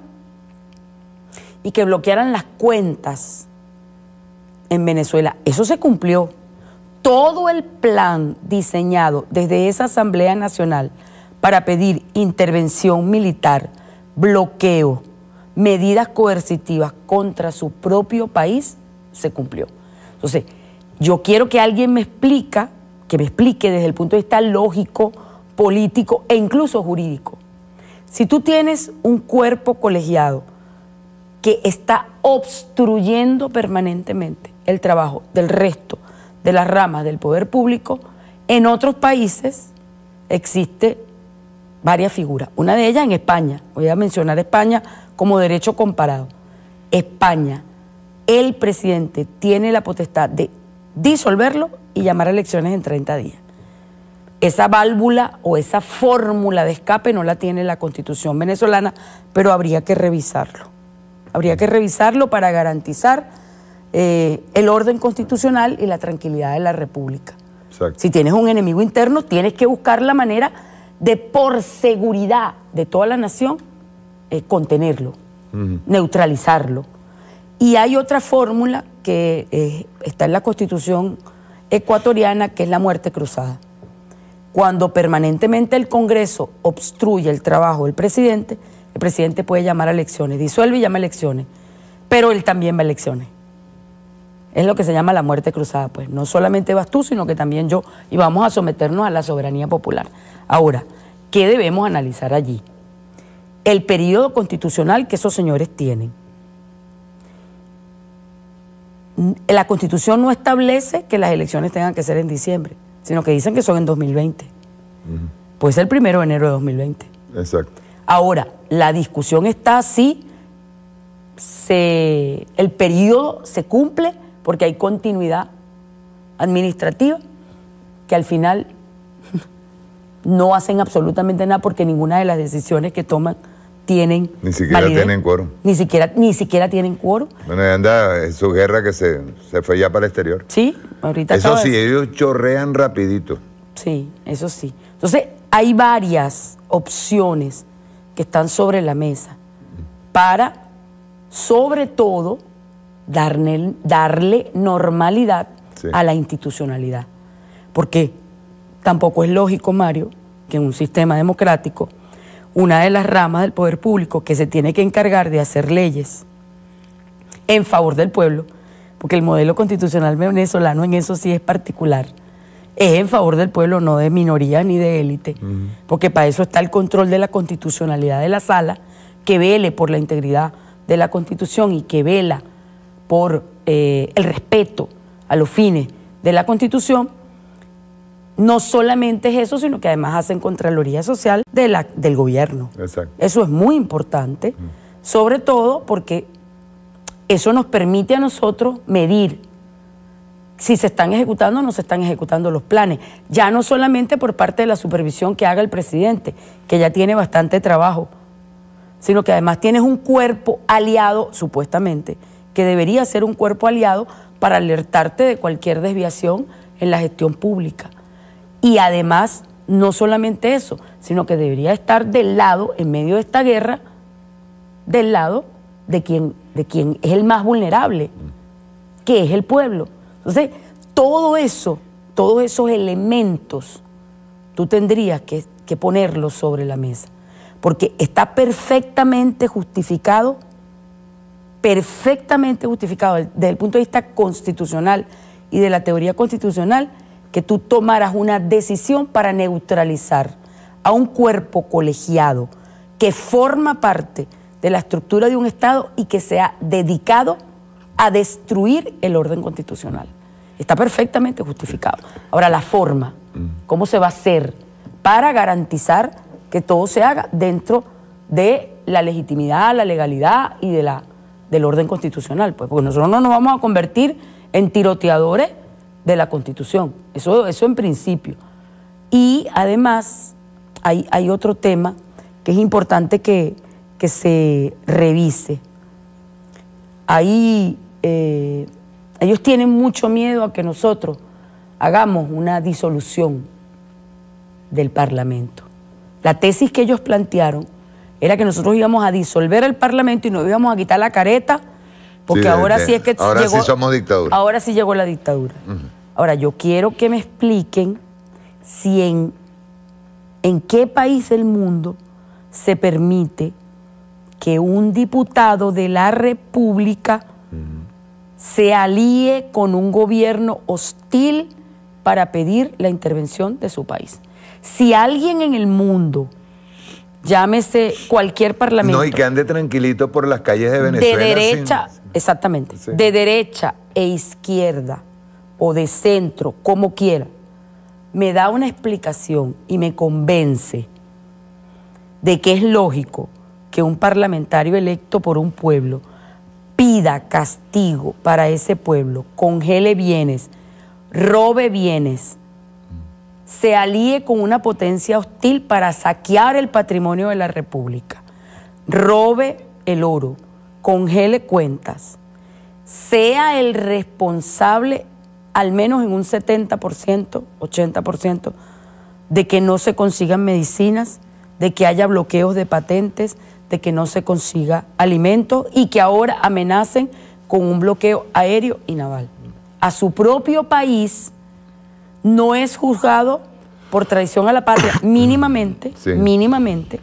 y que bloquearan las cuentas en Venezuela. Eso se cumplió. Todo el plan diseñado desde esa Asamblea Nacional para pedir intervención militar, bloqueo, medidas coercitivas contra su propio país, se cumplió. Entonces, yo quiero que alguien me explique desde el punto de vista lógico, político e incluso jurídico. Si tú tienes un cuerpo colegiado que está obstruyendo permanentemente el trabajo del resto de las ramas del poder público, en otros países existe varias figuras. Una de ellas en España, voy a mencionar España como derecho comparado. España, el presidente tiene la potestad de disolverlo y llamar a elecciones en 30 días. Esa válvula o esa fórmula de escape no la tiene la Constitución venezolana, pero habría que revisarlo. Habría que revisarlo para garantizar el orden constitucional y la tranquilidad de la República.
Exacto.
Si tienes un enemigo interno, tienes que buscar la manera de, por seguridad de toda la nación, contenerlo, neutralizarlo. Y hay otra fórmula que está en la Constitución ecuatoriana, que es la muerte cruzada. Cuando permanentemente el Congreso obstruye el trabajo del presidente, el presidente puede llamar a elecciones, disuelve y llama a elecciones, pero él también va a elecciones. Es lo que se llama la muerte cruzada, pues no solamente vas tú, sino que también yo, y vamos a someternos a la soberanía popular. Ahora, ¿qué debemos analizar allí? El periodo constitucional que esos señores tienen. La Constitución no establece que las elecciones tengan que ser en diciembre, sino que dicen que son en 2020. Puede ser el 1 de enero de 2020.
Exacto.
Ahora, la discusión está si el periodo se cumple porque hay continuidad administrativa, que al final no hacen absolutamente nada porque ninguna de las decisiones que toman tienen
ni siquiera validez. Tienen quórum.
Ni siquiera tienen quórum.
Bueno, anda su guerra que se fue ya para el exterior.
Sí, ahorita.
Eso sí, ellos chorrean rapidito.
Sí, eso sí. Entonces, hay varias opciones que están sobre la mesa para sobre todo darle normalidad a la institucionalidad. Porque tampoco es lógico, Mario, que en un sistema democrático, una de las ramas del poder público que se tiene que encargar de hacer leyes en favor del pueblo, porque el modelo constitucional venezolano en eso sí es particular, es en favor del pueblo, no de minorías ni de élite, porque para eso está el control de la constitucionalidad de la sala, que vele por la integridad de la Constitución y que vela por el respeto a los fines de la Constitución. No solamente es eso, sino que además hacen Contraloría Social del gobierno.
Exacto.
Eso es muy importante, sobre todo porque eso nos permite a nosotros medir si se están ejecutando o no se están ejecutando los planes. Ya no solamente por parte de la supervisión que haga el presidente, que ya tiene bastante trabajo, sino que además tienes un cuerpo aliado, supuestamente, que debería ser un cuerpo aliado para alertarte de cualquier desviación en la gestión pública. Y además, no solamente eso, sino que debería estar del lado, en medio de esta guerra, del lado de quien es el más vulnerable, que es el pueblo. Entonces, todos esos elementos, tú tendrías que ponerlos sobre la mesa, porque está perfectamente justificado desde el punto de vista constitucional y de la teoría constitucional, que tú tomaras una decisión para neutralizar a un cuerpo colegiado que forma parte de la estructura de un Estado y que se ha dedicado a destruir el orden constitucional. Está perfectamente justificado. Ahora, la forma, ¿cómo se va a hacer para garantizar que todo se haga dentro de la legitimidad, la legalidad y del orden constitucional? Pues porque nosotros no nos vamos a convertir en tiroteadores de la Constitución, eso en principio. Y además hay otro tema que es importante que se revise. Ahí ellos tienen mucho miedo a que nosotros hagamos una disolución del Parlamento. La tesis que ellos plantearon era que nosotros íbamos a disolver el Parlamento y nos íbamos a quitar la careta, porque ahora sí es que
ahora
llegó,
sí somos dictadura.
Ahora sí llegó la dictadura. Ahora, yo quiero que me expliquen si en qué país del mundo se permite que un diputado de la República se alíe con un gobierno hostil para pedir la intervención de su país. Si alguien en el mundo, llámese cualquier parlamento...
No, y que ande tranquilito por las calles de Venezuela.
De derecha, exactamente, sí. De derecha e izquierda o de centro, como quiera, me da una explicación y me convence de que es lógico que un parlamentario electo por un pueblo pida castigo para ese pueblo, congele bienes, robe bienes, se alíe con una potencia hostil para saquear el patrimonio de la República, robe el oro, congele cuentas, sea el responsable al menos en un 70%, 80%, de que no se consigan medicinas, de que haya bloqueos de patentes, de que no se consiga alimento y que ahora amenacen con un bloqueo aéreo y naval. A su propio país no es juzgado por traición a la patria mínimamente, mínimamente,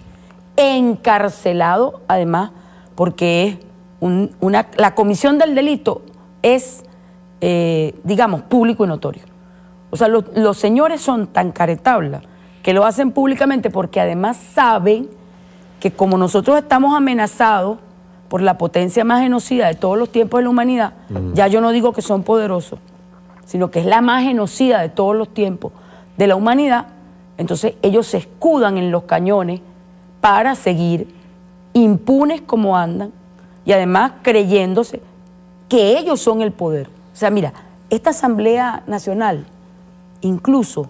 encarcelado además, porque es la comisión del delito es, digamos, público y notorio. O sea, los señores son tan caretablas que lo hacen públicamente porque además saben que como nosotros estamos amenazados por la potencia más genocida de todos los tiempos de la humanidad, ya yo no digo que son poderosos, sino que es la más genocida de todos los tiempos de la humanidad, entonces ellos se escudan en los cañones para seguir impunes como andan y además creyéndose que ellos son el poder. O sea, mira, esta Asamblea Nacional incluso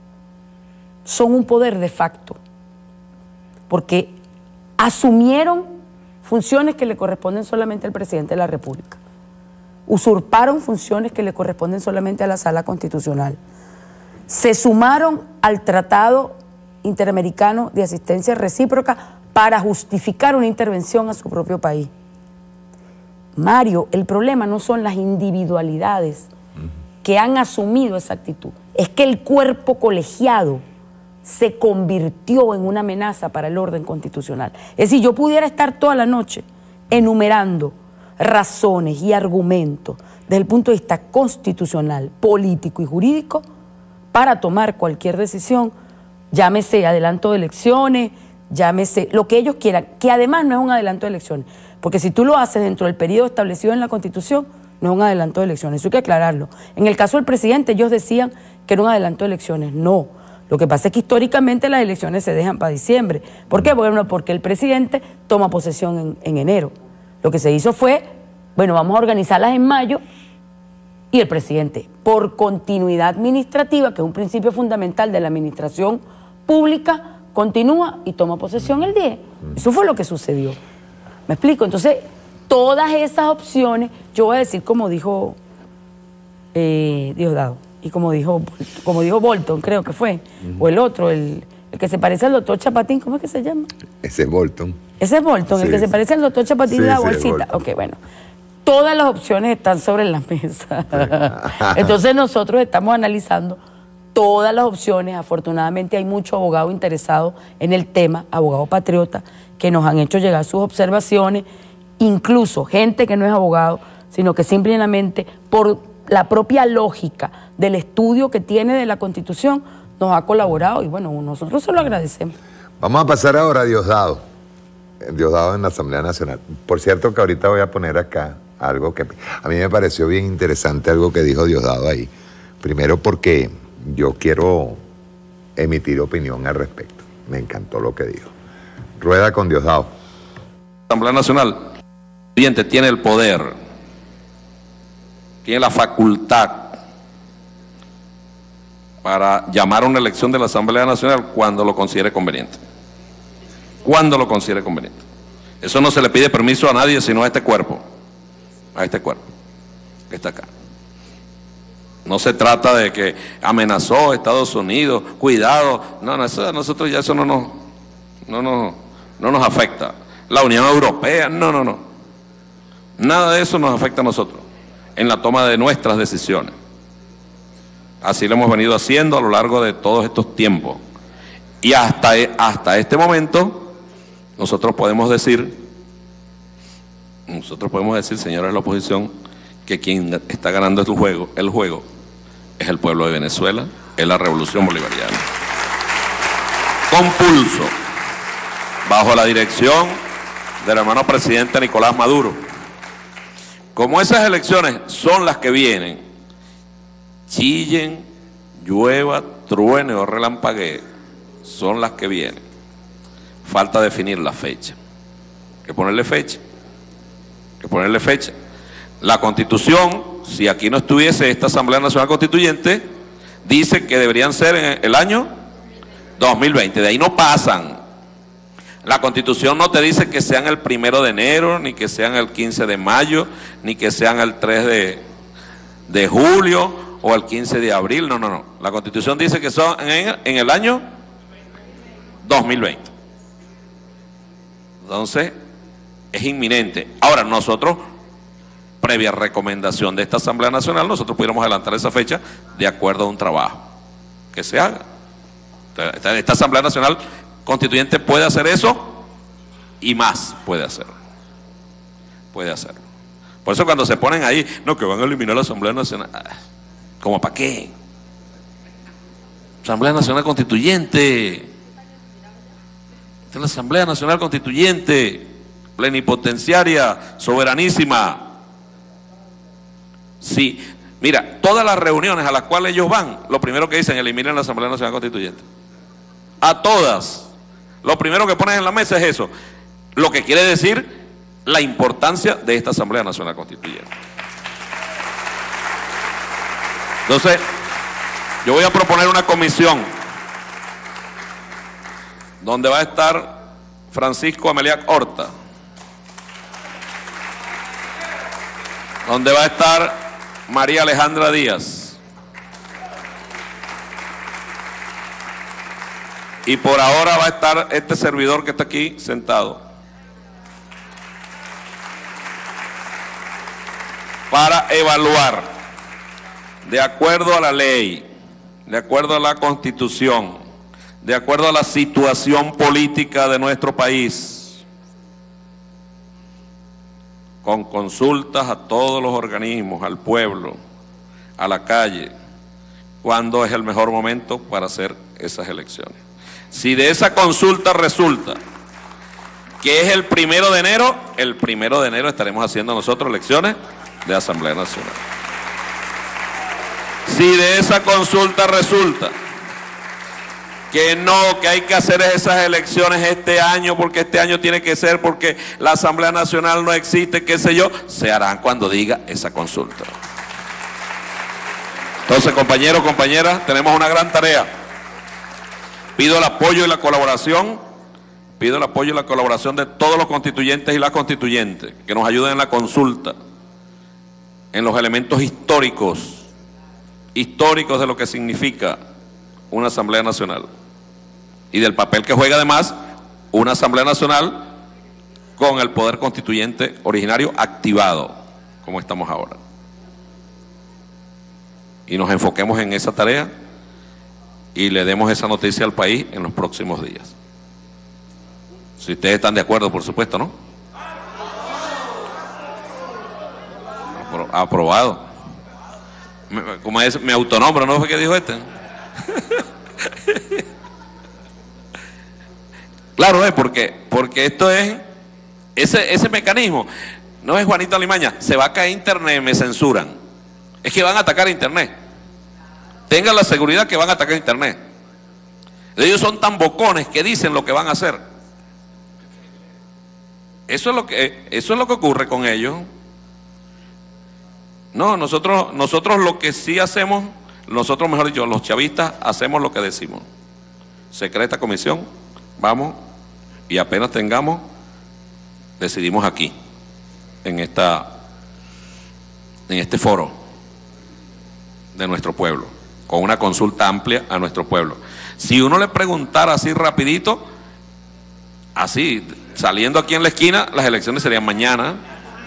son un poder de facto, porque asumieron funciones que le corresponden solamente al presidente de la República, usurparon funciones que le corresponden solamente a la Sala Constitucional, se sumaron al Tratado Interamericano de Asistencia Recíproca para justificar una intervención a su propio país. Mario, el problema no son las individualidades que han asumido esa actitud, es que el cuerpo colegiado se convirtió en una amenaza para el orden constitucional. Es decir, yo pudiera estar toda la noche enumerando razones y argumentos desde el punto de vista constitucional, político y jurídico para tomar cualquier decisión, llámese adelanto de elecciones, llámese lo que ellos quieran, que además no es un adelanto de elecciones, porque si tú lo haces dentro del periodo establecido en la Constitución, no es un adelanto de elecciones, eso hay que aclararlo. En el caso del presidente, ellos decían que era un adelanto de elecciones, no. Lo que pasa es que históricamente las elecciones se dejan para diciembre. ¿Por qué? Bueno, porque el presidente toma posesión en enero. Lo que se hizo fue, bueno, vamos a organizarlas en mayo, y el presidente, por continuidad administrativa, que es un principio fundamental de la administración pública, continúa y toma posesión el 10. Eso fue lo que sucedió. ¿Me explico? Entonces, todas esas opciones, yo voy a decir como dijo Diosdado, y como dijo Bolton, creo que fue, o el otro, el que se parece al doctor Chapatín, ¿cómo es que se llama?
Ese es Bolton.
Ese es Bolton, sí. El que se parece al doctor Chapatín de la bolsita. Ok, bueno. Todas las opciones están sobre la mesa. Entonces nosotros estamos analizando todas las opciones. Afortunadamente hay muchos abogados interesados en el tema, abogados patriotas, que nos han hecho llegar sus observaciones, incluso gente que no es abogado, sino que simplemente por la propia lógica del estudio que tiene de la Constitución nos ha colaborado y bueno, nosotros se lo agradecemos.
Vamos a pasar ahora a Diosdado. Diosdado en la Asamblea Nacional. Por cierto que ahorita voy a poner acá algo que a mí me pareció bien interesante, algo que dijo Diosdado ahí. Primero porque yo quiero emitir opinión al respecto. Me encantó lo que dijo. Rueda con Diosdado.
La Asamblea Nacional tiene el poder, tiene la facultad para llamar a una elección de la Asamblea Nacional cuando lo considere conveniente. Cuando lo considere conveniente. Eso no se le pide permiso a nadie sino a este cuerpo que está acá. No se trata de que amenazó a Estados Unidos, cuidado, no, eso, a nosotros ya eso no nos afecta. La Unión Europea, no. Nada de eso nos afecta a nosotros en la toma de nuestras decisiones. Así lo hemos venido haciendo a lo largo de todos estos tiempos. Y hasta este momento, nosotros podemos decir, señores de la oposición, que quien está ganando el juego es el pueblo de Venezuela, es la revolución bolivariana. Con pulso, bajo la dirección del hermano presidente Nicolás Maduro. Como esas elecciones son las que vienen, chillen, llueva, truene o relampaguee, son las que vienen. Falta definir la fecha. Hay que ponerle fecha. La Constitución, si aquí no estuviese esta Asamblea Nacional Constituyente, dice que deberían ser en el año 2020. De ahí no pasan. La Constitución no te dice que sean el 1 de enero, ni que sean el 15 de mayo, ni que sean el 3 de julio o el 15 de abril. No. La Constitución dice que son en el año 2020. Entonces, es inminente. Ahora, nosotros, previa recomendación de esta Asamblea Nacional, nosotros pudiéramos adelantar esa fecha de acuerdo a un trabajo que se haga. Esta Asamblea Nacional Constituyente puede hacer eso y más puede hacerlo. Por eso cuando se ponen ahí, no, que van a eliminar la Asamblea Nacional. ¿Cómo para qué? Asamblea Nacional Constituyente. Esta es la Asamblea Nacional Constituyente, plenipotenciaria, soberanísima. Sí, mira, todas las reuniones a las cuales ellos van, lo primero que dicen, eliminen la Asamblea Nacional Constituyente. A todas. Lo primero que ponen en la mesa es eso. Lo que quiere decir la importancia de esta Asamblea Nacional Constituyente. Entonces, yo voy a proponer una comisión donde va a estar Francisco Ameliac Horta, donde va a estar María Alejandra Díaz, y por ahora va a estar este servidor que está aquí sentado. para evaluar, de acuerdo a la ley, de acuerdo a la Constitución, de acuerdo a la situación política de nuestro país, con consultas a todos los organismos, al pueblo, a la calle, cuándo es el mejor momento para hacer esas elecciones. Si de esa consulta resulta que es el 1 de enero, el 1 de enero estaremos haciendo nosotros elecciones de Asamblea Nacional. Si de esa consulta resulta que no, que hay que hacer esas elecciones este año, porque este año tiene que ser, porque la Asamblea Nacional no existe, qué sé yo, se harán cuando diga esa consulta. Entonces, compañeros, compañeras, tenemos una gran tarea. Pido el apoyo y la colaboración, de todos los constituyentes y las constituyentes, que nos ayuden en la consulta, en los elementos históricos de lo que significa una Asamblea Nacional y del papel que juega además una Asamblea Nacional con el poder constituyente originario activado, como estamos ahora. Y nos enfoquemos en esa tarea y le demos esa noticia al país en los próximos días. Si ustedes están de acuerdo, por supuesto, ¿no? Aprobado. Como es, me autonombro, ¿no fue que dijo este? Claro, porque esto es, ese mecanismo, no es Juanito Alimaña, se va a caer internet, me censuran. Es que van a atacar internet. Tengan la seguridad que van a atacar internet. Ellos son tan bocones que dicen lo que van a hacer. Eso es lo que ocurre con ellos. No, nosotros lo que sí hacemos, nosotros mejor dicho, los chavistas hacemos lo que decimos. Secreta comisión, vamos, y apenas tengamos, decidimos aquí, en este foro de nuestro pueblo, con una consulta amplia a nuestro pueblo. Si uno le preguntara así rapidito, así, saliendo aquí en la esquina, las elecciones serían mañana.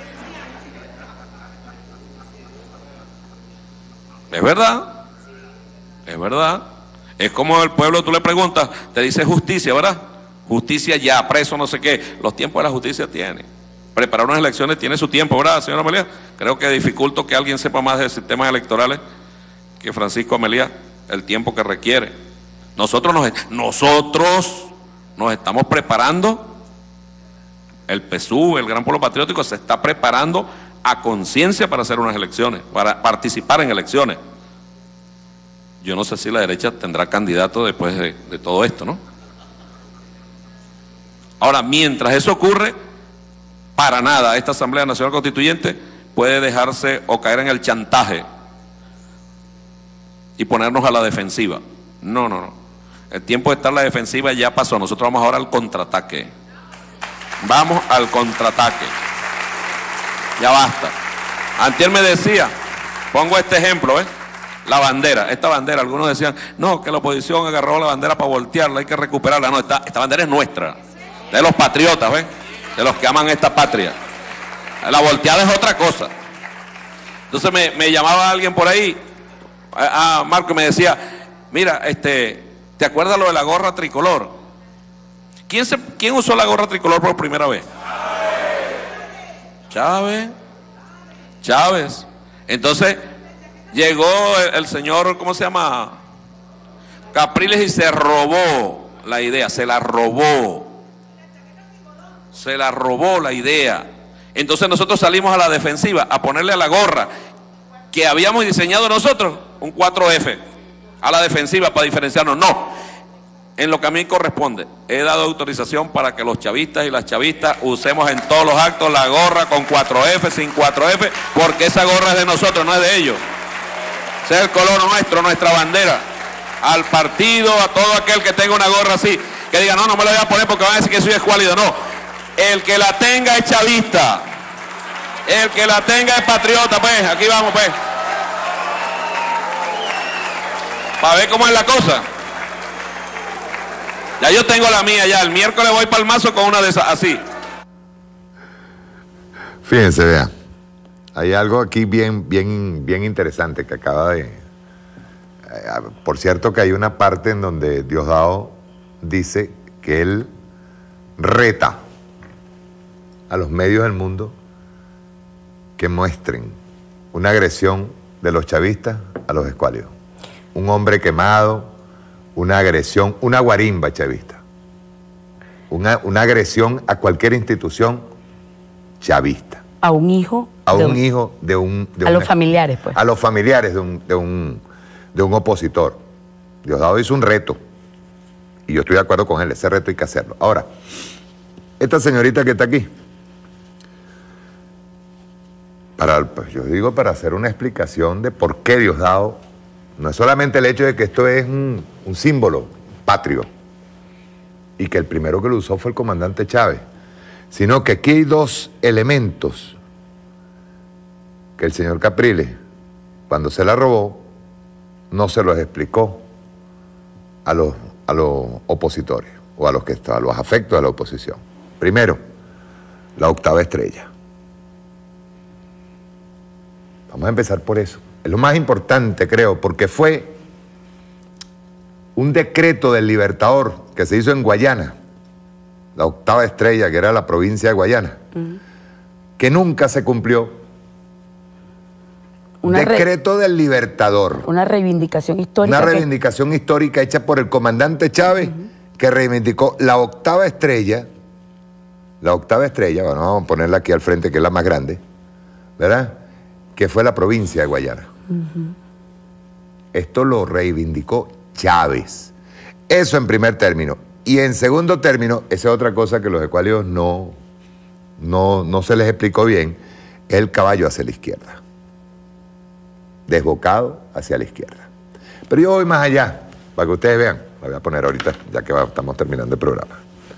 Es verdad, es verdad. Es como el pueblo, tú le preguntas, te dice justicia, ¿verdad? Justicia ya, preso, no sé qué. Los tiempos de la justicia tienen. Preparar unas elecciones tiene su tiempo, ¿verdad, señora Amelia? Creo que dificulto que alguien sepa más de sistemas electorales que Francisco Amelia, el tiempo que requiere. Nosotros nos estamos preparando. El PSUV, el Gran Polo Patriótico, se está preparando a conciencia para hacer unas elecciones, para participar en elecciones. Yo no sé si la derecha tendrá candidato después de todo esto, ¿no? Ahora, mientras eso ocurre, para nada esta Asamblea Nacional Constituyente puede dejarse o caer en el chantaje y ponernos a la defensiva. No. El tiempo de estar a la defensiva ya pasó. Nosotros vamos ahora al contraataque. Vamos al contraataque. Ya basta. Antier me decía, pongo este ejemplo, la bandera, esta bandera, algunos decían, no, que la oposición agarró la bandera para voltearla, hay que recuperarla. No, esta bandera es nuestra, de los patriotas, de los que aman esta patria. La volteada es otra cosa. Entonces me llamaba alguien por ahí, Marco, y me decía, mira, ¿te acuerdas lo de la gorra tricolor? ¿Quién usó la gorra tricolor por primera vez? Chávez. Entonces llegó el señor, ¿cómo se llama? Capriles, y se robó la idea, se la robó la idea. Entonces nosotros salimos a la defensiva, a ponerle a la gorra que habíamos diseñado nosotros, un 4F, a la defensiva para diferenciarnos. No. En lo que a mí corresponde, he dado autorización para que los chavistas y las chavistas usemos en todos los actos la gorra con 4F, sin 4F, porque esa gorra es de nosotros, no es de ellos. Ese es el color nuestro, nuestra bandera. Al partido, a todo aquel que tenga una gorra así, que diga, no me la voy a poner porque van a decir que soy escuálido. No, el que la tenga es chavista, el que la tenga es patriota, pues, aquí vamos, pues. Para ver cómo es la cosa. Ya yo tengo la mía, ya el miércoles voy para el Mazo con una de esas, así.
Fíjense, vean, hay algo aquí bien interesante que acaba de... por cierto que hay una parte en donde Diosdado dice que él reta a los medios del mundo que muestren una agresión de los chavistas a los escuálidos. Un hombre quemado, una agresión, una guarimba chavista. Una agresión a cualquier institución chavista.
A un hijo.
A un hijo de un...
a los familiares, pues.
A los familiares de un opositor. Diosdado hizo un reto. Y yo estoy de acuerdo con él, ese reto hay que hacerlo. Ahora, esta señorita que está aquí, yo digo para hacer una explicación de por qué Diosdado, no es solamente el hecho de que esto es un símbolo patrio, y que el primero que lo usó fue el comandante Chávez, sino que aquí hay dos elementos que el señor Capriles, cuando se la robó, no se los explicó a los opositores, o a los afectos de la oposición. Primero, la octava estrella. Vamos a empezar por eso. Es lo más importante, creo, porque fue un decreto del Libertador que se hizo en Guayana, la octava estrella, que era la provincia de Guayana, que nunca se cumplió. Decreto del Libertador.
Una reivindicación histórica.
Una reivindicación histórica hecha por el comandante Chávez, que reivindicó la octava estrella. La octava estrella, bueno, vamos a ponerla aquí al frente, que es la más grande, ¿verdad? Que fue la provincia de Guayana. Esto lo reivindicó Chávez. Eso en primer término. Y en segundo término, esa es otra cosa que los escuálidos no se les explicó bien, es el caballo hacia la izquierda. Desbocado hacia la izquierda. Pero yo voy más allá, para que ustedes vean. La voy a poner ahorita, ya que estamos terminando el programa.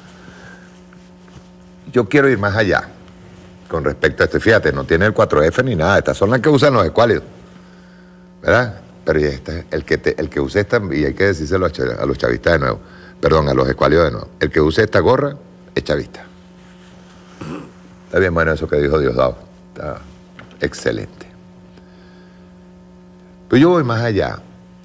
Yo quiero ir más allá con respecto a esto. Fíjate, no tiene el 4F ni nada. Estas son las que usan los escuálidos, ¿verdad? Pero el que use esta, y hay que decírselo a los chavistas de nuevo, perdón, a los escuálidos de nuevo, el que use esta gorra es chavista. Está bien bueno eso que dijo Diosdado. Está excelente. Pero yo voy más allá.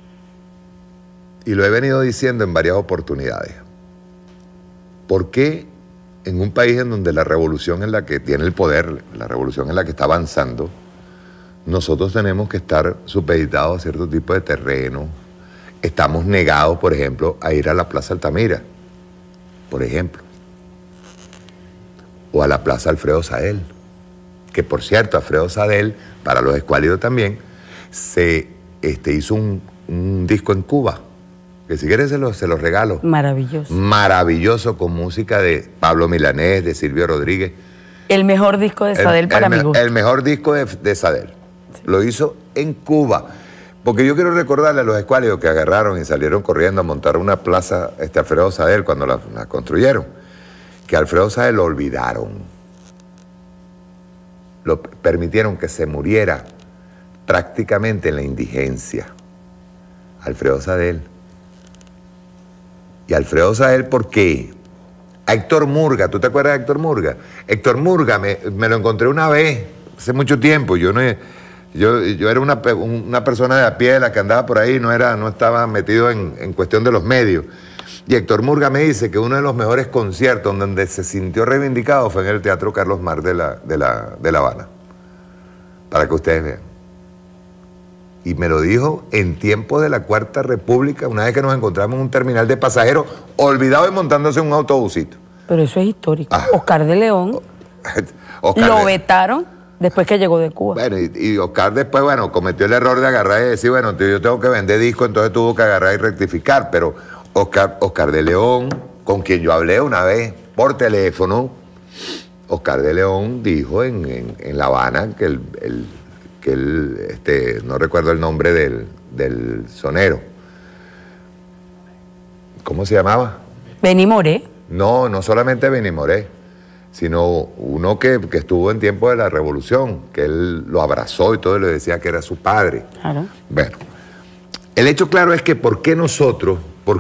Y lo he venido diciendo en varias oportunidades. ¿Por qué en un país en donde la revolución es la que tiene el poder, la revolución es la que está avanzando, nosotros tenemos que estar supeditados a cierto tipo de terreno? Estamos negados, por ejemplo, a ir a la Plaza Altamira, por ejemplo. O a la Plaza Alfredo Sadel. Que por cierto, Alfredo Sadel, para los escuálidos también, se hizo un disco en Cuba, que si quieres se los regalo.
Maravilloso.
Maravilloso, con música de Pablo Milanés, de Silvio Rodríguez.
El mejor disco de Sadel para mi gusto.
El mejor disco de Sadel. Sí. Lo hizo en Cuba. Porque yo quiero recordarle a los escuálidos que agarraron y salieron corriendo a montar una plaza Alfredo Sadel cuando la construyeron, que Alfredo Sadel lo olvidaron. Lo permitieron que se muriera prácticamente en la indigencia. Alfredo Sadel. Y Alfredo Sadel, ¿por qué? A Héctor Murga, ¿tú te acuerdas de Héctor Murga? Héctor Murga me lo encontré una vez, hace mucho tiempo. Yo era una persona de a pie, la que andaba por ahí, no estaba metido en cuestión de los medios. Y Héctor Murga me dice que uno de los mejores conciertos donde se sintió reivindicado fue en el Teatro Carlos Mar de La Habana. Para que ustedes vean. Y me lo dijo en tiempo de la Cuarta República, una vez que nos encontramos en un terminal de pasajeros, olvidado y montándose en un autobusito.
Pero eso es histórico. Oscar de León lo vetaron después que llegó de Cuba.
Bueno, y Oscar después, bueno, cometió el error de agarrar y decir, bueno, yo tengo que vender disco, entonces tuvo que agarrar y rectificar. Pero Oscar de León, con quien yo hablé una vez por teléfono, Oscar de León dijo en La Habana que él, no recuerdo el nombre del sonero. ¿Cómo se llamaba?
Benny Moré.
No solamente Benny Moré, sino uno que estuvo en tiempo de la Revolución, que él lo abrazó y todo, y le decía que era su padre. Claro. Bueno, el hecho claro es que ¿por qué nosotros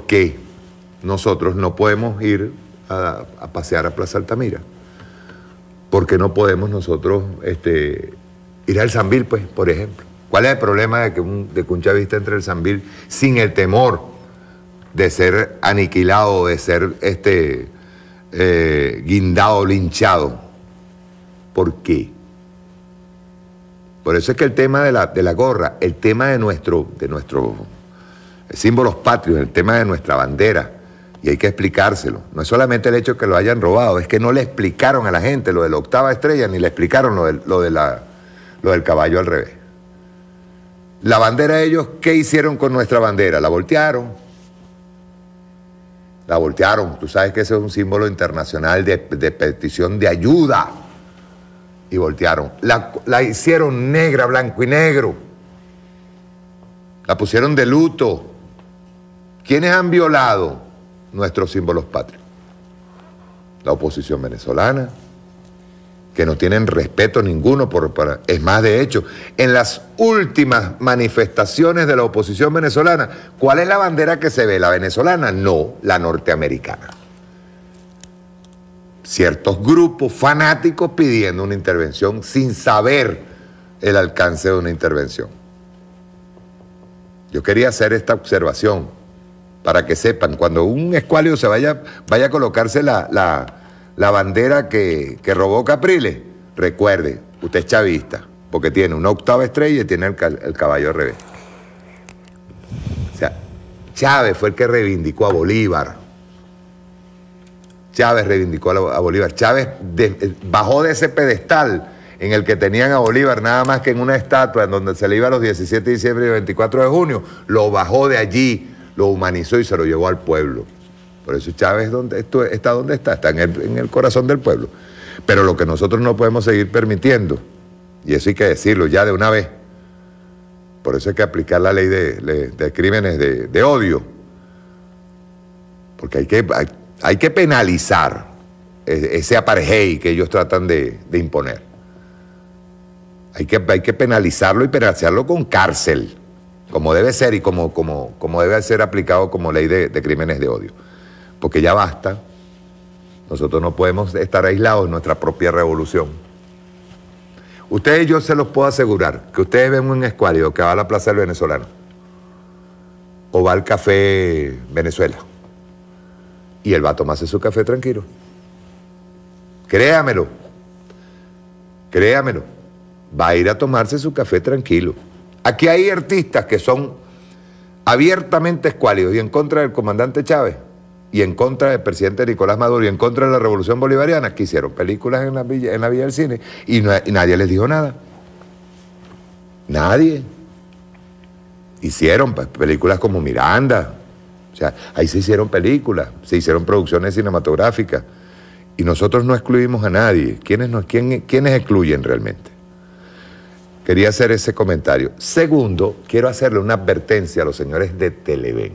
no podemos ir a pasear a Plaza Altamira? ¿Por qué no podemos nosotros Ir al Sambil, pues, por ejemplo. ¿Cuál es el problema de que un chavista entre al Sambil sin el temor de ser aniquilado, de ser guindado, linchado? ¿Por qué? Por eso es que el tema de la gorra, el tema de nuestros símbolos patrios, el tema de nuestra bandera, y hay que explicárselo. No es solamente el hecho de que lo hayan robado, es que no le explicaron a la gente lo de la 8ª estrella, ni le explicaron lo del caballo al revés. La bandera de ellos, ¿qué hicieron con nuestra bandera? La voltearon. La voltearon. Tú sabes que ese es un símbolo internacional de petición de ayuda. Y voltearon. La hicieron negra, blanco y negro. La pusieron de luto. ¿Quiénes han violado nuestros símbolos patrios? La oposición venezolana, que no tienen respeto ninguno es más, de hecho, en las últimas manifestaciones de la oposición venezolana, ¿cuál es la bandera que se ve? ¿La venezolana? No, la norteamericana. Ciertos grupos fanáticos pidiendo una intervención sin saber el alcance de una intervención. Yo quería hacer esta observación para que sepan, cuando un escuálio se vaya a colocarse la bandera que robó Capriles, recuerde, usted es chavista, porque tiene una 8ª estrella y tiene el caballo al revés. O sea, Chávez fue el que reivindicó a Bolívar. Chávez reivindicó a Bolívar. Chávez bajó de ese pedestal en el que tenían a Bolívar nada más que en una estatua en donde se le iba los 17 de diciembre y 24 de junio, lo bajó de allí, lo humanizó y se lo llevó al pueblo. Por eso Chávez está donde está en el corazón del pueblo. Pero lo que nosotros no podemos seguir permitiendo, y eso hay que decirlo ya de una vez, por eso hay que aplicar la ley de crímenes de odio, porque hay que penalizar ese apartheid que ellos tratan de imponer. Hay que penalizarlo y penalizarlo con cárcel, como debe ser y como debe ser aplicado como ley de crímenes de odio. Porque ya basta. Nosotros no podemos estar aislados en nuestra propia revolución. Ustedes, yo se los puedo asegurar, que ustedes ven un escuálido que va a la Plaza del Venezolano o va al Café Venezuela y él va a tomarse su café tranquilo. Créamelo. Créamelo. Va a ir a tomarse su café tranquilo. Aquí hay artistas que son abiertamente escuálidos y en contra del comandante Chávez y en contra del presidente Nicolás Maduro y en contra de la revolución bolivariana, que hicieron películas en la Villa del Cine y nadie les dijo nada. Nadie. Hicieron películas como Miranda. O sea, ahí se hicieron películas, se hicieron producciones cinematográficas y nosotros no excluimos a nadie. ¿Quiénes excluyen realmente? Quería hacer ese comentario. Segundo, quiero hacerle una advertencia a los señores de Televen,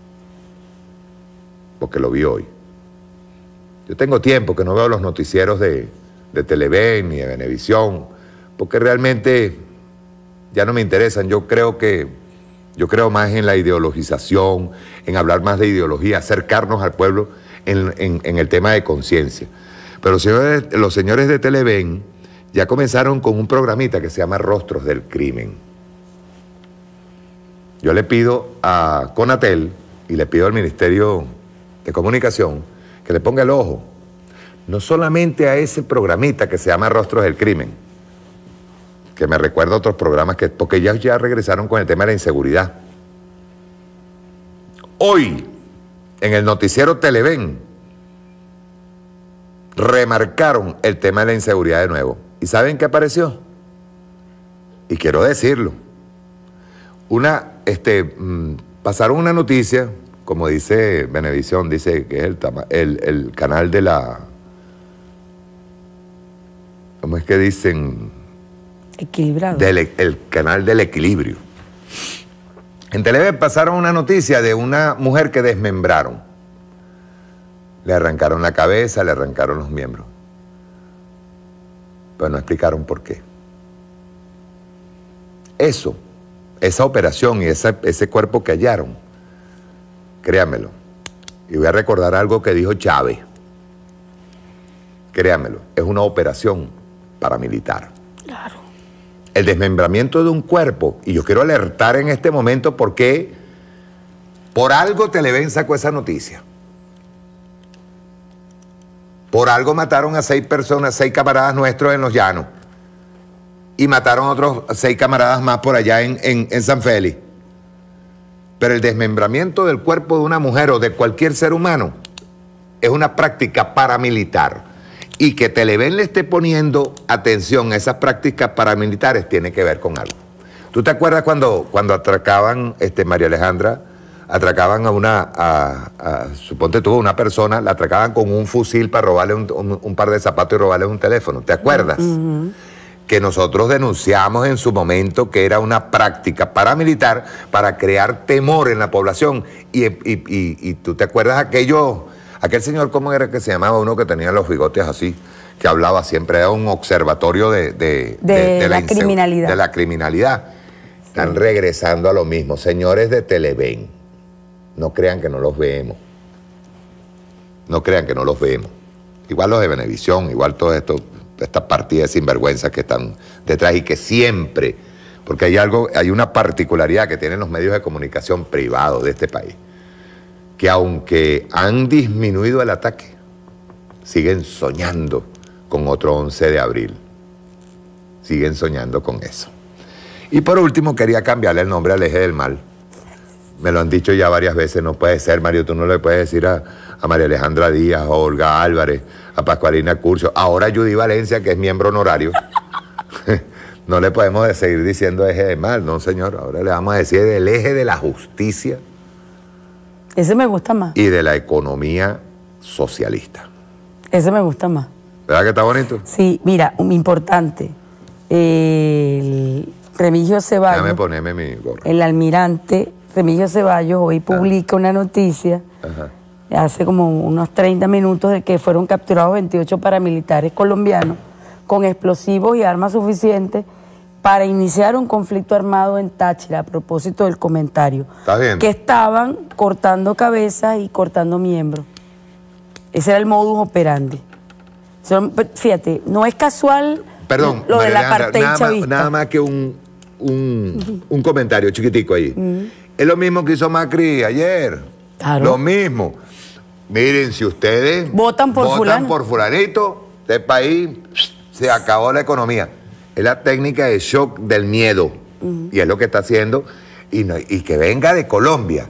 porque lo vi hoy. Yo tengo tiempo que no veo los noticieros de Televen ni de Venevisión, porque realmente ya no me interesan. Yo creo más en la ideologización, en hablar más de ideología, acercarnos al pueblo en el tema de conciencia. Pero los señores de Televen ya comenzaron con un programita que se llama Rostros del Crimen. Yo le pido a Conatel y le pido al Ministerio de Comunicación que le ponga el ojo, no solamente a ese programita que se llama Rostros del Crimen, que me recuerda a otros programas, porque ya regresaron con el tema de la inseguridad. Hoy, en el noticiero Televen, remarcaron el tema de la inseguridad de nuevo. ¿Y saben qué apareció? Y quiero decirlo. Pasaron una noticia, como dice Venevisión, dice que es el canal de la... ¿Cómo es que dicen?
Equilibrado.
El canal del equilibrio. En Televen pasaron una noticia de una mujer que desmembraron. Le arrancaron la cabeza, le arrancaron los miembros. Pero no explicaron por qué. Esa operación y ese cuerpo que hallaron, créamelo. Y voy a recordar algo que dijo Chávez. Créamelo, es una operación paramilitar.
Claro.
el desmembramiento de un cuerpo, y yo quiero alertar en este momento porque por algo Televen sacó esa noticia. Por algo mataron a 6 personas, 6 camaradas nuestros en Los Llanos. Y mataron a otros 6 camaradas más por allá en San Félix. Pero el desmembramiento del cuerpo de una mujer o de cualquier ser humano es una práctica paramilitar. Y que Televen le esté poniendo atención a esas prácticas paramilitares tiene que ver con algo. ¿Tú te acuerdas cuando atracaban, María Alejandra, atracaban suponte tú, una persona, la atracaban con un fusil para robarle un par de zapatos y robarle un teléfono? ¿Te acuerdas? Que nosotros denunciamos en su momento que era una práctica paramilitar para crear temor en la población. Y tú te acuerdas aquel señor, ¿cómo era que se llamaba? Uno que tenía los bigotes así, que hablaba siempre, era un observatorio de la criminalidad. De la criminalidad. Están regresando a lo mismo. Señores de Televen, no crean que no los vemos. No crean que no los vemos. Igual los de Venevisión, igual todo esto, estas partidas sinvergüenzas que están detrás y que siempre, porque hay una particularidad que tienen los medios de comunicación privados de este país, que aunque han disminuido el ataque, siguen soñando con otro 11 de abril. Siguen soñando con eso. Y por último, quería cambiarle el nombre al eje del mal. Me lo han dicho ya varias veces, no puede ser, Mario, tú no le puedes decir a María Alejandra Díaz, a Olga Álvarez, a Pascualina Curcio, ahora a Judy Valencia, que es miembro honorario. No le podemos seguir diciendo eje del mal, no señor, ahora le vamos a decir el eje de la justicia.
Ese me gusta más.
Y de la economía socialista.
Ese me gusta más.
¿Verdad que está bonito?
Sí, mira, importante. El Remigio Ceballos.
Déjame ponerme mi gorro.
El almirante Remigio Ceballos hoy publica una noticia, hace como unos 30 minutos, de que fueron capturados 28 paramilitares colombianos con explosivos y armas suficientes para iniciar un conflicto armado en Táchira, a propósito del comentario.
¿Estás viendo?
Que estaban cortando cabezas y cortando miembros. Ese era el modus operandi. Fíjate, no es casual.
Perdón,
lo de la parte chavista.
Nada más que un comentario chiquitico ahí. Es lo mismo que hizo Macri ayer.
Claro.
Lo mismo. Miren, si ustedes
votan por
fulanito, este país se acabó la economía. Es la técnica de shock del miedo. Y es lo que está haciendo. Y que venga de Colombia.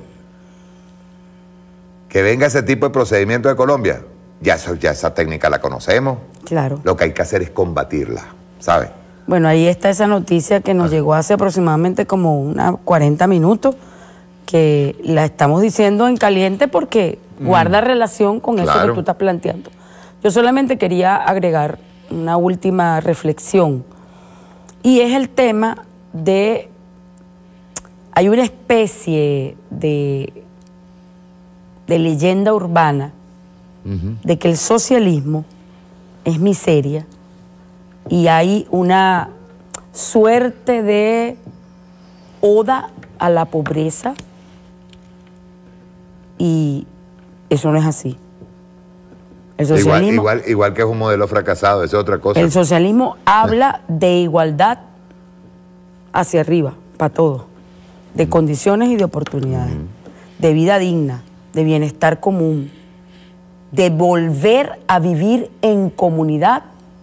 Que venga ese tipo de procedimiento de Colombia. Ya esa técnica la conocemos.
Claro.
Lo que hay que hacer es combatirla, ¿sabes?
Bueno, ahí está esa noticia que nos llegó hace aproximadamente como unos 40 minutos, que la estamos diciendo en caliente porque guarda relación con eso que tú estás planteando. Yo solamente quería agregar una última reflexión, y es el tema de... Hay una especie de leyenda urbana de que el socialismo es miseria, y hay una suerte de oda a la pobreza, y eso no es así. El socialismo,
igual que es un modelo fracasado, eso es otra cosa.
El socialismo habla de igualdad hacia arriba, para todos, de condiciones y de oportunidades, de vida digna, de bienestar común, de volver a vivir en comunidad,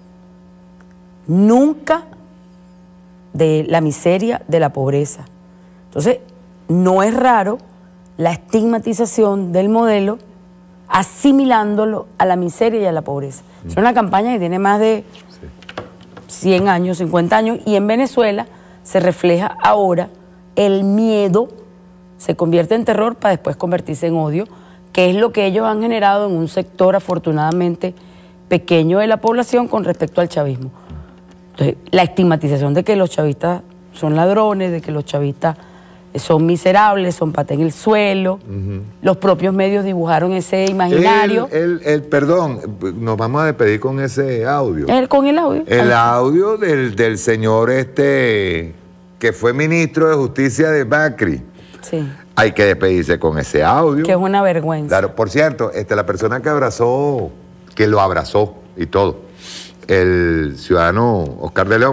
nunca de la miseria, de la pobreza. Entonces, no es raro la estigmatización del modelo, asimilándolo a la miseria y a la pobreza. Es una campaña que tiene más de 100 años, 50 años, y en Venezuela se refleja ahora. El miedo se convierte en terror para después convertirse en odio, que es lo que ellos han generado en un sector afortunadamente pequeño de la población con respecto al chavismo. Entonces, la estigmatización de que los chavistas son ladrones, de que los chavistas son miserables, son patas en el suelo. Los propios medios dibujaron ese imaginario.
Perdón, nos vamos a despedir con ese audio.
Con el audio.
El audio del señor que fue ministro de Justicia de Macri.
Sí.
Hay que despedirse con ese audio.
Que es una vergüenza.
Claro, por cierto, la persona que lo abrazó y todo, el ciudadano Oscar de León,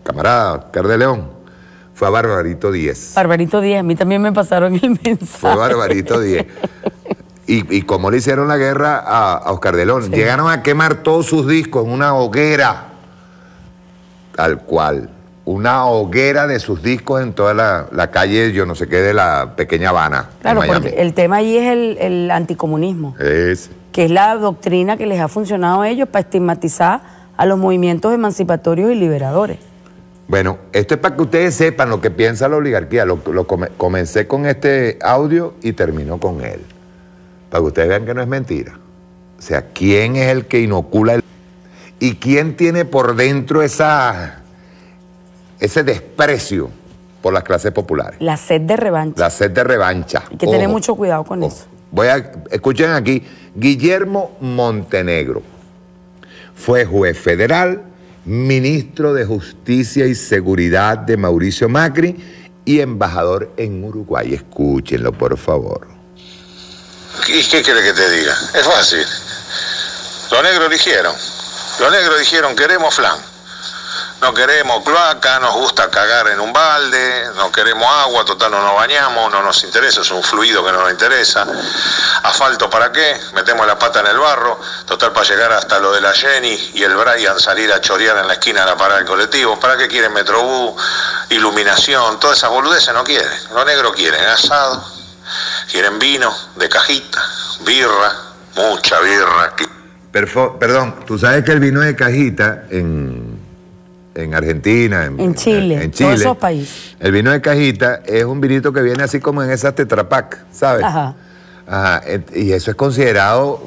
camarada Oscar de León, fue a Barbarito 10.
Barbarito 10, a mí también me pasaron el mensaje.
Fue Barbarito 10. Y cómo le hicieron la guerra a Oscar de León. Sí. Llegaron a quemar todos sus discos en una hoguera. Tal cual. Una hoguera de sus discos en toda la calle, yo no sé qué, de la pequeña Habana.
Claro, porque el tema allí es el anticomunismo. Que es la doctrina que les ha funcionado a ellos para estigmatizar a los movimientos emancipatorios y liberadores.
Bueno, esto es para que ustedes sepan lo que piensa la oligarquía. Comencé con este audio y termino con él. Para que ustedes vean que no es mentira. O sea, ¿quién es el que inocula el... y quién tiene por dentro ese desprecio por las clases populares?
La sed de revancha.
La sed de revancha.
Hay que tener mucho cuidado con eso.
Escuchen aquí, Guillermo Montenegro fue juez federal, ministro de Justicia y Seguridad de Mauricio Macri y embajador en Uruguay. Escúchenlo, por favor.
¿Y qué quiere que te diga? Es fácil. Los negros dijeron, queremos flan. No queremos cloaca, nos gusta cagar en un balde, no queremos agua, total no nos bañamos, no nos interesa, es un fluido que no nos interesa. Asfalto para qué, metemos la pata en el barro, total para llegar hasta lo de la Jenny y el Brian salir a chorear en la esquina de la parada del colectivo. ¿Para qué quieren Metrobús, iluminación, todas esas boludeces? No quieren. Los negros quieren asado, quieren vino de cajita, birra, mucha birra.
Perdón, tú sabes que el vino de cajita en Argentina,
en Chile, todos esos países.
El vino de cajita es un vinito que viene así como en esas Tetra-Pak, ¿sabes? Ajá. Ajá. Y eso es considerado,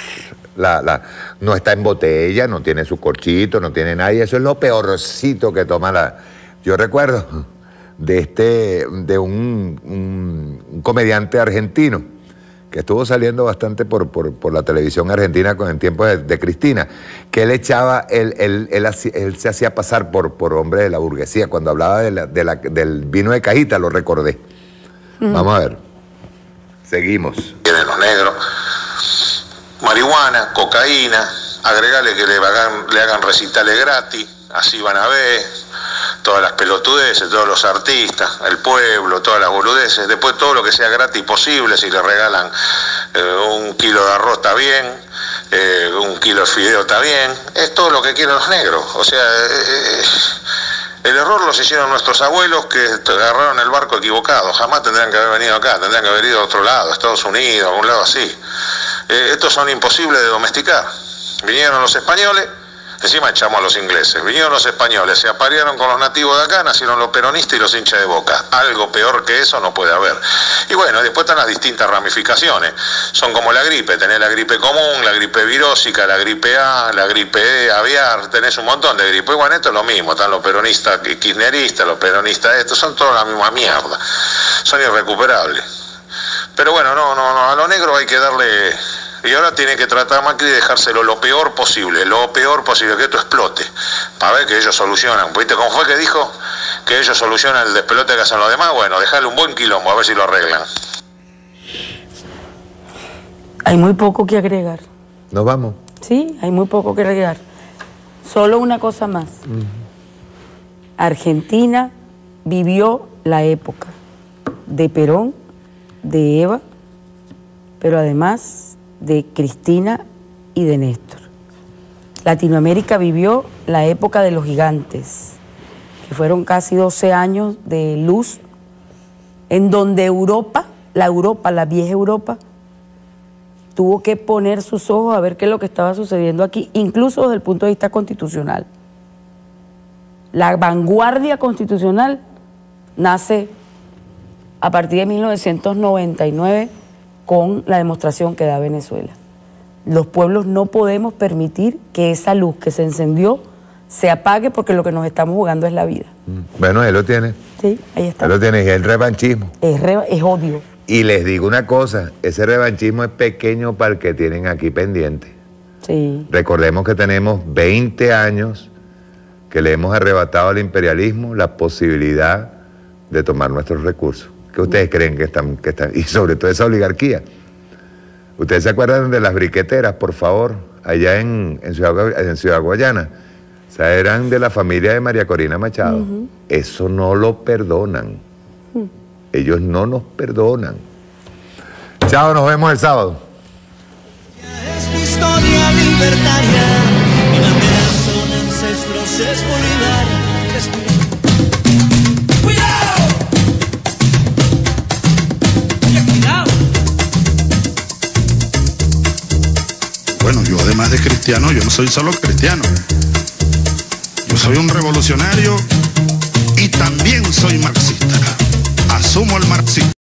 no está en botella, no tiene su corchito, no tiene nada, y eso es lo peorcito que toma la... Yo recuerdo de un comediante argentino que estuvo saliendo bastante por la televisión argentina en tiempos de Cristina, que él echaba, él se hacía pasar por hombre de la burguesía. Cuando hablaba del vino de cajita, lo recordé. Vamos a ver. Seguimos.
Tienen los negros. Marihuana, cocaína, agregale que le hagan recitales gratis, así van a ver. Todas las pelotudeces, todos los artistas, el pueblo, todas las boludeces. Después todo lo que sea gratis posible, si le regalan 1 kilo de arroz está bien, 1 kilo de fideo está bien. Es todo lo que quieren los negros. O sea, el error los hicieron nuestros abuelos que agarraron el barco equivocado. Jamás tendrían que haber venido acá, tendrían que haber ido a otro lado, a Estados Unidos, a algún lado así. Estos son imposibles de domesticar. Vinieron los españoles. Encima echamos a los ingleses. Vinieron los españoles, se aparearon con los nativos de acá, nacieron los peronistas y los hinchas de Boca. Algo peor que eso no puede haber. Y bueno, después están las distintas ramificaciones. Son como la gripe. Tenés la gripe común, la gripe virósica, la gripe A, la gripe E, aviar. Tenés un montón de gripe. Bueno, esto es lo mismo. Están los peronistas kirchneristas, los peronistas estos. Son toda la misma mierda. Son irrecuperables. Pero bueno, no, a los negros hay que darle... Y ahora tiene que tratar Macri de dejárselo lo peor posible, que esto explote, para ver que ellos solucionan. ¿Viste cómo fue que dijo? Que ellos solucionan el despelote que hacen los demás. Bueno, dejarle un buen quilombo, a ver si lo arreglan.
Hay muy poco que agregar.
¿Nos vamos?
Sí, hay muy poco que agregar. Solo una cosa más. Argentina vivió la época de Perón, de Eva, pero además de Cristina y de Néstor. Latinoamérica vivió la época de los gigantes, que fueron casi 12 años de luz, en donde la vieja Europa, tuvo que poner sus ojos a ver qué es lo que estaba sucediendo aquí, incluso desde el punto de vista constitucional. La vanguardia constitucional nace a partir de 1999 con la demostración que da Venezuela. Los pueblos no podemos permitir que esa luz que se encendió se apague, porque lo que nos estamos jugando es la vida.
Bueno, él lo tiene.
Sí, ahí está.
Él lo tiene, y es el revanchismo.
Es odio.
Y les digo una cosa, ese revanchismo es pequeño para el que tienen aquí pendiente.
Sí.
Recordemos que tenemos 20 años que le hemos arrebatado al imperialismo la posibilidad de tomar nuestros recursos. ¿Qué ustedes creen que están? Y sobre todo esa oligarquía. ¿Ustedes se acuerdan de las briqueteras, por favor? Allá en Ciudad Guayana. sea, eran de la familia de María Corina Machado. Eso no lo perdonan. Ellos no nos perdonan. Chao, nos vemos el sábado.
Es mi historia libertaria, mi bandera son ancestros, es Bolívar. ¡Cuidado! ¡Cuidado!
Bueno, yo además de cristiano, yo no soy solo cristiano. Yo soy un revolucionario y también soy marxista. Asumo el marxismo.